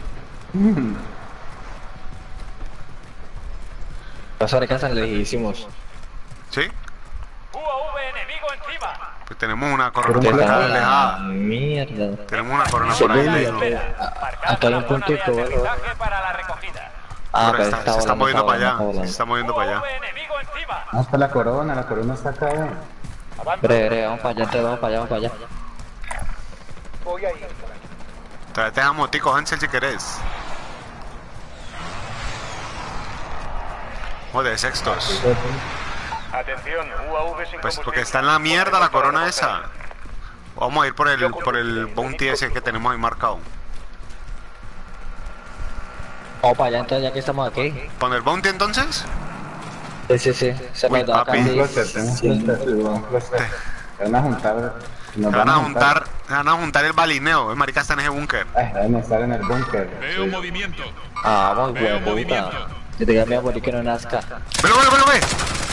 Los arcas le hicimos. ¿Sí? U A V enemigo encima. Pues tenemos una corona por acá alejada. Mierda. Tenemos una corona por ahí. lejos. Acá hay un puntito, ¿vale? Para la recogida. Ah, Pero pero está- se está volando, moviendo para volando, allá. volando. Se está moviendo para allá. U A V enemigo encima. ¿Dónde está la corona? La corona está acá, eh. Bre, bre, vamos para allá, entonces vamos para allá, vamos para allá. Voy ahí. Tráete a motico, Hansel, si querés. Joder, sextos. Atención, U A V sin Pues porque combustible. está en la mierda la corona esa. Vamos a ir por el por el bounty ese que tenemos ahí marcado. Vamos para allá, entonces ya que estamos aquí. ¿Pon el bounty entonces? Sí, sí, sí. Se Uy, nos da papi. casi... Un cluster, tenemos un cluster, un cluster. Se van a juntar. Nos Se van a juntar, se van a juntar el balineo. El marica está en ese búnker. Ay, deben estar en el búnker. Veo Sí. movimiento. Ah, vamos, Veo güey, puta. movimiento. Yo te voy a morir que no nazca. ¡Velo, velo, velo, ve!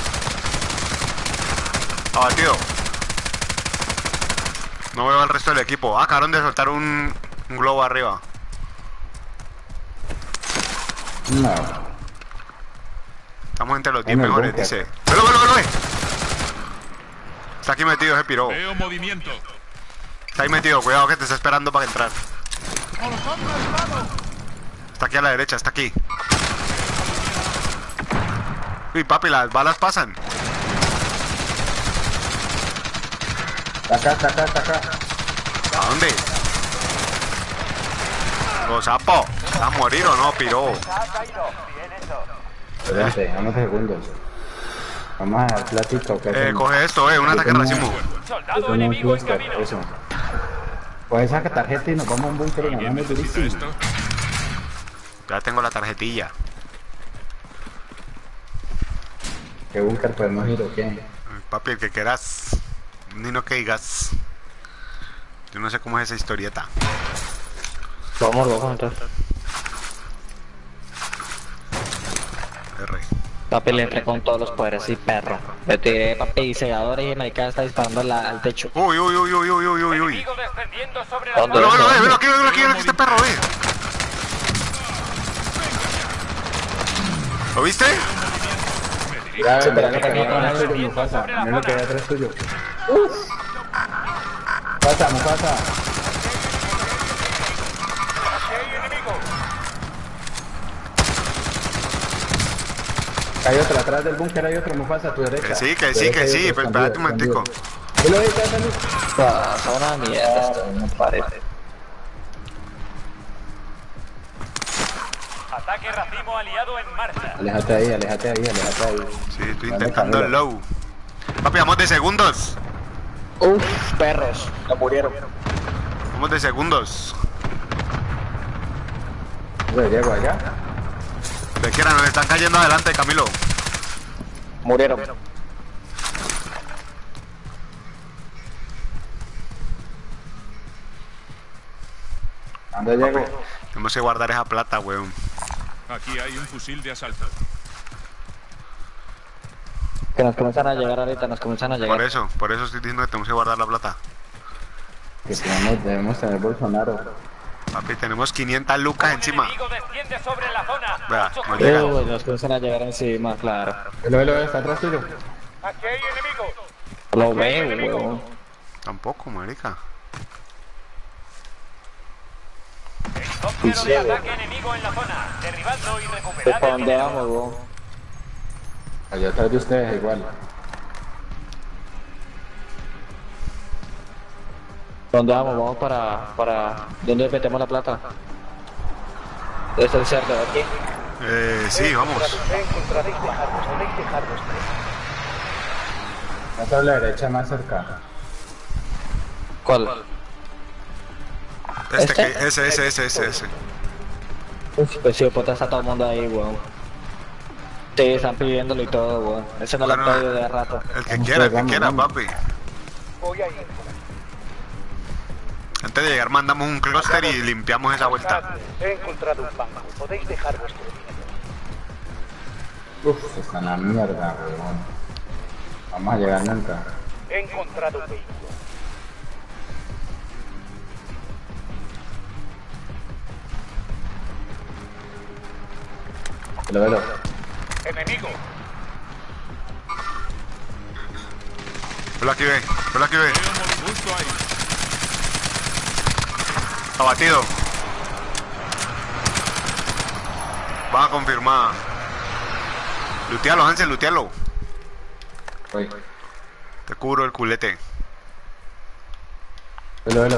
Abatido. No veo al resto del equipo. Ah, acabaron de soltar un, un globo arriba. No. Estamos entre los diez En el mejores, búnker. dice. ¡Velo, velo, velo, ve! Está aquí metido ese piro. Veo movimiento. Está ahí metido, cuidado que te está esperando para entrar. Está aquí a la derecha, está aquí. Uy, papi, las balas pasan. Está acá, está acá, está acá. ¿A dónde? Los sapo. ¿Va a morir o no, piro? Ha caído. Bien hecho. Espérate, unos segundos. Vamos a dar plática. ¿Qué Eh, hacemos? coge esto, eh, un ataque tengo- racimo. Soldado Tengo un enemigo en cluster, camino. eso. Coge esa tarjeta y nos vamos a un búnker y ¿Alguien ganamos necesita durísimo. esto? Ya tengo la tarjetilla. ¿Qué búnker podemos ir o qué? Papi, el que quieras. Ni no que digas. Yo no sé cómo es esa historieta. Vamos, vamos, entonces. R. Papi le entré con todos los poderes y perro. Le tiré papi segadores y el marica está disparando la- al techo. Uy, uy, uy, uy, uy, uy, uy, uy. Enemigo descendiendo sobre la ¿Dónde? Velo, zona. velo, velo, aquí, velo aquí, velo aquí este perro, ve. ¿Lo viste? Mira, Sí, mira pero lo que que hay tenía atrás que- tuyo, Mufasa. sobre la Mira lo que hay zona. atrás tuyo. Mufasa, Mufasa. Aquí hay enemigo. Hay otro, atrás del búnker hay otro, Mufasa, a tu derecha. Que sí, que A tu sí, que derecha sí, hay otro, pero espérate un escondido, momentico. escondido. Velo ahí, ya salió. Pasa una mierda esto, no parece. Ataque racimo aliado en marcha. Aléjate ahí, aléjate ahí, aléjate ahí. Sí, estoy Dale, intentando el Camilo. low. Papi, vamos de segundos. Uf, perros. Ya murieron. Vamos de segundos. Pues llego allá. De quiera, nos están cayendo adelante, Camilo. Murieron. ¿Dónde llego? Tenemos que guardar esa plata, weón. Aquí hay un fusil de asalto. Que nos comienzan a llegar ahorita, nos comienzan a llegar. Por eso, por eso estoy diciendo que tenemos que guardar la plata. Que tenemos, debemos tener Bolsonaro. Papi, tenemos quinientas lucas Un encima. enemigo desciende sobre la zona. Vea, Mucho no cuidado. llega. Uy, nos comienzan a llegar encima, claro. Velo, velo, velo, está atrás tuyo. Aquí hay enemigo. Lo veo, weón. Tampoco, marica. Helicóptero de ataque enemigo en la zona. Derribadlo y ¿De recuperad para el dónde dinero. vamos, weón? Allá atrás de ustedes igual. ¿Dónde vamos? Vamos para... para... ¿Dónde metemos la plata? ¿Es el cerdo de aquí? Eh, sí, vamos. Encontraréis dejarnos, debéis dejarnos. Esa es la derecha más cerca. ¿Cuál? Este, ¿Este? que, ese, ese, ese, ese, ese. Uf, pues sí, puta, está todo el mundo ahí, weón. Sí, están pidiéndolo y todo, weón. Ese no lo Bueno, han pedido de rato. El que Vamos, quiera, el que vamos, quiera, vamos. papi. Voy a ir. Antes de llegar mandamos un clúster y limpiamos esa vuelta. He encontrado un banco. Podéis dejar vuestro dinero. Uf, está en la mierda, weón. Vamos a llegar nunca. He encontrado un vehículo. Velo, velo. Enemigo. Velo aquí, ve. Velo aquí, ve. Justo ahí. Abatido. Va a confirmar. Lutealo, Hansel, lutealo. Voy. Te cubro el culete. Velo, velo.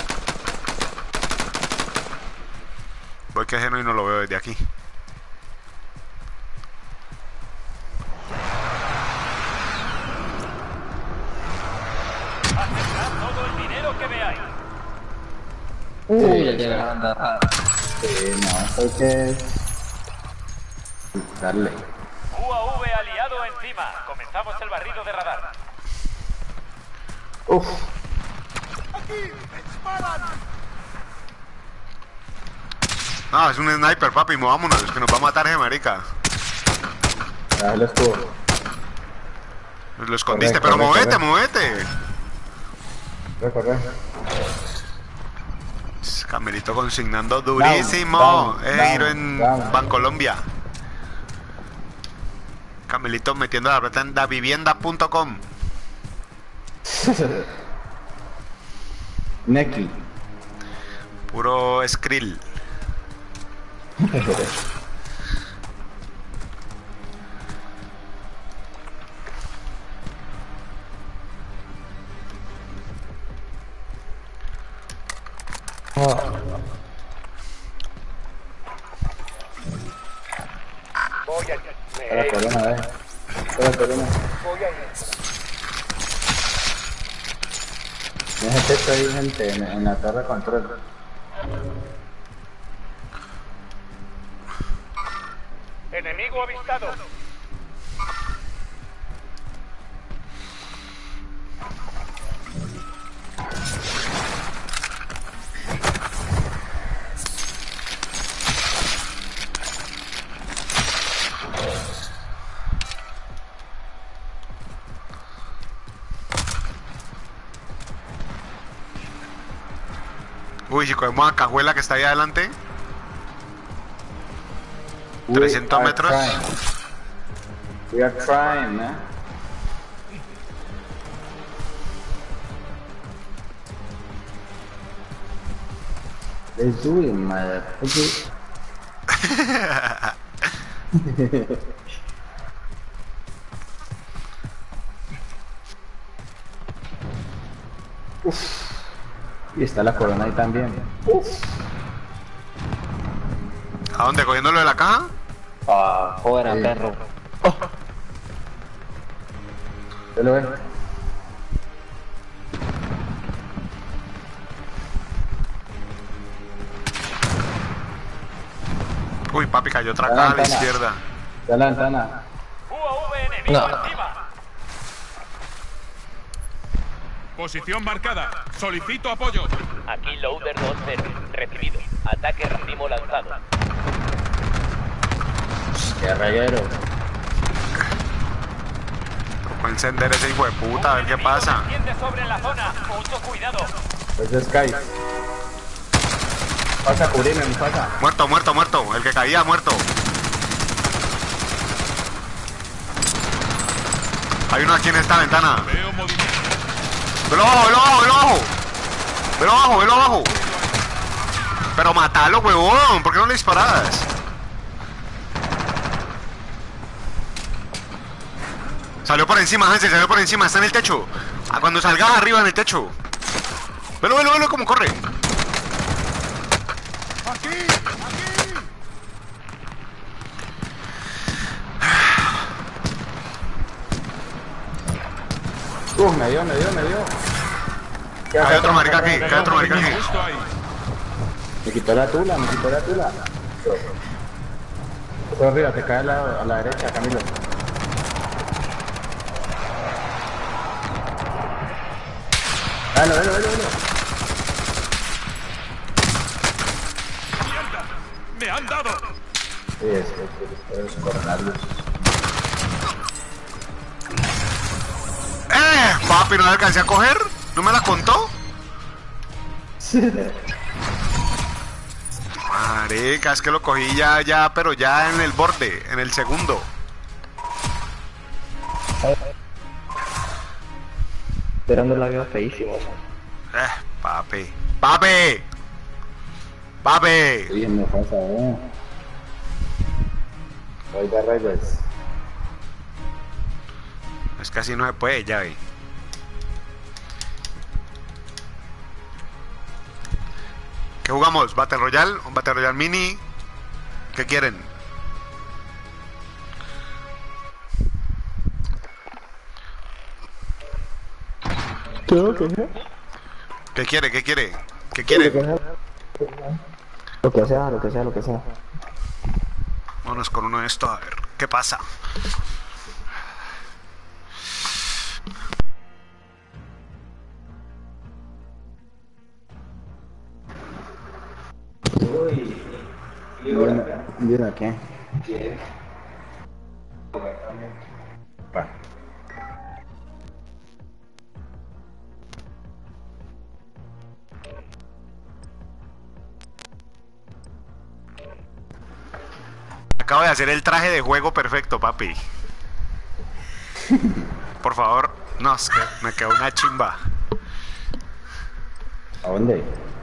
Voy que ajeno y no lo veo desde aquí. Aceptad todo el dinero que veáis. Uy, ya llegaron de rato. Sí, no, hay que... darle. U A V aliado encima. Comenzamos el barrido de radar. Uf. Ah, es un sniper, papi, movámonos, que nos va a matar ese marica. Ah, el escudo. Lo escondiste, Corre, pero corre, movete, corre. movete. Corre, corre. Camelito consignando durísimo. Down, down, Eh, giro down, en down. Bancolombia. Camelito metiendo la plata en davivienda punto com. Neki. Puro skrill. Voy a ir. Espera, Me- corona, eh. Espera, corona. Voy a ir. En ese techo hay gente en, en la torre de control. Enemigo avistado. Uy, si cogemos a Cajuela que está ahí adelante. We trescientos are metros. trying. We are trying, eh. Let's do it, motherfucker. Uf. Y está la corona ahí también. Uf. ¿A dónde? ¿Cogiéndolo de la caja? Ah, fuera, Sí. perro. ¿Te lo ves? Uy, papi, cayó otra La caja a la ventana. izquierda. Ya la ventana. U A V enemigo No. encima. Posición marcada. Solicito apoyo. Aquí Loader dos cero. Recibido. Ataque racimo lanzado. Qué reguero. Voy a encender ese hijo de puta, a ver qué Enemigo pasa. desciende sobre la zona. Mucho cuidado. Pues es Sky. Pasa, cubrirme, mi pasa. Muerto, muerto, muerto. El que caía, muerto. Hay uno aquí en esta ventana. Veo movimiento. Velo abajo, velo abajo, velo abajo. Velo abajo, velo abajo. Pero matalo, huevón. ¿Por qué no le disparas? Salió por encima, Hansel, salió por encima. Está en el techo. Ah, cuando salgas arriba en el techo. Velo, velo, velo, cómo corre. ¡Aquí! ¡Aquí! Uh, me dio, me dio, me dio. Hay otro marica aquí, hay otro marica aquí. Justo ahí. Me quitó la tula, me quitó la tula. Por arriba, te cae a la, a la derecha, Camilo. Dale, dale, dale, dale. ¡Mierda! ¡Me han dado! Sí, es que es coronario. ¡Eh! Papi, ¿no la alcancé a coger? ¿No me la contó? Marica, es que lo cogí ya, ya, pero ya en el borde, en el segundo. Esperando la vida feísimo. Eh, papi. ¡Papi! ¡Papi! Sí, me pasa, eh. Oiga, Reyes. Es que así no se puede, ya ve. ¿Qué jugamos? ¿Battle Royale? ¿Un Battle Royale Mini? ¿Qué quieren? ¿Qué quiere? ¿Qué quiere? ¿Qué quiere? Lo que sea, lo que sea, lo que sea. Vámonos con uno de estos a ver qué pasa. ¿Viene aquí? Va. Acabo de hacer el traje de juego perfecto, papi. Por favor, no, es que me quedó una chimba. ¿A dónde?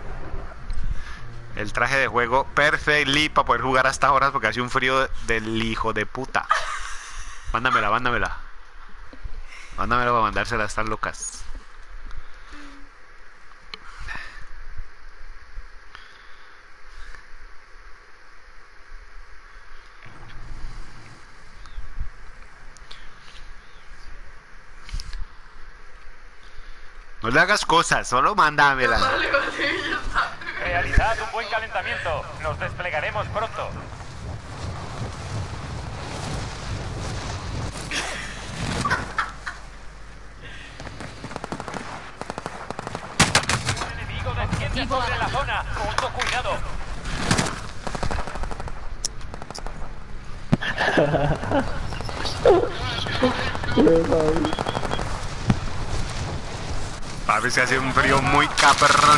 El traje de juego perfectly para poder jugar a estas horas porque hace un frío del hijo de puta. Mándamela, mándamela. Mándamela para mandársela a estas locas. No le hagas cosas, solo mándamela. Realizad un buen calentamiento. Nos desplegaremos pronto. Un enemigo desciende sobre la zona. Mucho cuidado. A ver si hace un frío muy cabrón.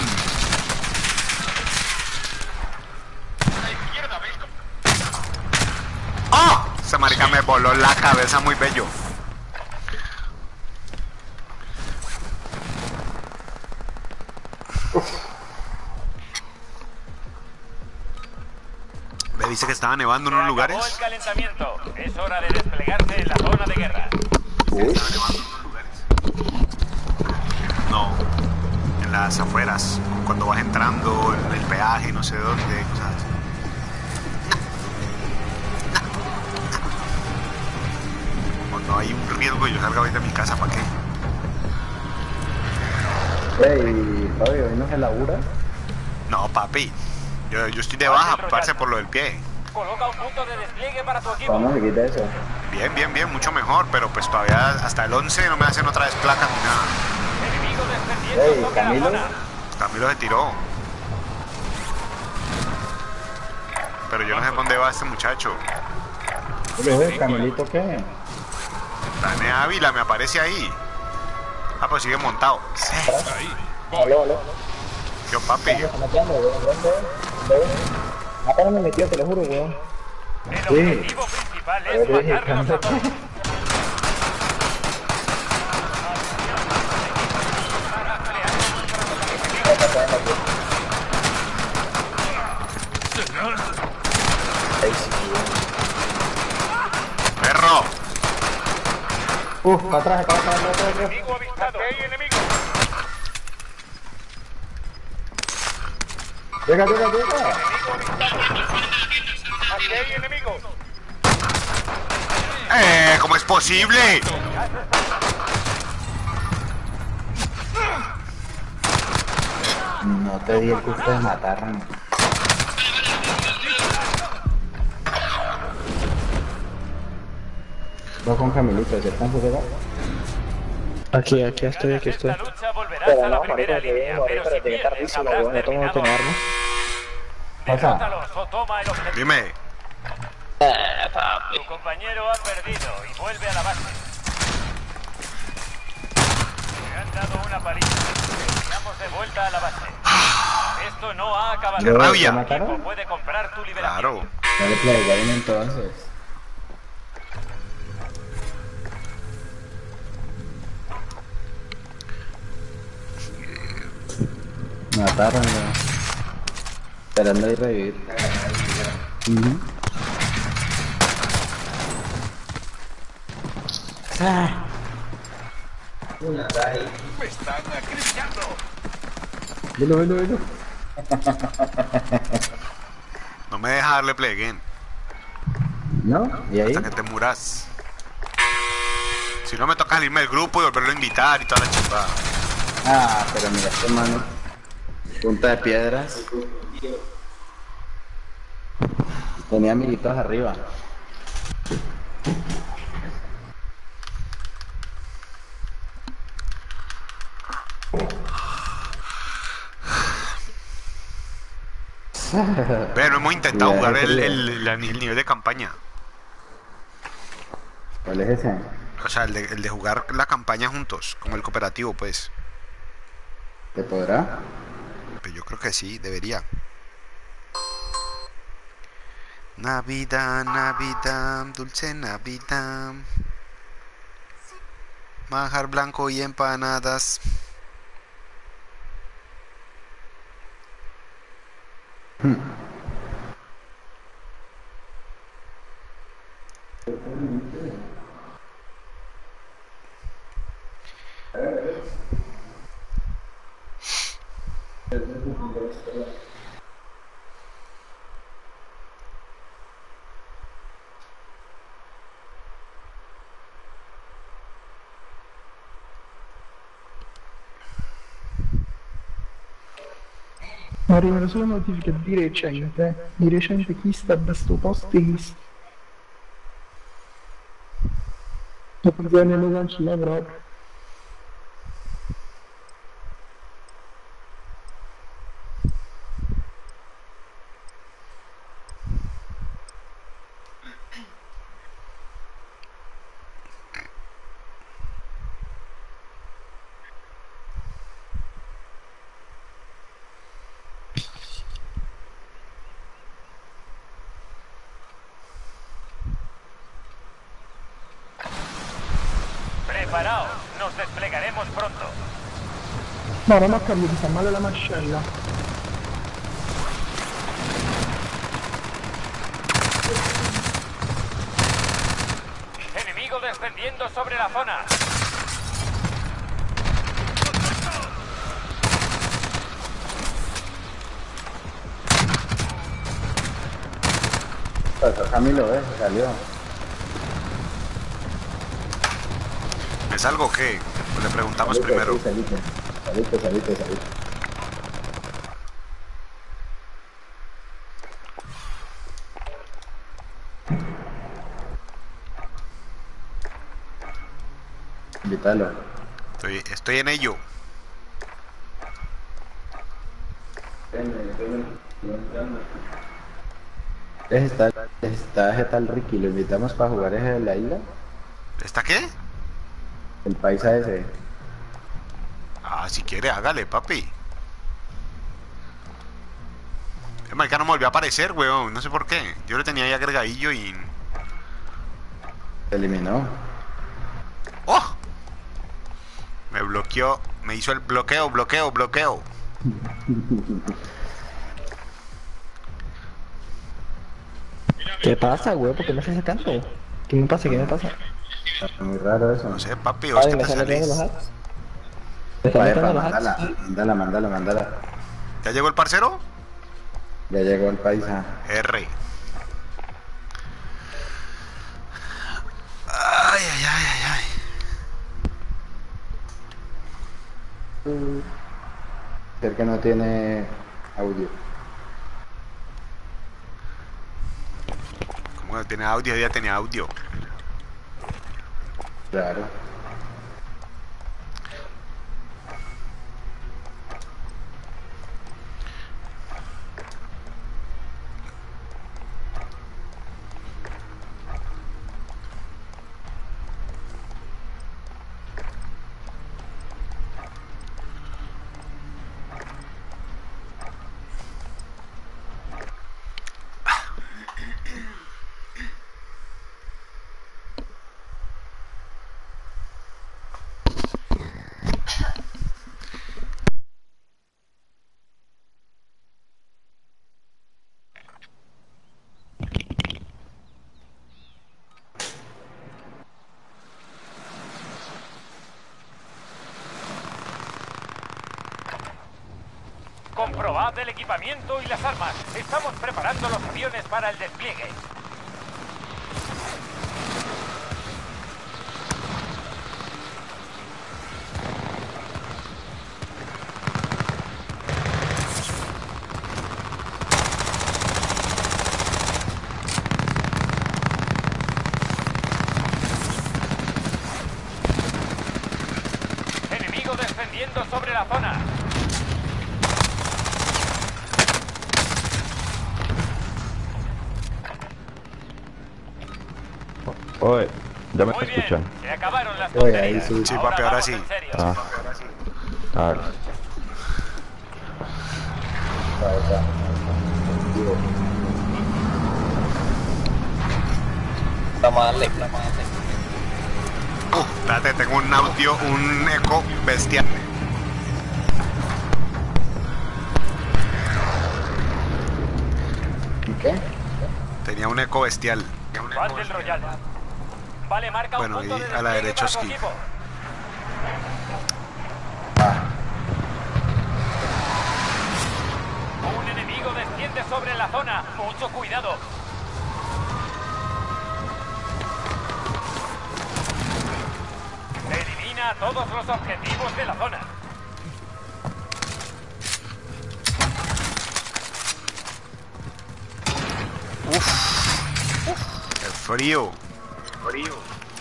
¡Oh! Ese marica me voló la cabeza muy bello. Me dice que estaba nevando en unos lugares. Se acabó el calentamiento. Es hora de desplegarse en la zona de guerra. No, en las afueras, cuando vas entrando, en el peaje, no sé dónde, cosas así. Cuando hay un riesgo, yo salga hoy de mi casa, ¿para qué? Ey, Fabio, ¿y no se labura? No, papi, yo, yo estoy de baja, parce, por lo del pie. Coloca un punto de despliegue para tu equipo. Vamos, quita eso. Bien, bien, bien, mucho mejor, pero pues todavía hasta el once no me hacen otra vez placas ni nada. Enemigo descendiendo Ey, sobre la Camilo. zona. Camilo se tiró. Pero yo no sé dónde va este muchacho. ¿Ves, Camilito qué? Dane Ávila, me aparece ahí. Ah, pues sigue montado. Sí. Ahí. Aló, aló. Yo, papi. Está mateando, weón, ¿dónde? ¿Dónde? Acá no me metió, te lo juro, weón. El Sí. objetivo principal es Oye, matarlos a todos. Perro. Uh, para atrás, para atrás, para atrás, para atrás. Enemigo avistado. Hay enemigo. Llega, llega, llega. Aquí hay enemigos. ¡Eh! ¿Cómo es posible? No te di el gusto de matarme. Voy con Camilito, ¿se están jugando? Aquí, aquí estoy, aquí estoy. Esta lucha volverás Pero a la no, primera marico, llegué, línea, morí, pero pero si llegué pierdes tardísimo, habrás weón, no tengo terminado que aquí. arma. Derrótalos o toma el objetivo. Dime. Tu compañero ha perdido y vuelve a la base. Me han dado una paliza. Terminamos de vuelta a la base. Esto no ha acabado. ¡Qué rabia! El equipo puede comprar tu liberación. Claro. Dale play, ya viene entonces. Mataron, ya. Esperando ahí revivir. Uh-huh. Ah, Me están acribillando. Velo, velo, velo. No me deja darle play again. ¿No? ¿Y ahí? Hasta que te muras. Si no me toca salirme del grupo y volverlo a invitar y toda la chimpada. Ah, pero mira este mano. Punta de piedras. Tenía amiguitos arriba. Ve, no hemos intentado Ya, jugar ya, el, ya. el, el- el nivel de campaña. ¿Cuál es ese? O sea, el de, el de jugar la campaña juntos, como el cooperativo, pues. ¿Te podrá? Pues yo creo que sí, debería. Navidad, Navidad, dulce Navidad. Manjar blanco y empanadas. Ma arrivano solo notifiche di recente, di recente chi sta da sto posto e chi sta. La funzione non cancella proprio. Preparaos, nos desplegaremos pronto. No, non ho capito, mi fa male la mascella. Enemigo descendiendo sobre la zona. Camilo, ¿ves? Salió. ¿Me salgo o qué? Pues le preguntamos Salite, primero. sí, salite. Salite, salite, salite. Invítalo. Estoy, estoy en ello. Está, está ese tal Ricky, lo invitamos para jugar ese de la isla. ¿Está qué? El paisa ese. Ah, si quiere, hágale, papi. El marica no me volvió a aparecer, weón. No sé por qué. Yo le tenía ahí agregadillo y... Se eliminó. ¡Oh! Me bloqueó. Me hizo el bloqueo, bloqueo, bloqueo. ¿qué pasa, güey? ¿Por qué me haces tanto? ¿Qué me pasa? ¿Qué me pasa? Muy raro eso. No sé, papi, vos Ay, que me te están metiendo los salís. hacks. Me están Epa, metiendo epa, los mandala, hacks. mandala, mandala, mandala. ¿Ya llegó el parcero? Ya llegó el paisa. R. Ay, ay, ay, ay, ay. El que no tiene audio. ¿Cómo que tiene audio? Ya tenía audio. Claro. Comprobad el equipamiento y las armas. Estamos preparando los aviones para el despliegue. Enemigo descendiendo sobre la zona. Oye, ya me Muy escuchan. bien, se acabaron las Oye, ahí tonterías. sí. Sí, papi, ahora sí. vamos en serio. Ah. A ver. Vamos a darle, vamos a darle. Uh, espérate, tengo un audio, un eco bestial. ¿Y qué? Tenía un eco bestial. Battle Royale. Vale, marca Bueno, un punto y de a la despliegue derecha para tu esquí. equipo. Un enemigo desciende sobre la zona. Mucho cuidado. Elimina a todos los objetivos de la zona. El frío. Frío.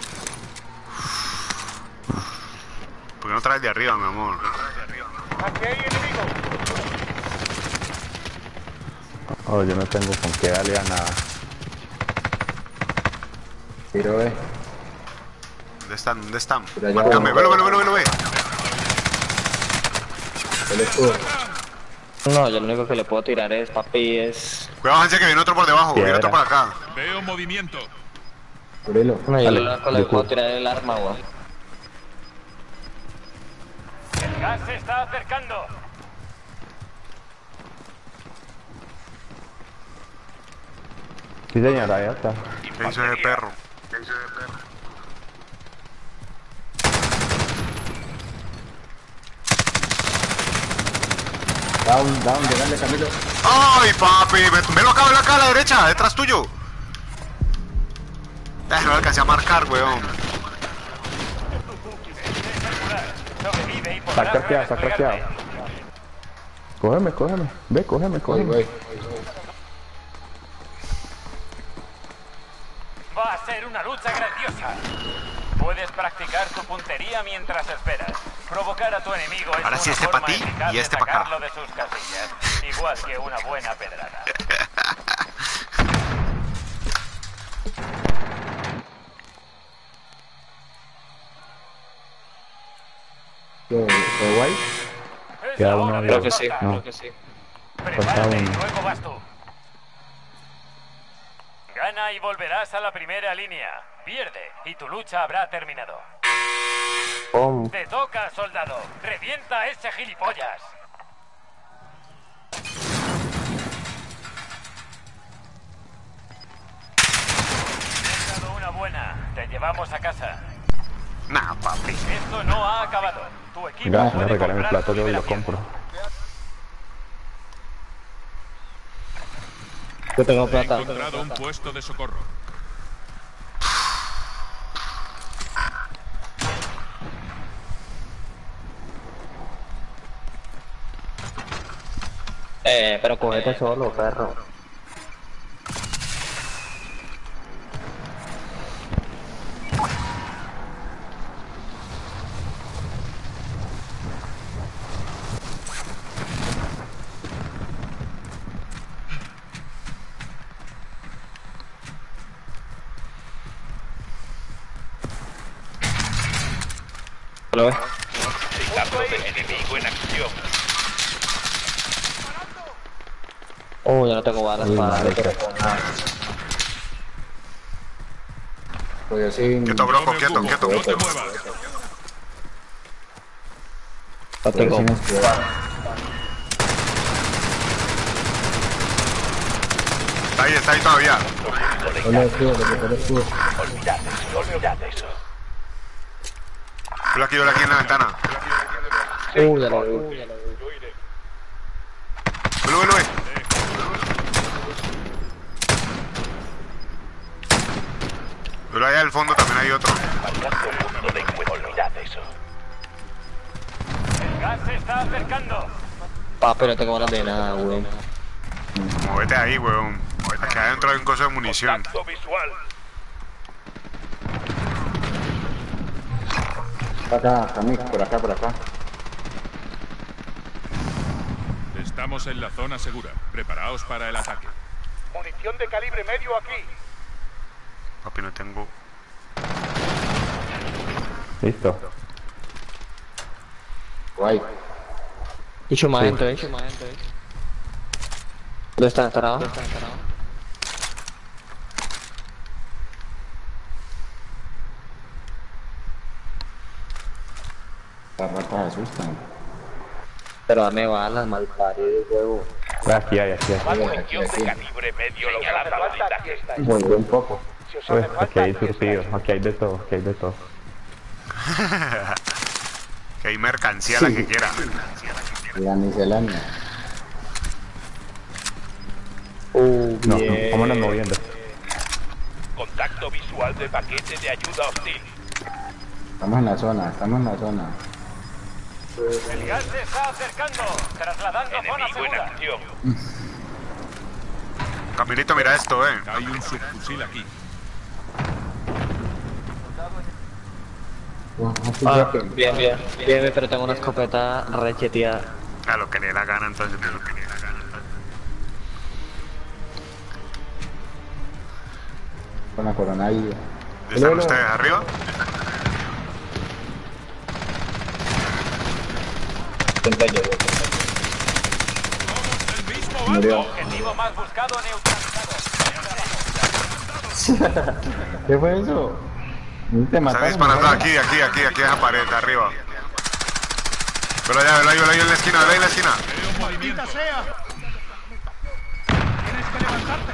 ¿Por qué no traes de arriba, mi amor? Aquí hay enemigo. Oh, yo no tengo con qué darle a nada. Tiro, eh. ¿Dónde están? ¿Dónde están? Pero allá Márcame, abajo. velo, velo, velo, velo, ve. El escudo. No, yo lo único que le puedo tirar es, papi, es... Cuidado, Hansel, que viene otro por debajo, viene otro por acá. Veo movimiento. Cúbrelo. No, yo Dale, lo único que le yo puedo cubro. tirar es el arma, weón. El gas se está acercando. Sí, señora, ya está. ¿Qué hizo ese perro? ¿Qué hizo ese perro? Down, down, llegale, Camilo. ¡Ay, papi! Me, me lo acabo de acá a la derecha, detrás tuyo. Eh, no alcancé a marcar, weón. Sobrevive y Está podrás craqueado, está redesplegarte. craqueado. Cógeme, cógeme. Ve, cógeme, Voy, cógeme. voy. Va a ser una lucha grandiosa. Puedes practicar tu puntería mientras esperas. Provocar a tu enemigo es Ahora sí, una este forma pa' ti eficaz y de este pa' acá. sacarlo de sus casillas, igual que una buena pedrada. ¿Qué? ¿Qué guay? Es Queda la uno hora de vivo. Creo que sí, matar. creo que sí. Prepárate y uno. luego vas tú. Gana y volverás a la primera línea. Pierde y tu lucha habrá terminado. Oh, Te toca, soldado. Revienta a ese gilipollas. Te he dado una buena. Te llevamos a casa. Nah, papi. Esto no ha acabado. Tu equipo gracias, me puede regalé mi comprar plato, tu yo y lo liberación. compro. Yo tengo He plata. encontrado un puesto de socorro. Eh, pero cogete solo, perro. ¿Lo ves? Ciclando de enemigo en acción. Oh, ya no tengo balas Uy, para madre, darle, pero qué- con nada. Pues yo sí. Quieto, Bronco, Yo me quieto, ocupo, quieto. no te muevas. No tengo. Yo sí me escudo. Está ahí, está ahí todavía. Ponle escudo, que te ponle escudo. Olvidad eso, olvidad eso. Yo aquí, yo aquí en la ventana. Uh, ya lo vi. Velo, velo, ve. Pero allá al fondo también hay otro. Marcando un punto de encuentro. Olvidad eso. El gas se está acercando. Papi, no tengo balas de nada, güey. Móvete ahí, weón. Aquí adentro hay un coso de munición. Contacto visual. Por acá, Camix, por acá, por acá. Estamos en la zona segura. Preparaos para el ataque. Munición de calibre medio aquí. Papi, no tengo. Listo. Guay. Hizo más adentro, hizo más adentro. ¿Dónde están? ¿Están abajo? Las ratas asustan. Pero dame balas, mal parido, huevo. Aquí hay, aquí hay. Munición de calibre medio lograda. Blindaje. Volvió un poco. Uy, aquí hay surtido, aquí hay de todo, aquí hay de todo. Que hay mercancía la que quiera. La miscelánea. Uh, No, no, bien. vámonos moviendo. Contacto visual de paquete de ayuda hostil. Estamos en la zona, estamos en la zona. El gas se está acercando. Trasladando zona Enemigo en segura. acción. Camilito, mira esto, eh. Hay un subfusil aquí. Ah, bien, bien. Bien, pero tengo una escopeta recheteada. A lo que le dé la gana, entonces. A lo que le dé la gana, entonces. Con la corona ahí. ¿Dónde están ustedes? ¿Arriba? Murió. Objetivo más buscado neutralizado. ¿Qué fue eso? Te Están mataron. disparando aquí, aquí, aquí, aquí en esa pared, arriba. Velo allá, velo ahí, velo ahí en la esquina, velo ahí en la esquina. ¡Maldita sea! Tienes que levantarte.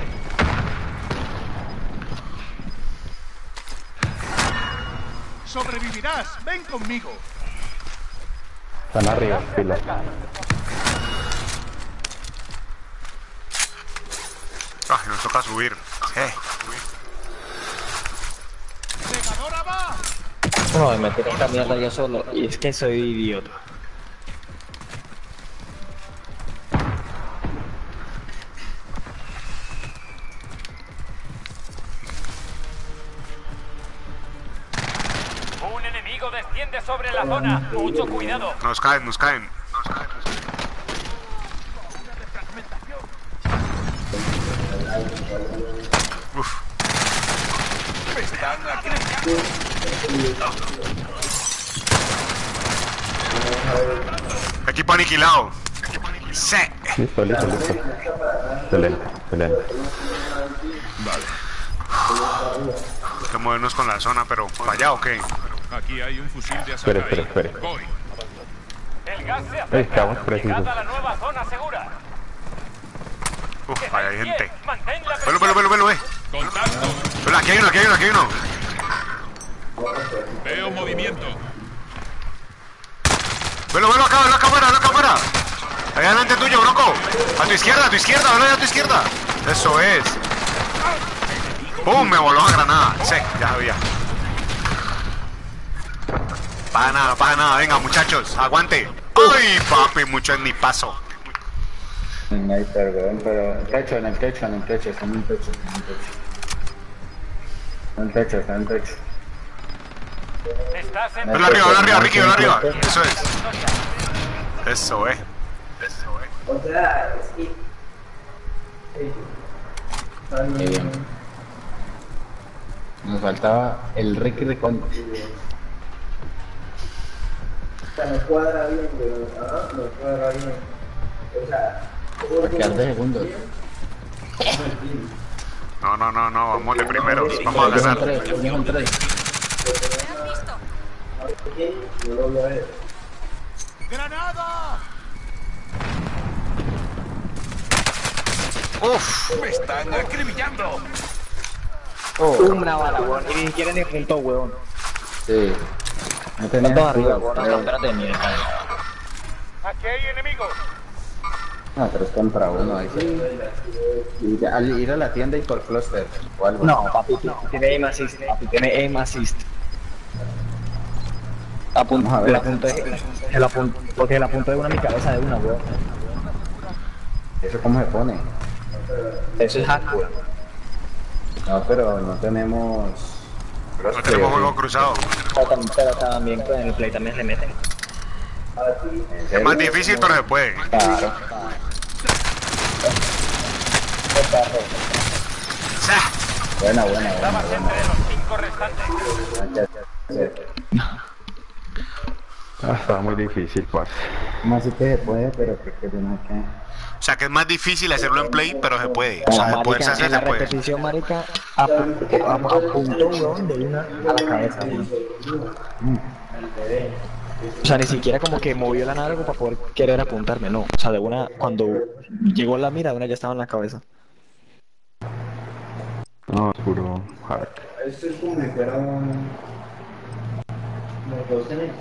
Sobrevivirás. Ven conmigo. Están arriba, pila. Ah, nos toca subir. Eh. ¡Segadora va! No, me metí esta mierda yo solo. Y es que soy idiota. Un enemigo desciende sobre la zona. Mucho cuidado. Nos caen, nos caen. Uf. Equipo aniquilado. Sí. Listo, listo, listo. Excelente, excelente. Vale. Hay que movernos con la zona, pero ¿para allá o qué? Aquí hay un fusil de Espere, asalto. espere, espere. Voy. El gas se Ey, acerca. estamos precisos. Llegad a la nueva zona segura. Uf, ahí hay gente. Mantén la Velo, velo, velo, velo, eh. Contacto. Velo, aquí hay uno, aquí hay uno, aquí hay uno. Veo movimiento. Velo, velo acá, velo acá afuera, velo acá afuera. Ahí adelante tuyo, bronco. A tu izquierda, a tu izquierda, velo ahí a tu izquierda. Eso es. ¡Pum! Me voló la granada. Sí, ya sabía. Para nada, para nada. Venga, muchachos, aguante. ¡Ay, papi! Mucho en mi paso. Sniper, weón, pero... En el techo, en el techo, en el techo, está en el techo, en el techo. En el techo, está en el techo. Estás en... Ven arriba, ven arriba, Ricky, ven arriba. Eso es. Eso es. Eso es. O sea, es que... Muy bien. Nos faltaba el Ricky Recon. O sea, no cuadra bien, pero... Ah, no cuadra bien. O sea... Para quedar de segundos. No, no, no, no, vamos de primeros. Vamos a ganar. No lo voy a ver. ¡Granada! ¡Uf! ¡Me están acribillando! Oh. Una bala, weón. Y ni siquiera ni punto, weón. Sí. No tenía Dos arriba, escudo. weón. No, espérate, mira. Aquí hay enemigos. Ah, pero es contra uno ahí sí. Y al ir a la tienda y por cluster o algo. No, papi, tiene aim assist. Papi, tiene aim assist. Vamos a ver. El apunte, el apunte, porque el apunte de una mi cabeza de una, weón. ¿Eso cómo se pone? Eso es hack, weón. No, pero no tenemos... No tenemos juego cruzado. Pero, tam- pero también con el play también se mete. Es más difícil, pero se puede. Claro. ¡Sa! Buena, buena, buena, Estabas buena. entre los cinco restantes. Ah, estaba muy difícil, parce. Más sí que se puede, pero que que no que... O sea que es más difícil hacerlo en play, pero se puede. O No, sea, de marica, poderse hacer, en la se puede. repetición, marica, apu- apu- apuntó, weón, de una a la cabeza, weón. O sea, ni siquiera como que movió la nave para poder querer apuntarme, no. O sea, de una, cuando llegó la mira, de una ya estaba en la cabeza. No, es puro hack. Esto es como si fuera un... ¿Los dos tenéis?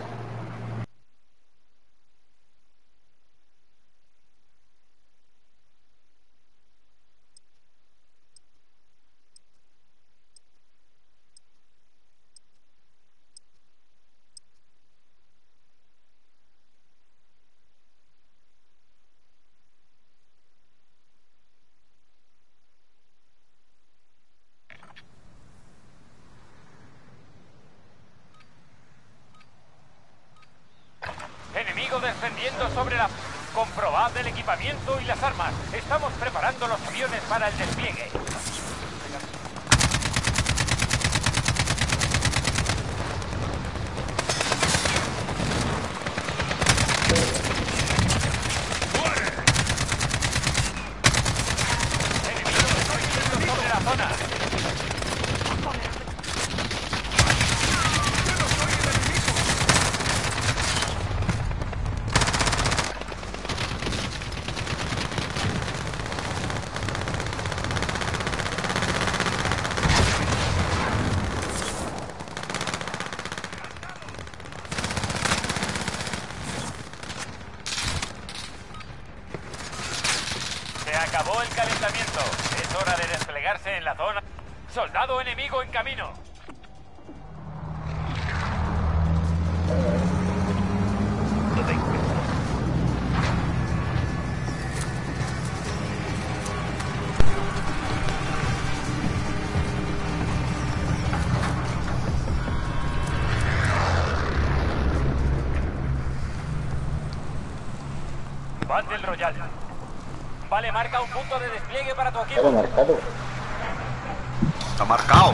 Enemigo descendiendo sobre la... Comprobad el equipamiento y las armas. Estamos preparando los aviones para el despliegue. Enemigo descendiendo sobre la zona. Se acabó el calentamiento. Es hora de desplegarse en la zona. Soldado enemigo en camino. Battle Royale. Vale, marca un punto de despliegue para tu equipo. marcado. Está marcado.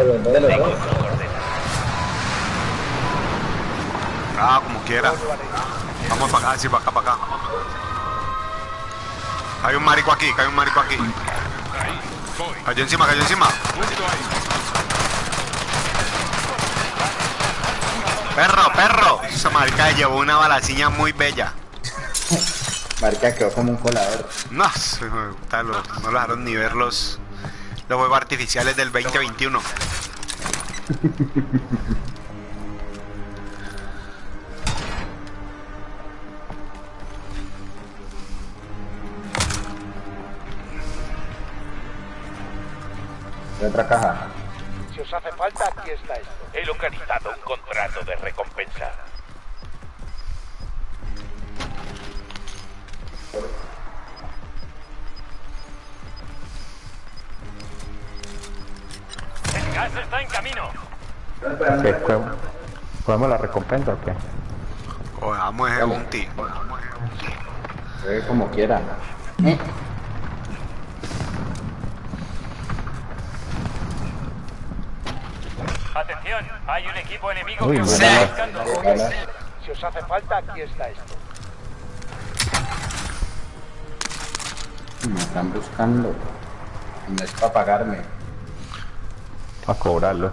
Ah, como quiera. Vamos para acá, sí, para acá, para acá. Hay un marico aquí, hay un marico aquí. Cayó encima, cayó encima. Perro, perro. Esa marica llevó una balaciña muy bella. Marica quedó como un colador. No, sí, me gusta, lo- no lo dejaron ni ver los, los juegos artificiales del veinte veintiuno. ¿Qué otra caja? Si os hace falta, aquí está esto. He localizado un contrato de recompensa. El gas está en camino. ¿Qué? ¿Cogemos cogemos la recompensa o qué? O dejamos ese bounty. Se ve como quiera. Atención, hay un equipo enemigo Uy, que os sí. está buscando. Si os hace falta, aquí está esto. Me están buscando. No es para pagarme. A cobrarlo.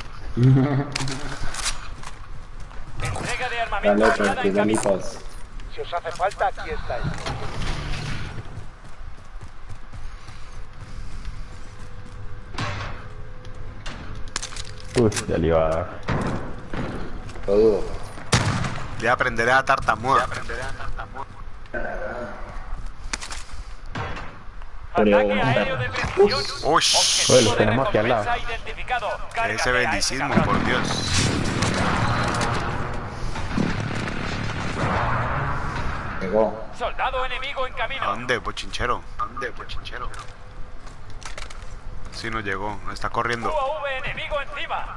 Entrega de armamento Dale, aliada en camino. tranquilitos. Si os hace falta, aquí está esto. Uy, ya le iba a dar. Todo. Ya aprenderé a tartamudear. Ataque aéreo de precisión. Uy, Oye, los tenemos aquí al lado. Recompensa identificado. ese Cárgate a ese belicismo, cabrón. por Dios. Llegó. Soldado enemigo en ¿A camino. dónde, bochinchero? ¿A dónde, bochinchero? Sí, no llegó, está corriendo. U A V enemigo encima.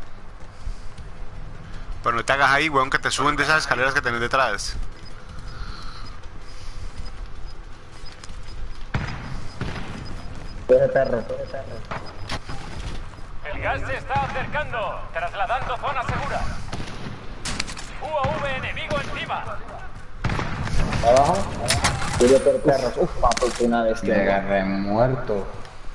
Pero no te hagas ahí, weón, que te suben de esas escaleras que tenés detrás. Ese perro. El gas se está acercando. Trasladando zona segura. U A V enemigo encima. Abajo. Cuyo por perros. Uf, papo, que una Me bestia. agarré muerto.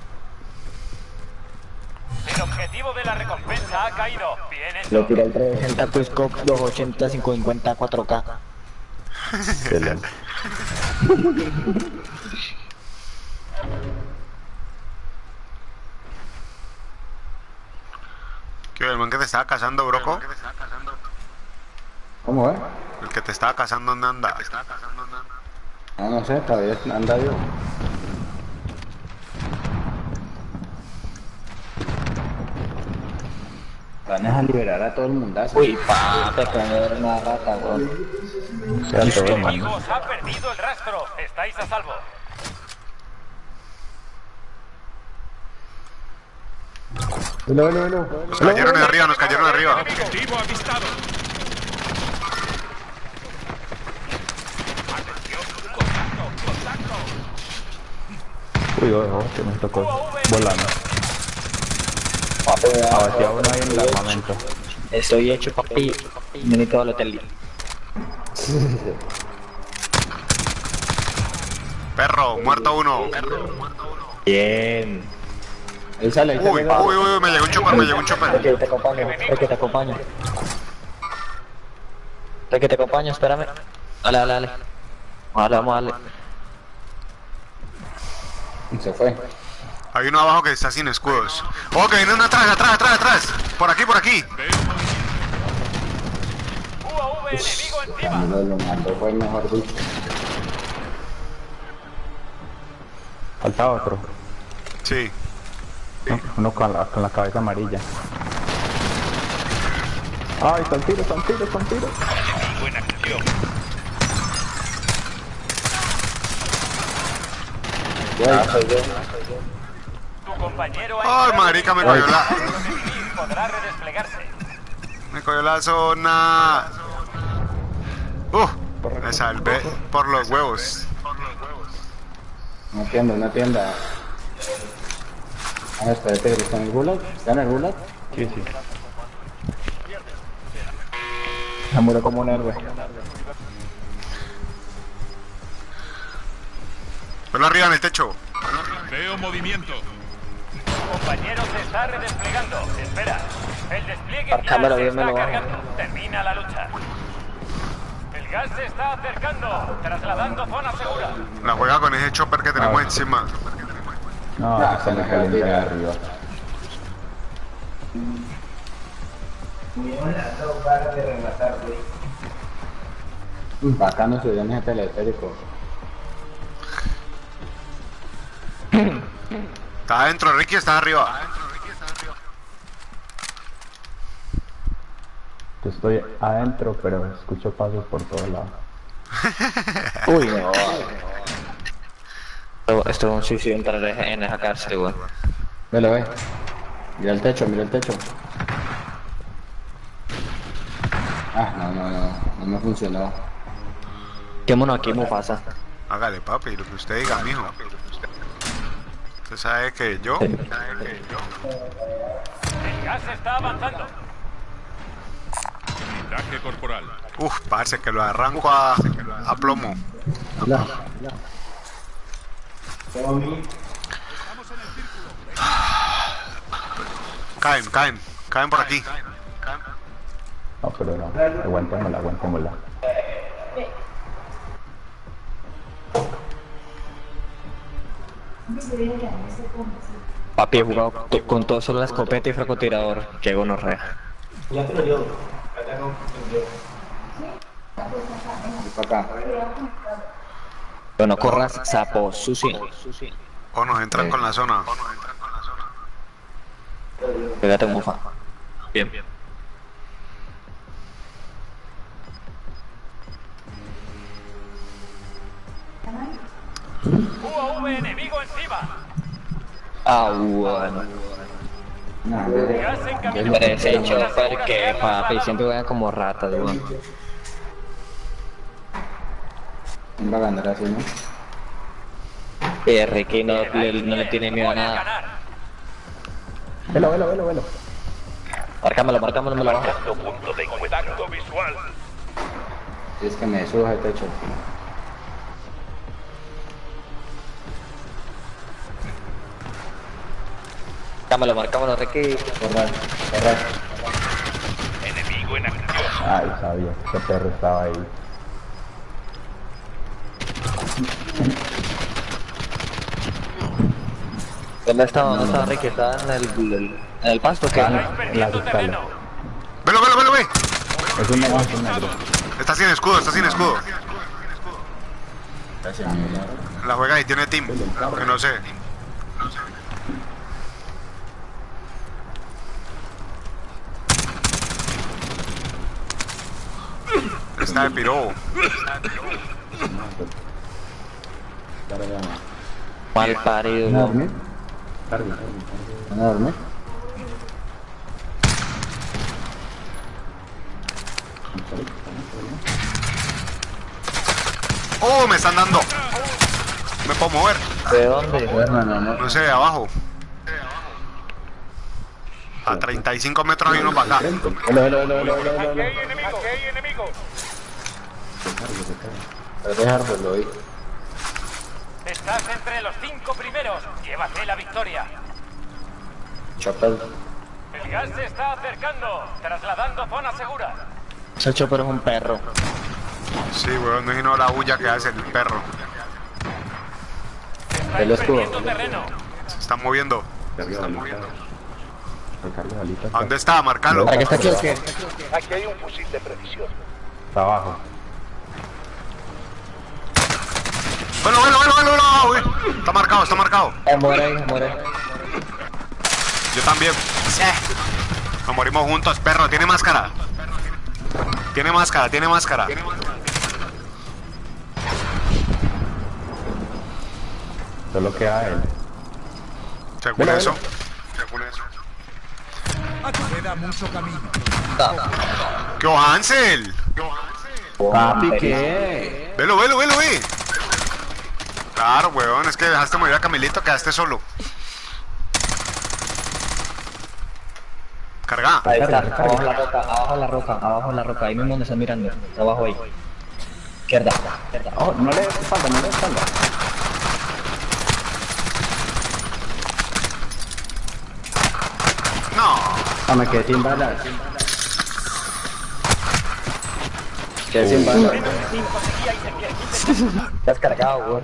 El objetivo de la recompensa ha caído. Bien Le hecho. tiré el trescientos sesenta Quickscope doscientos ochenta cincuenta cincuenta cuatro K. Excelente. ¿Qué, el man que te estaba cazando, broco? ¿Cómo es? El que te estaba cazando, ¿dónde anda? No, no sé, todavía anda vivo. Van a liberar a todo el mundazo. Uy, papi, que era una rata, weón. Ya El todo, enemigo mano. os ha perdido el rastro. Estáis a salvo. Velo, velo, velo. Nos cayeron de arriba, nos cayeron de arriba. Objetivo avistado. Uy, ojo, que me tocó volando. Papi, Abatía uno ahí en el armamento. estoy hecho, papi. Me necesito el hotel. Perro, muerto uno. Bien. Ahí sale, ahí sale. Uy, uy, uy, me llegó un chopper, me llegó un Es chopper. que te acompaño, es que te acompaño. Es que te acompaño, espérame. Dale, dale, dale. Vamos a darle, vamos a darle. Se fue. Hay uno abajo que está sin escudos. Oh, que viene uno atrás, atrás, atrás, atrás. Por aquí, por aquí. U A V enemigo encima. Cuando lo mandó fue mejor dicho. Falta otro. Sí. No, uno con la, con la cabeza amarilla. Ay, son tiros, son tiros, son tiros. Buena acción. Ah, soy yo. Tu compañero ha Ay, marica, me cogió la... podrá redesplegarse. Me cogió la zona. Uh, me salvé por los huevos. Una tienda, una tienda. Ah, espérate, ¿está en el gulag? ¿Está en el gulag? Sí, sí. Me muero como un héroe. Velo arriba en el techo. Veo movimiento. Tu compañero se está redesplegando. Espera. El despliegue Marcámelo final se bien, está me lo hago. cargando. Termina la lucha. El gas se está acercando. Trasladando zona segura. La juega con ese chopper que tenemos encima. No, Ah, se se me me calienta de calienta. arriba. Bacano subió en ese teleférico. Está adentro, Ricky, está arriba. Yo estoy adentro, pero escucho pasos por todos lados. Uy, no. Esto, esto es un suicidio entrar en esa cárcel, weón. Velo, ve. Mira el techo, mira el techo. Ah, no, no, no. No me funcionó. Quémonos aquí, Mufasa. Hágale, papi, lo que usted diga, mijo. Usted sabe que yo... El gas está avanzando. Traje corporal. Uf, parce, que lo arranco a, a plomo. Ya, Caen, caen, caen por aquí. No, pero no. Aguantémosla, aguantémosla. Papi, he jugado to- con todo solo la escopeta y francotirador. Qué gonorrea. Ya te lo llevo. Para acá. Pero no corras, sapo, sucio. O nos entran con la zona. Pégate, Mufa. Bien. U A V enemigo encima. Ah, bueno. Gas en camino. Parece hecho porque, papi, siempre juegan como ratas, weón. Va a ganar así, ¿no? Y Ricky no, le, no le tiene miedo a Voy a nada. ganar. Velo, velo, velo, velo. Márcamelo, márcamelo, me lo bajo. Punto de contacto visual. Si es que me suba el techo. Márcamelo, márcamelo, Ricky. Correr, correr. Enemigo en acción. Ay, sabía. Ese perro estaba ahí. ¿Dónde estaba? ¿Dónde estaba Ricky? ¿Estaba en el, el, en el pasto? ¿Qué? En la Perdiendo escala. terreno. Velo, velo, velo, ve. Es un negro, es un negro. Está sin escudo, está sin escudo. Gracias, mi milagro. La juega y tiene team. Que no sé. Está de piro. Ahora ya no. Mal parido, ¿Van a weón. dormir? ¿Van a dormir? Oh, me están dando. Me puedo mover. ¿De dónde? Hermano, no. No sé, de abajo. A treinta y cinco metros hay uno para acá. Velo, velo, velo, velo, velo, Aquí velo. hay enemigo. Aquí hay enemigo. Voy a dejárselo ahí. Estás entre los cinco primeros. Llévate la victoria. Chopper. El gas se está acercando. Trasladando zona segura. Ese chopper es un perro. Sí, weón, no imagino la bulla que hace el perro. El Estáis escudo. perdiendo terreno. Se está moviendo. Recarga balitas. Recarga balitas. ¿A dónde está? Marcalo. ¿Para qué está aquí o qué? Aquí hay un fusil de precisión. Está abajo. Velo, velo, velo, velo, velo. Uy, está marcado, está marcado. Eh, muere ahí, muere. Yo también. Sí. Nos morimos juntos, perro. ¿Tiene máscara? Tiene máscara, tiene máscara. Solo queda él. Según Velo, eso. velo. Según eso. Queda mucho camino. ¿Qué o Hansel? Papi, ¿qué? Velo, velo, velo, ve. Claro, weón, es que dejaste morir a Camilito, quedaste solo. Carga. Ahí está, abajo la roca, abajo la roca, abajo la roca, ahí mismo donde están mirando, abajo ahí. Izquierda, izquierda. Oh, no le des espalda, no le des espalda. No. Ah, me quedé sin balas. Quedé sin balas. Estás cargado, weón.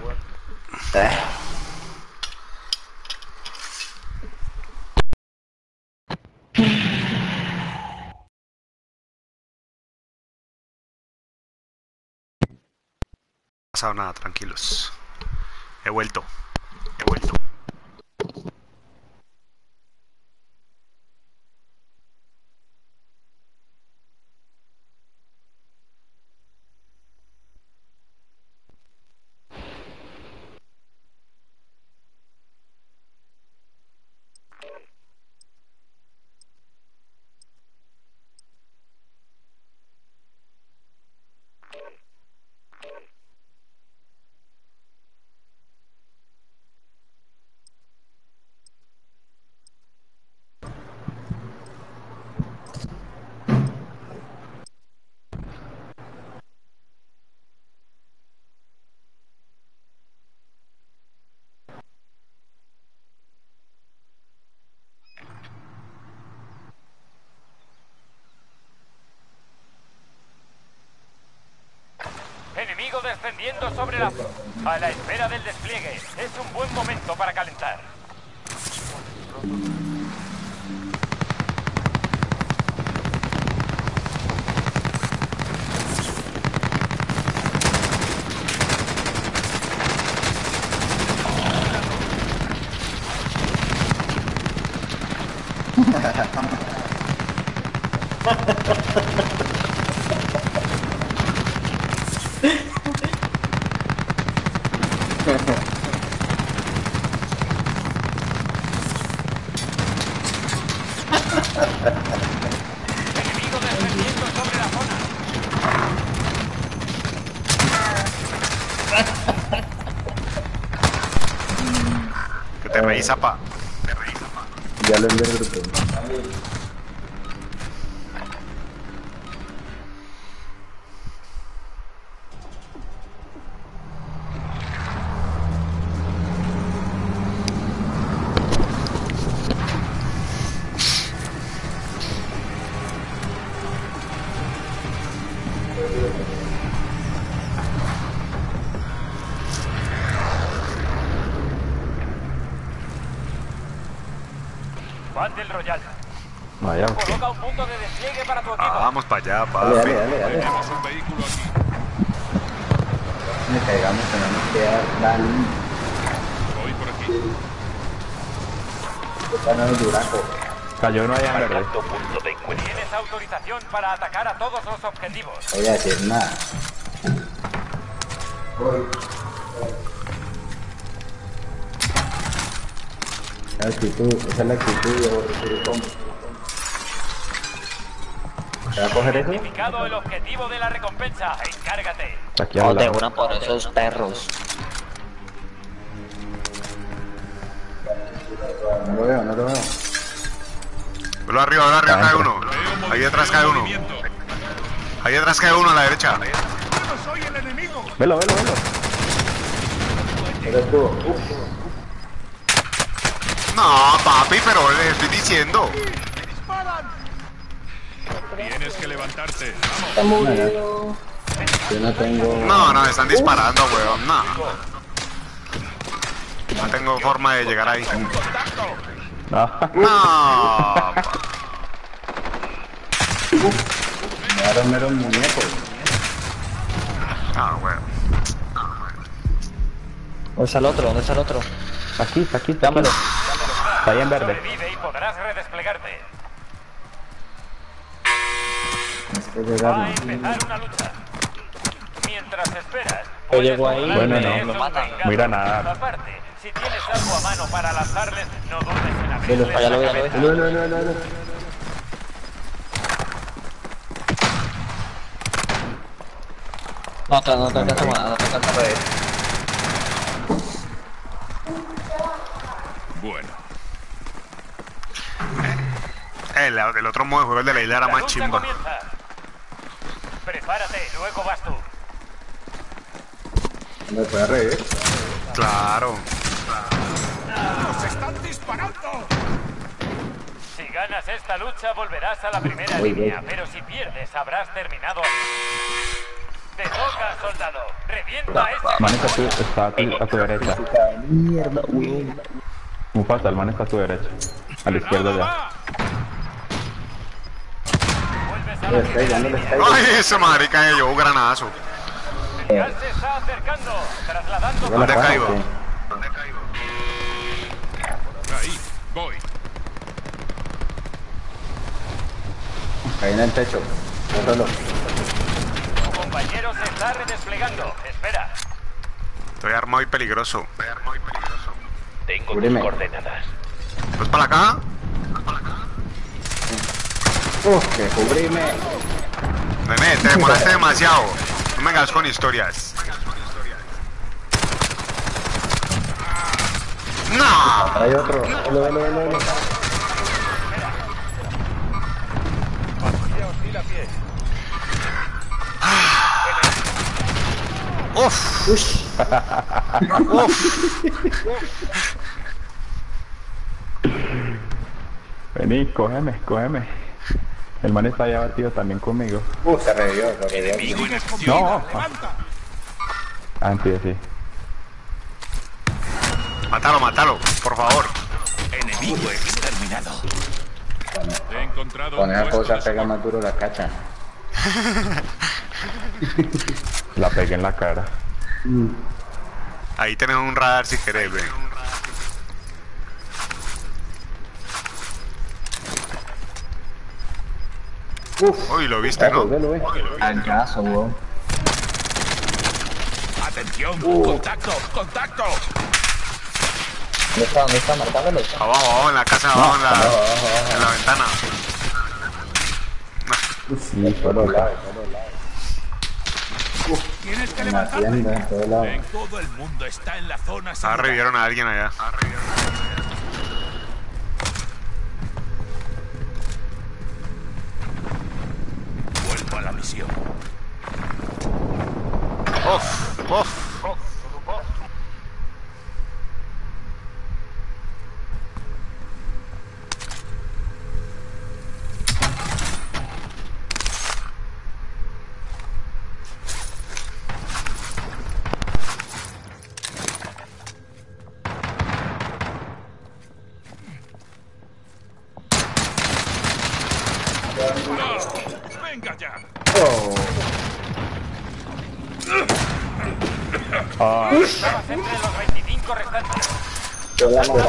No ha pasado nada, tranquilos. He vuelto. He vuelto. descendiendo sobre la... A la espera del despliegue. Es un buen momento para calentar. Enemigo descendiendo sobre la zona. Que te reí, zapa. Te reí, zapa. Ya lo envié al grupo. Battle Royale. Vaya, ok. Coloca un punto de despliegue para tu equipo. Ah, vamos para allá, papi. Dale, dale, dale, dale. Tenemos un vehículo aquí. Me caigamos, tenemos que dar dan. Voy por aquí. Están en el Durango. Cayó uno allá en verde. Marcando punto de encuentro. Tienes autorización para atacar a todos los objetivos. No voy a decir nada. La actitud, esa es la actitud de Oricom. ¿Se va a coger eso? Identificado el objetivo de la recompensa. Encárgate. Aquí al No te lado. juran por esos perros. No lo veo, no lo veo. Velo arriba, velo arriba, cae uno. Ahí detrás cae uno. Ahí detrás cae uno a la derecha. ¡No soy el enemigo! Velo, velo, velo. Eres tú. Uf. No, papi, pero le estoy diciendo. Tienes que levantarte. Está muriendo. Yo no tengo. No, no, me están disparando, weón. No. No tengo forma de llegar ahí. Ah. No. Me dieron meros muñecos. Ah, weón. ¿Dónde está el otro? ¿Dónde está el otro? Aquí, está aquí, dámelo. Está ahí en verde. Sobrevive y podrás redesplegarte. Es que Va a llegaron. empezar una lucha. Mientras esperas, Yo puedes llego ahí, burlarte bueno, de no, esos lo matan. vengados. Voy a ir a nadar. Aparte, si tienes algo a mano para lanzarles, no dudes en Velo, abrirles allá lo la vi, ya lo vi. cabeza. No, no, no, no, no. No, te- no te alcanza nada, no te alcanza nada. Bueno, El, el otro modo de juego, el de la isla, era La más lucha chimba. comienza. Prepárate, luego vas tú. Me puede reír. Claro. ¡Nos están disparando! Si ganas esta lucha, volverás a la primera Uy, línea, uy. pero si pierdes, habrás terminado aquí. Te toca, soldado. Revienta ese... Manita, tú, está a tu, a tu derecha. Mierda, weón. Mufasa, el man está a tu derecha. A la izquierda ya. Vuelves a No la le estoy, ya primera no le línea. estoy. Ay, ese marica me llevó un granazo. El gas se está acercando, trasladando... Yo la ¿Dónde cago, caigo? ¿qué? ahí, voy. Ahí en el techo. Yo solo. Tu compañero se está redesplegando. Espera. Estoy armado y peligroso. Estoy armado y peligroso. Tengo Cúbreme. tus coordenadas. ¿Pues para acá? Uf, que cubrime. Nene, te demoraste demasiado. No me hagas con historias. No. Hay otro. Velo, velo, velo, velo. Uf. Uf. Vení, cógeme, cógeme. El man está allá batido también conmigo. Uf, se revivió, se revivió. Enemigo en acción. No. ¡Levanta! Anti, sí. Mátalo, mátalo, por favor. Enemigo exterminado. He encontrado Con un esa puesto cosa de pega socorro. más duro la cacha. La pegué en la cara. Ahí tenés un radar si querés, ve. Uf. Uy, lo viste, ¿no? Velo, velo, Al caso, weón. Atención, Uh. contacto, contacto. ¿Dónde está? ¿Dónde está? Marcándolo. Abajo, abajo, en la casa, abajo, en la, abajo, abajo, abajo. en la ventana. En todos lados, en todos lados. Tienes que En la levantarte. tienda, en todos lados. En todo el mundo está en la zona Ah, segura. revivieron a alguien allá. Vuelvo a la misión. Uf, uf. ¡No! ¡Venga ya! Ah, Estabas entre los veinticinco restantes. Yo la mato.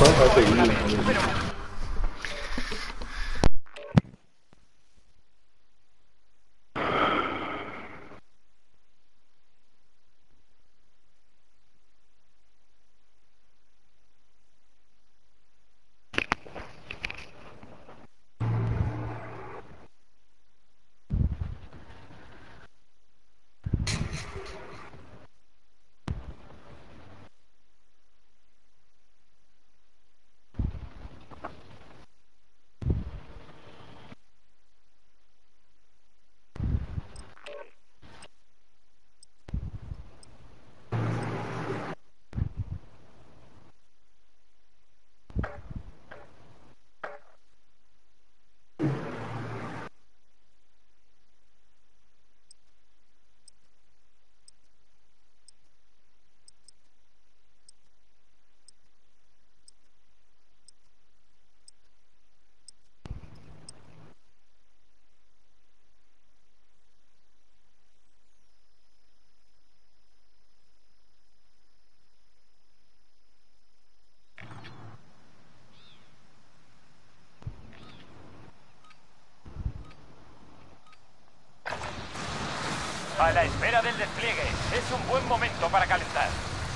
A la espera del despliegue, es un buen momento para calentar.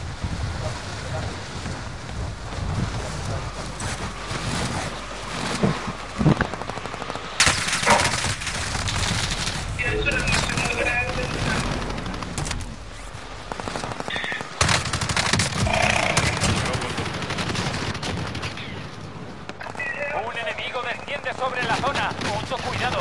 Un enemigo desciende sobre la zona. Mucho cuidado.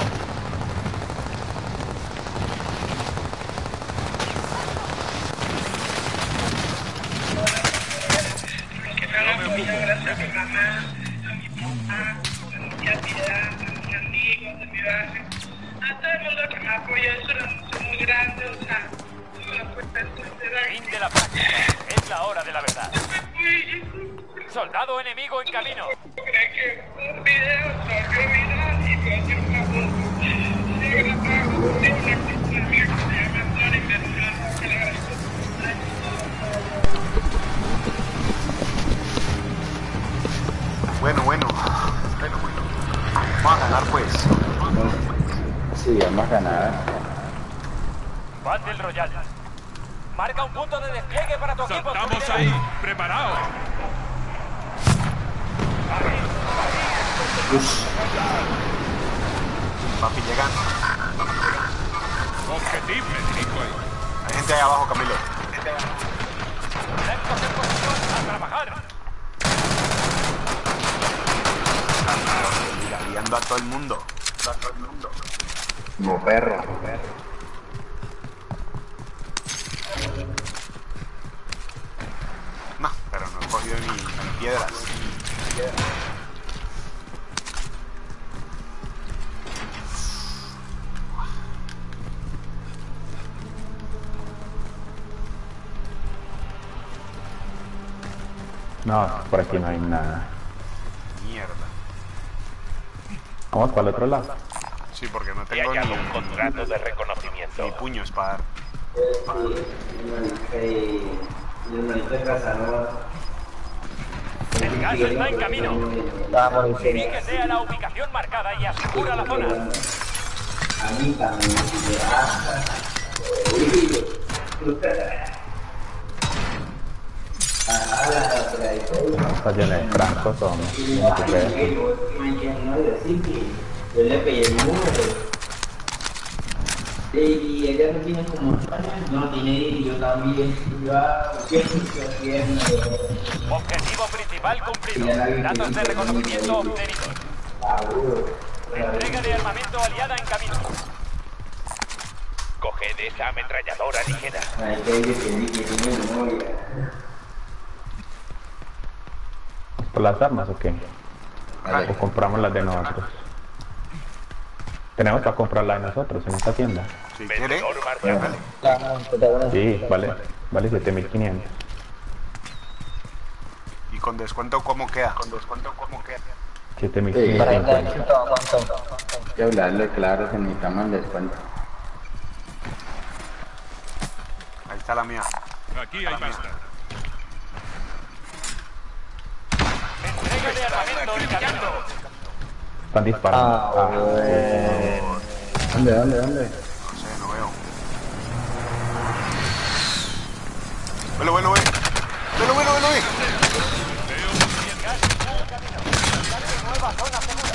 Fin de la práctica. Es la hora de la verdad. Soldado enemigo en camino. Bueno, bueno. Bueno, bueno. Vamos a ganar, pues. Sí, vamos a ganar. Battle Royale. Marca un punto de despliegue para tu equipo. ¡Saltamos ahí! ¡Preparaos! Papi, llegan. Objetivo, me dirijo ahí. Hay gente ahí abajo, Camilo. Blancos en posición a trabajar. Mira, guiando a todo el mundo. A todo el mundo. Como perro, como perro. No, pero no he cogido ni, ni piedras. Ni piedras. No, por aquí no hay nada. Mierda. Vamos para el otro lado. Sí, porque no He tengo hallado ni, un contrato de reconocimiento. ni puños para dar. El gas está en camino. Vamos, Dirígese a la ubicación marcada y asegura la zona. Está lleno de francos, hombre. No se puede. Yo le pegué el número. Y ella no tiene como no tiene y yo también iba haciendo. Objetivo principal cumplido. Datos de reconocimiento obtenidos. Entrega de armamento aliada en camino. Coged esa ametralladora ligera. ¿Por las armas o qué? Vale. ¿O compramos las de nosotros? Tenemos para comprarlas de nosotros en esta tienda. Si quiere, marcado. Sí, vale, vale siete mil quinientos. ¿Y con descuento cómo queda? ¿Con descuento cómo queda? siete mil Sí, Para quinientos. el éxito, ¿cuánto? Hay que hablarle claro que necesitamos el descuento. Ahí está la mía. Aquí hay pasta. Entrega de armamento en camino. Están disparando. Ah, Ah, bueno. ¿Dónde, dónde, dónde? No sé, no veo. Velo, velo, velo. Velo, velo, velo, velo. Nueva zona segura.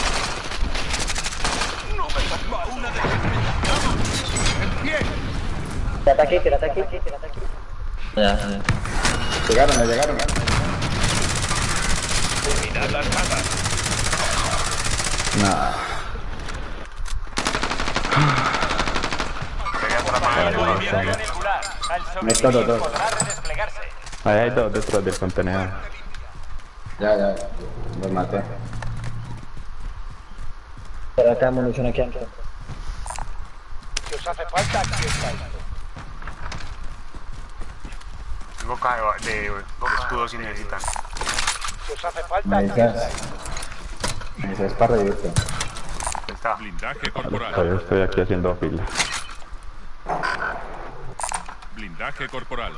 No me toma una de ¡en pie! Tírate aquí, tírate aquí, tírate aquí. Ya, ya. Llegaron, ya llegaron. Mirad las matas. Nah. Movimiento triangular. Al Me todo, todo. sobrevivir podrá redesplegarse. ahí hay dos detrás del contenedor. Ya, ya. Los maté. Pero acá munición aquí antes. Si os hace falta, aquí estáis. Tengo caja de, de, de escudos si necesitan. Si os hace falta, Me aquí dices. estáis. Me dices para reírte. Ahí está. Blindaje Todavía corporal. estoy aquí haciendo fila. Blindaje corporal.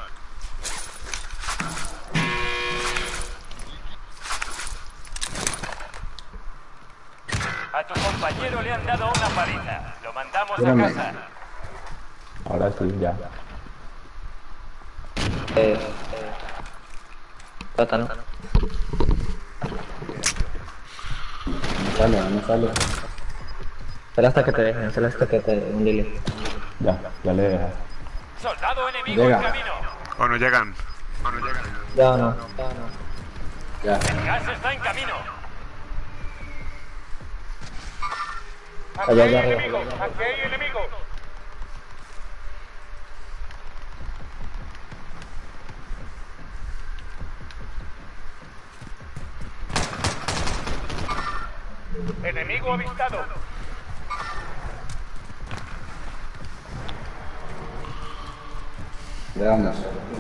A tu compañero le han dado una paliza. Lo mandamos a Espérame. casa. Ahora sí, ya. Eh, eh. Plátano. No sale, no sale. Espera hasta que te dejen, espera hasta que te un dile. Ya, ya le deja. Soldado enemigo Llega. en camino. O no llegan. O no llegan. Ya no, ya no. Ya. El gas está en camino. Aquí Allá, hay allá arriba, enemigos, allá aquí hay enemigos. Enemigo avistado. Veamos.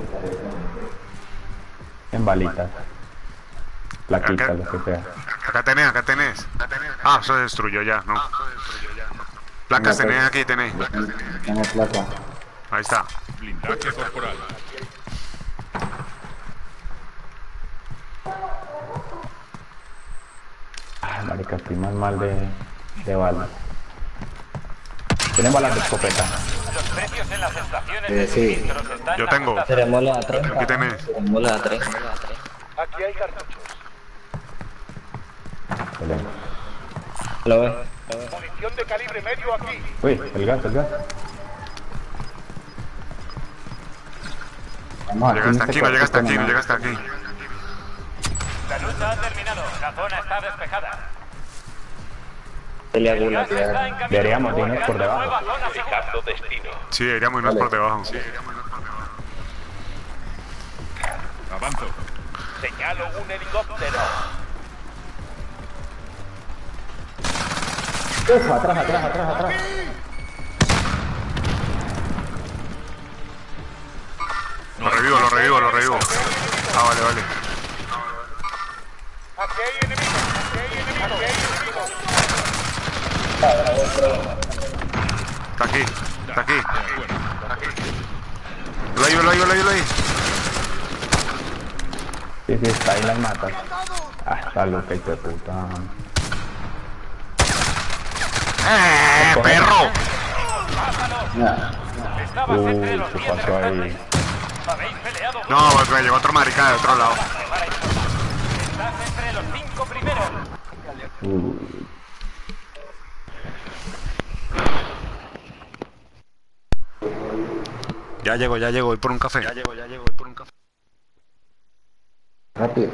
En balitas. Plaquitas, Acá. lo que sea. Acá tenés, acá tenés. Ah, eso se destruyó ya, no. Placas tenés aquí, tenés. Tengo placa. Ahí está. Blindaje corporal. Ah, marica, estoy más mal de, de balas. Tienen balas de escopeta. Los precios en las estaciones Eh, de sí. suministros están Yo tengo. ajustados. Tenemos la tres. Aquí tenés. Tenemos la tres. Aquí hay cartuchos. Excelente. ¿Lo ves? Munición de calibre medio aquí. Uy, el gas, el gas. Vamos aquí. Llega hasta en aquí, este no llega hasta cuartito aquí, no nomás. llega hasta aquí. La lucha ha terminado. La zona está despejada. Pelea El gula. gas está en camino. Deberíamos irnos por debajo. Nueva zona segura. Fijando destino. Sí, deberíamos irnos por debajo. Sí. Avanzo. Señalo un helicóptero. Uf, atrás, atrás, atrás, atrás. Lo revivo, lo revivo, lo revivo. Ah, vale, vale. hay enemigo, aquí hay enemigo, aquí hay enemigo. Está aquí, está aquí. Lo hay, lo hay, lo hay, lo hay. Sí, sí, está ahí las matas. Ah, está loca, hijo de puta. ¡Eh, perro! Uy, ¿qué pasó ahí? No, me llegó otro marica de otro lado. Estás entre los cinco primeros. Uy. Ya llego, ya llego, voy por un café. Ya llego, ya llego, voy por un café. Rápido.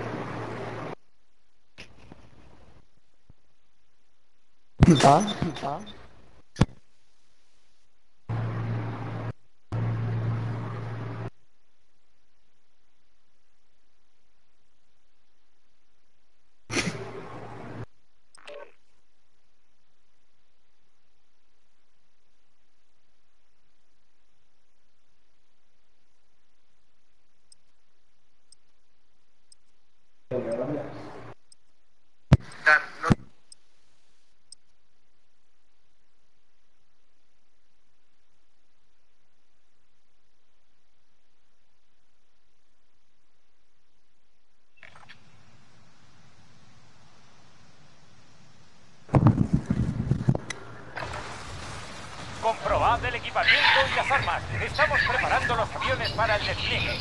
¿Ah? ¿Ah? Comprobad el equipamiento y las armas. Estamos preparando los aviones para el despliegue.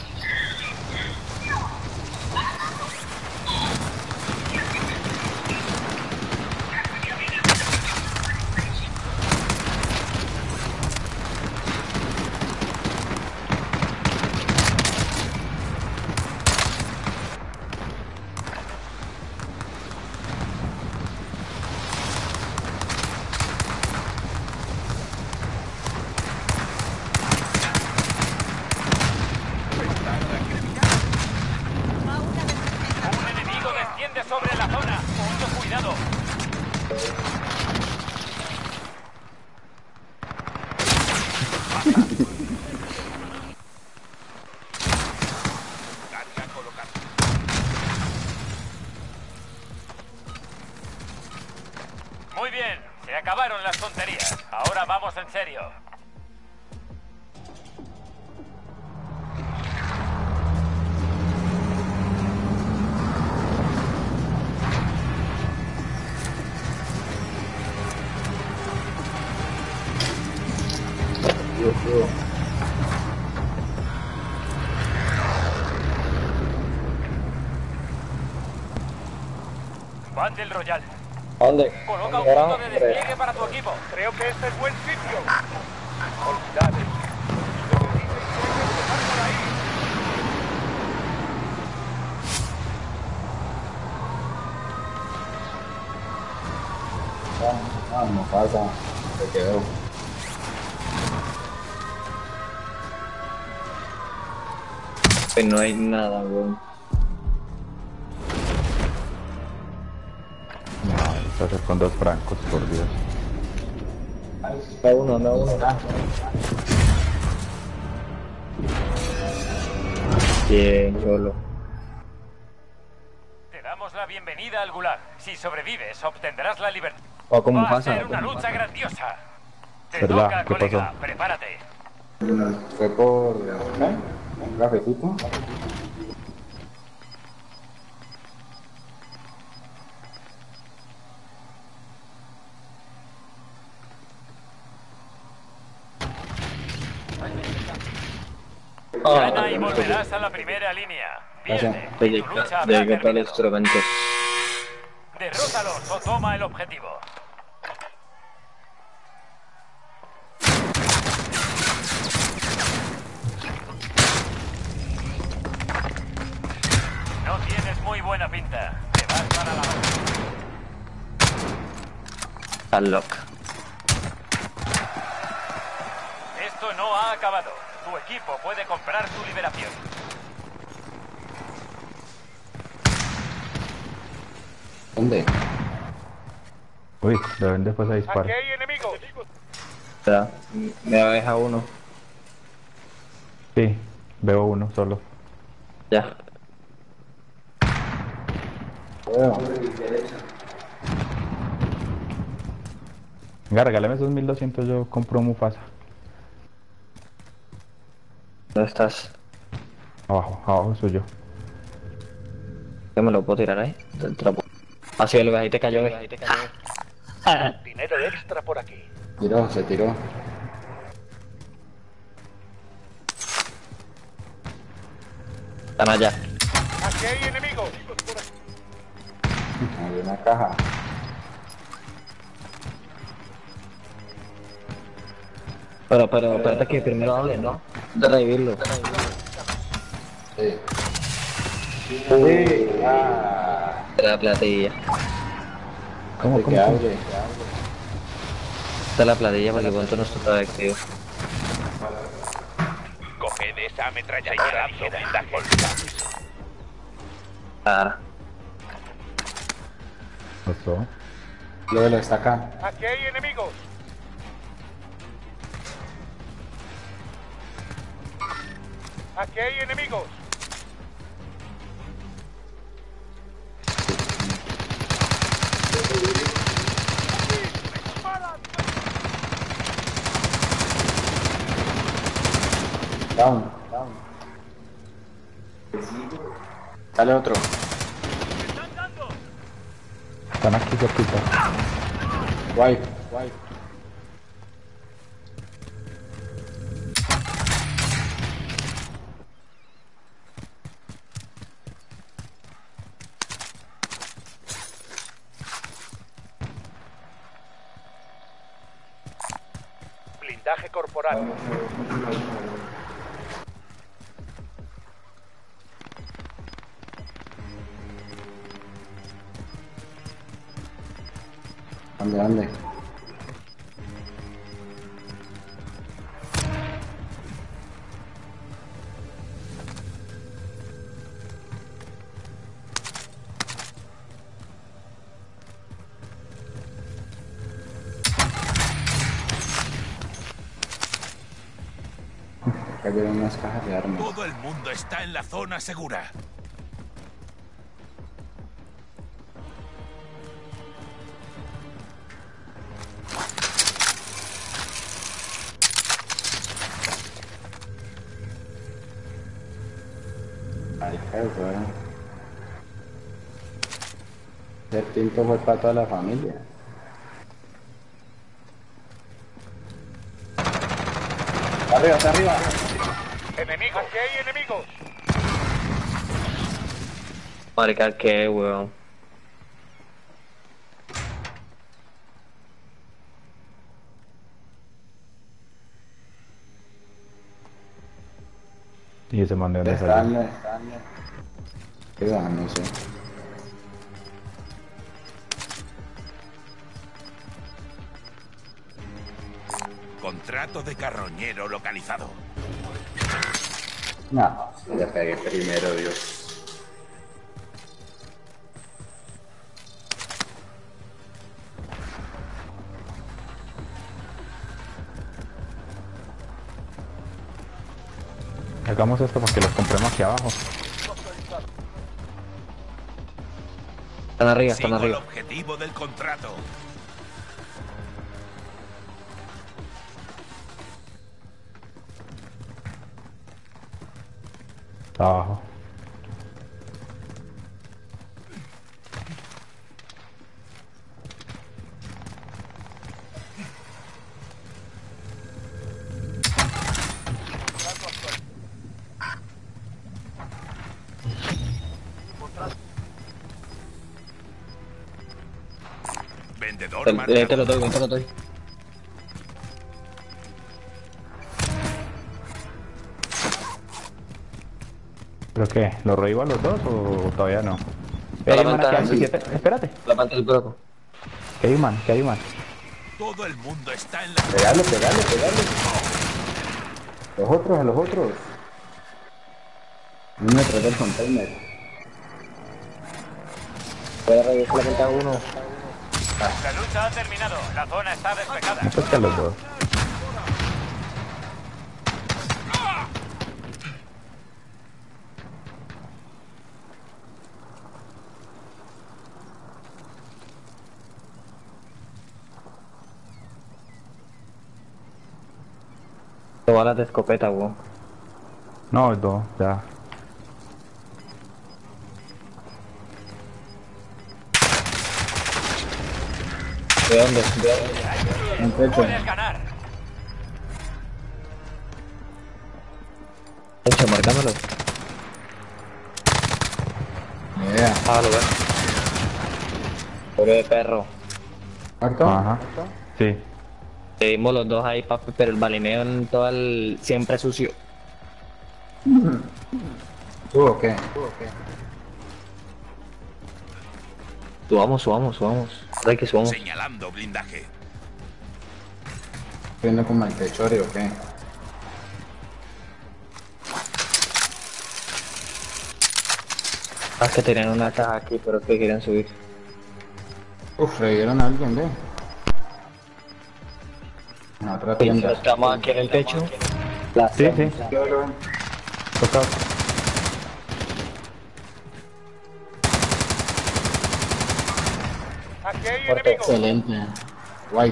Sobre la zona, mucho cuidado. Muy bien, se acabaron las tonterías. Ahora vamos en serio. Battle Royale. ¿Dónde? Coloca un punto de despliegue para tu equipo. Creo que este es buen sitio. Olvidades. Ah, no pasa. Se quedó. Pues no hay nada, weón. No, se hace con dos francos, por Dios. Da uno, da uno. Bien, Cholo. Te damos la bienvenida al Gulag. Si sobrevives, obtendrás la libertad. Oh, ¿cómo Va pasa? a ser una ¿Cómo lucha pasa? grandiosa. Te ¿Verdad? toca, ¿Qué colega. pasó? Prepárate. Fue por... ¿eh? ¿Un cafecito? Gana y volverás a la primera línea. Pierde. Oye, Tu lucha habrá llegué para terminado. los instrumentos. Derrótalos o toma el objetivo. No tienes muy buena pinta. Te vas para la base. Unlock. Esto no ha acabado. Tu equipo puede comprar tu liberación. ¿Dónde? Uy, de ven después a disparar. Aquí hay enemigos. Ya, me deja uno. Sí, veo uno solo. Ya. Venga, regálame esos mil doscientos, yo compro Mufasa. ¿Dónde estás? Abajo, abajo soy yo. Yo me lo puedo tirar ahí. Del trapo. Ah, sí, lo ves, ahí te cayó, ves, ahí te cayó. Dinero extra por aquí. Tiró, se tiró. Están allá. Aquí hay enemigos. Hay una caja. Pero, pero, espérate que primero hable, ¿no? De revivirlo. Sí. Sí. Ah. De la platilla. ¿Cómo, De cómo, que cómo? hable. De la platilla porque pronto no está todavía activo. Coged esa ametralladora ligera. Claro. Eso. Luego está acá. Aquí hay enemigos. Aquí hay enemigos. Down. Down. Sale otro. Están aquí cerquita. Wipe. Wipe. Blindaje corporal. ¿Dónde, dónde? Cayeron unas cajas de armas. Todo el mundo está en la zona segura. Ay, qué bueno. El tinto fue para toda la familia. Está arriba, está arriba. Enemigos. Aquí hay enemigos. Marica, qué weón. Y ese man de dónde Están, salió. están. ¿Qué va? No sé. Contrato de carroñero localizado. No, le pegué primero, Dios. Hagamos esto para que los compremos aquí abajo. Están arriba, están Sigo el arriba. objetivo del contrato. Está abajo. Vendedor Te, eh, marcado. te lo doy, te lo doy. ¿Pero qué? ¿Lo revivo a los dos o todavía no? La Hay un man ventana, aquí, sí. aquí, espérate. La parte del broco. Que hay un man, que hay un man. Todo el mundo está en la... Pegale, pegale, pegale. Los otros, a los otros. Un metro del container. Voy a revisar la ventana uno. La lucha ha terminado. La zona está despejada. No toca a los dos. Dos balas de escopeta, weón. No, dos, ya. ¿De dónde? ¿De dónde? Un techo. Puedes ganar. Hecho, marcámoslo. Yeah. Ah, lo veo. Pobre perro. ¿Harto? Ajá. Sí. Le dimos los dos ahí, papi, pero el balineo en todo el... siempre sucio. ¿Tú o qué? Subamos, subamos, subamos. Hay que subamos. Señalando blindaje. ¿Viendo como el techori o qué? Ah, es que tenían una caja aquí, pero que querían subir. Uf, revivieron a alguien, ve. En otra tienda. Estamos aquí en el techo. La Sí, sí. Toca. Aquí hay Muerto. enemigos. Excelente. White.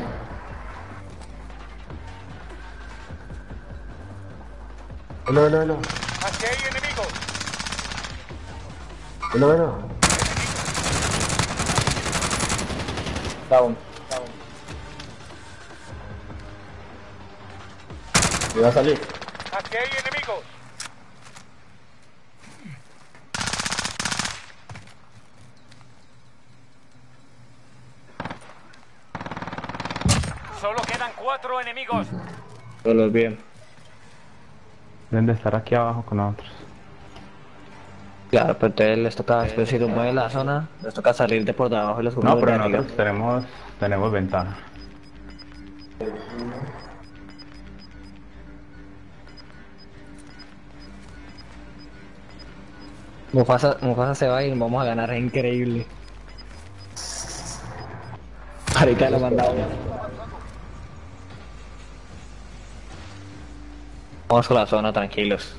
Velo, velo, velo. Aquí hay enemigos. Velo, velo. Down. Iba a salir. Aquí hay enemigos. Solo quedan cuatro enemigos. Todos bien. Deben de estar aquí abajo con nosotros. Claro, pero entonces les toca, después si los mueven la zona, les toca salir de por debajo y los No, pero de nosotros arriba. tenemos, tenemos ventaja. Mufasa, Mufasa se va y vamos a ganar, es increíble. Ahorita lo mandamos. Vamos con la zona, tranquilos.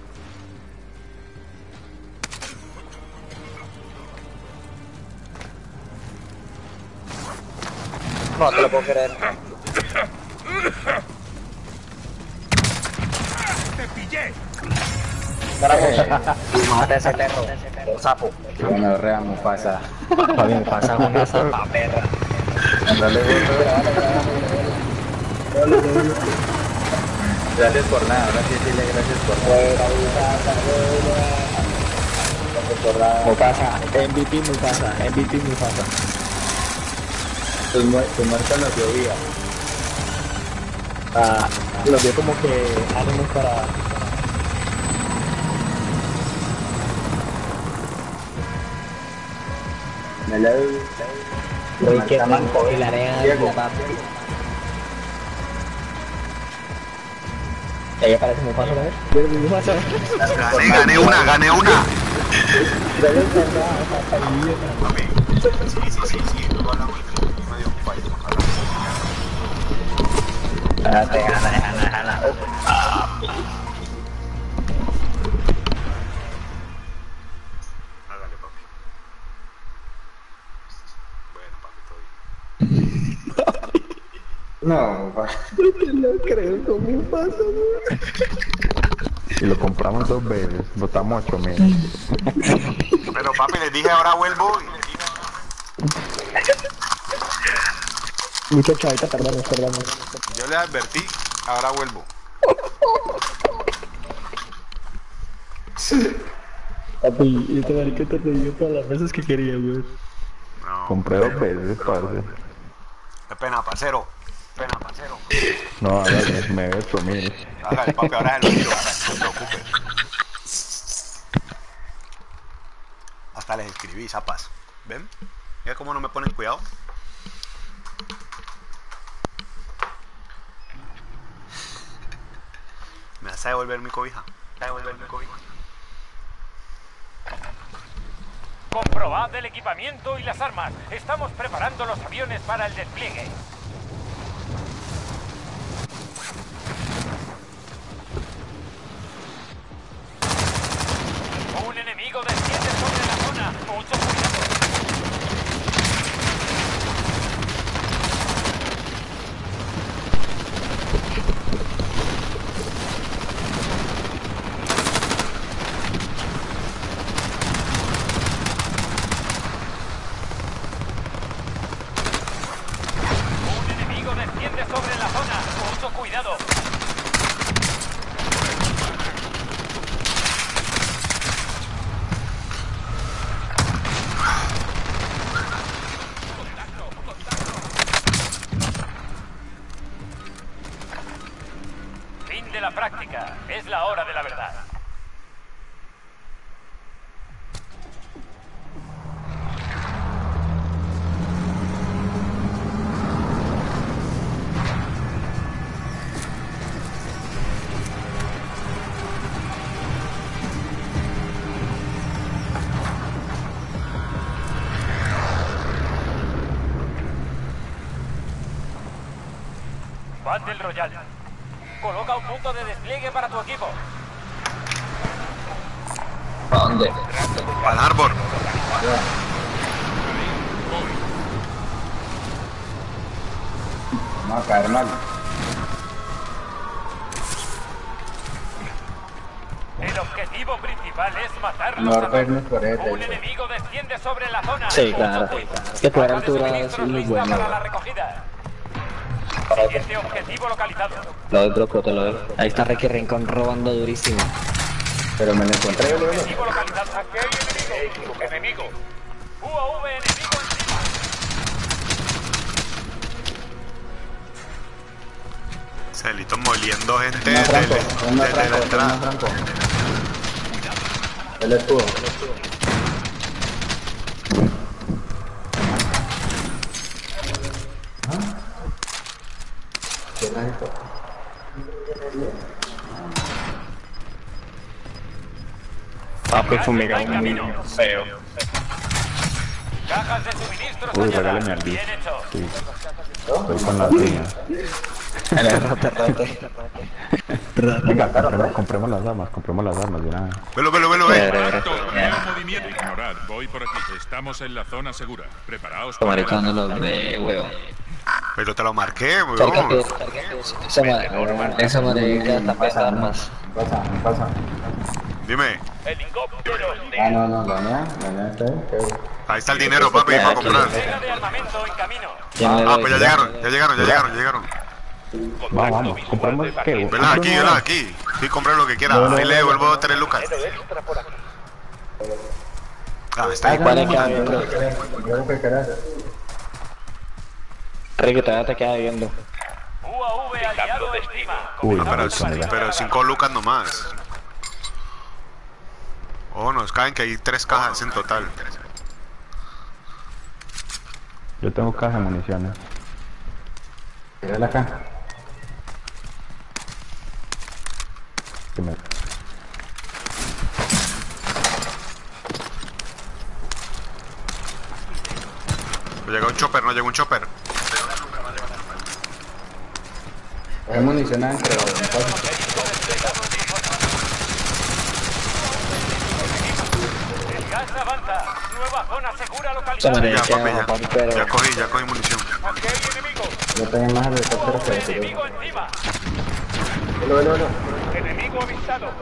No te lo puedo creer. ¡Te pillé! Mata ese perro, el sapo. Bueno, rea Mufasa. Papi, Mufasa es una zapa perra. Dale, gracias por nada, ahora sí dile gracias por nada. Mufasa, M V P Mufasa, M V P Mufasa. Tu, mu tu muerto nos llovía. Ah, lo vio como que ánimos para... Me la Uy, que manco y la arena de la papa. Ahí aparece Mufasa, ¿no ves? Mufasa. Gané, gané una, gané una. Papi. Sí, sí, sí, sí. Luego hablamos y medio ocupado. Déjala, déjala, déjala, déjala. Hágale, papi. Bueno, papi, todo bien. No, Mufasa. No te lo creo, ¿cómo pasa, Y lo compramos dos veces, botamos ocho mil. Pero papi, les dije ahora vuelvo y... Muchacho, ahorita perdón, perdón. Yo les advertí, ahora vuelvo. Papi, y este mariquita te dio todas las veces que quería, güey. No, Compré dos veces, parce. qué pena, parcero. Pena, parcero. No, hágale, me ve ocho mil. Hágale, papi, ahora se lo tiro, hágale, no se preocupe. Hasta les escribí, zapas. ¿Ven? Mira cómo no me ponen cuidado. Me vas a devolver mi cobija. Me vas a devolver mi cobija. Comprobad el equipamiento y las armas. Estamos preparando los aviones para el despliegue. Un enemigo desciende sobre la zona. Mucho cuidado. fin de la práctica. Es la hora de la verdad. Battle Royale. Coloca un punto de despliegue para tu equipo. ¿A dónde? Al árbol. Vamos a caer mal. El objetivo principal es matarlos No, a todos. vernos por él, Un eso. enemigo desciende sobre la zona. Sí, claro. Es que tu altura es muy Lista bueno. para la recogida. Siguiente objetivo localizado. Lo doy, bloco, te lo doy. Ahí está Ricky Rincón robando durísimo. Pero me lo encontré, boludo. Objetivo localizado. Aquí hay enemigo. Enemigo. U A V enemigo encima. Celito moliendo gente Una desde, Franco, el- una desde la Franco, entrada. una Franco. El escudo. ¿Qué es esto? Papi, fumigado muy feo. Cajas de suministros Uy, halladas. regáleme al Bien hecho. Sí. Estoy con la piña. Rote, rote. Venga, compremos, compremos las armas, compremos las armas de una vez. Velo, velo, velo, eh. Alto, veo movimiento. Ignorad, voy por aquí. Estamos en la zona segura. Preparaos para el Maricón los de huevo. Pero te lo marqué, Cerca que, weón. cerca que esa madre, esa marica está pesando armas. Me pasa, me pasa. Dime. Helicóptero. Ah, no, no, la mía, la mía está ahí. pero- Ahí está el dinero, papi, para comprar. Entrega de armamento en camino. Ah, pues ya llegaron, ya llegaron, ya llegaron, ya llegaron. Vamos, vamos, compremos qué. Vela aquí, vela aquí. Sí, compré lo que quiera. Ahí le devuelvo tres lucas. Ah, está ahí. Vale, que hay Yo creo que querés. Ricky, todavía te queda viendo. U A V aliado encima. Uy, Ah, pero, marica, mira. pero cinco lucas nomás. Oh, nos caen que hay tres cajas en total. Yo tengo caja de municiones. Tírala acá. Que me- Llega un chopper, no llega un chopper. Hay munición adentro. me pasa. El gas avanza. Nueva zona segura Esa localizada. madre Ya, papi, queda ya. pero Ya cogí, ya cogí munición. Aquí hay enemigo. Yo tengo más helicópteros que de Enemigo encima. Velo, velo, velo. Enemigo avistado.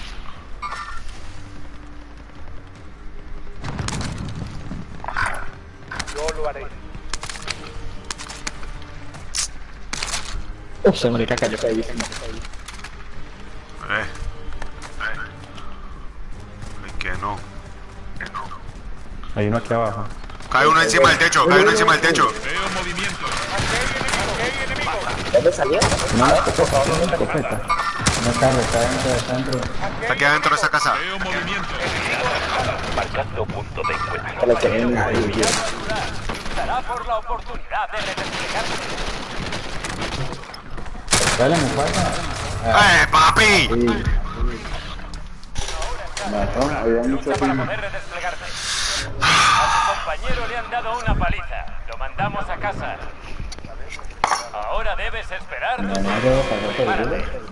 Yo lo haré. Uf, se marica cayó caísimo. Eh. Ay, que no. Hay uno aquí abajo. Cae uno encima del techo, cae uno encima del techo. Veo movimiento. ¿Dónde salió? No, por favor, una escopeta. No está, está dentro, está dentro. Está aquí adentro de esa casa. Veo movimiento. Marcando punto de encuentro. Que le quedé ahí, bien. Luchará por la oportunidad de redesplegarse. Dale, me pasa. ¡Eh, papi! Sí. Mató, había mucho Lucha para pino. poder redesplegarse. A su compañero le han dado una paliza. Lo mandamos a casa. Ahora debes esperar. Me van a dar para hacer el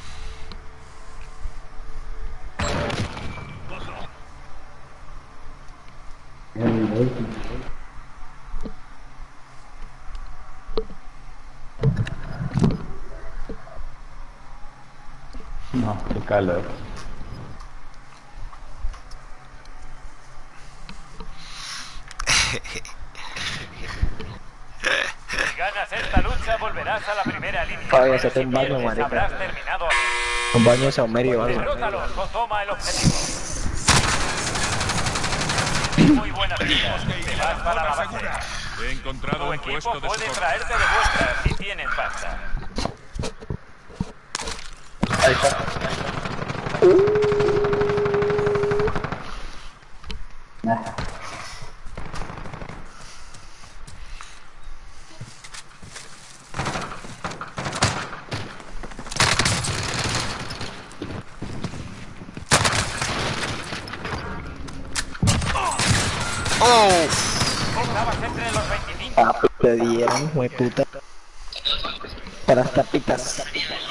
No, qué calor. Si ganas esta lucha, volverás a la primera línea. Ay, Pero hacete si un baño, pierdes, marica. habrás terminado aquí. Un baño de saumerio o algo. Derrótalos o toma el objetivo. Muy buena vida. Te vas para la base. He encontrado Tu un equipo puesto de puede socorro. traerte de vuelta si tienen pasta. Nah. ¡Oh! Estabas entre los veinticinco. Papi, te dieron, hueputa. Para las tapitas.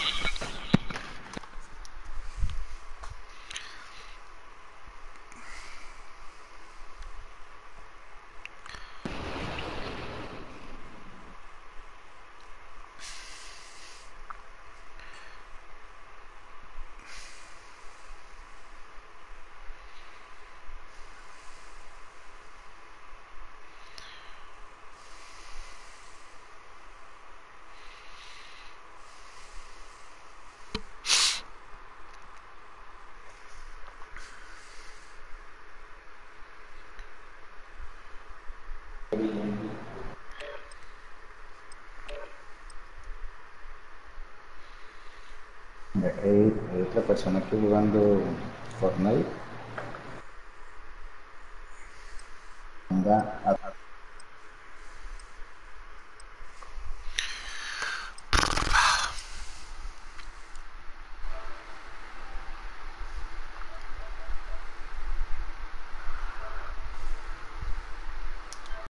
Hay, hay otra persona aquí jugando Fortnite. Venga a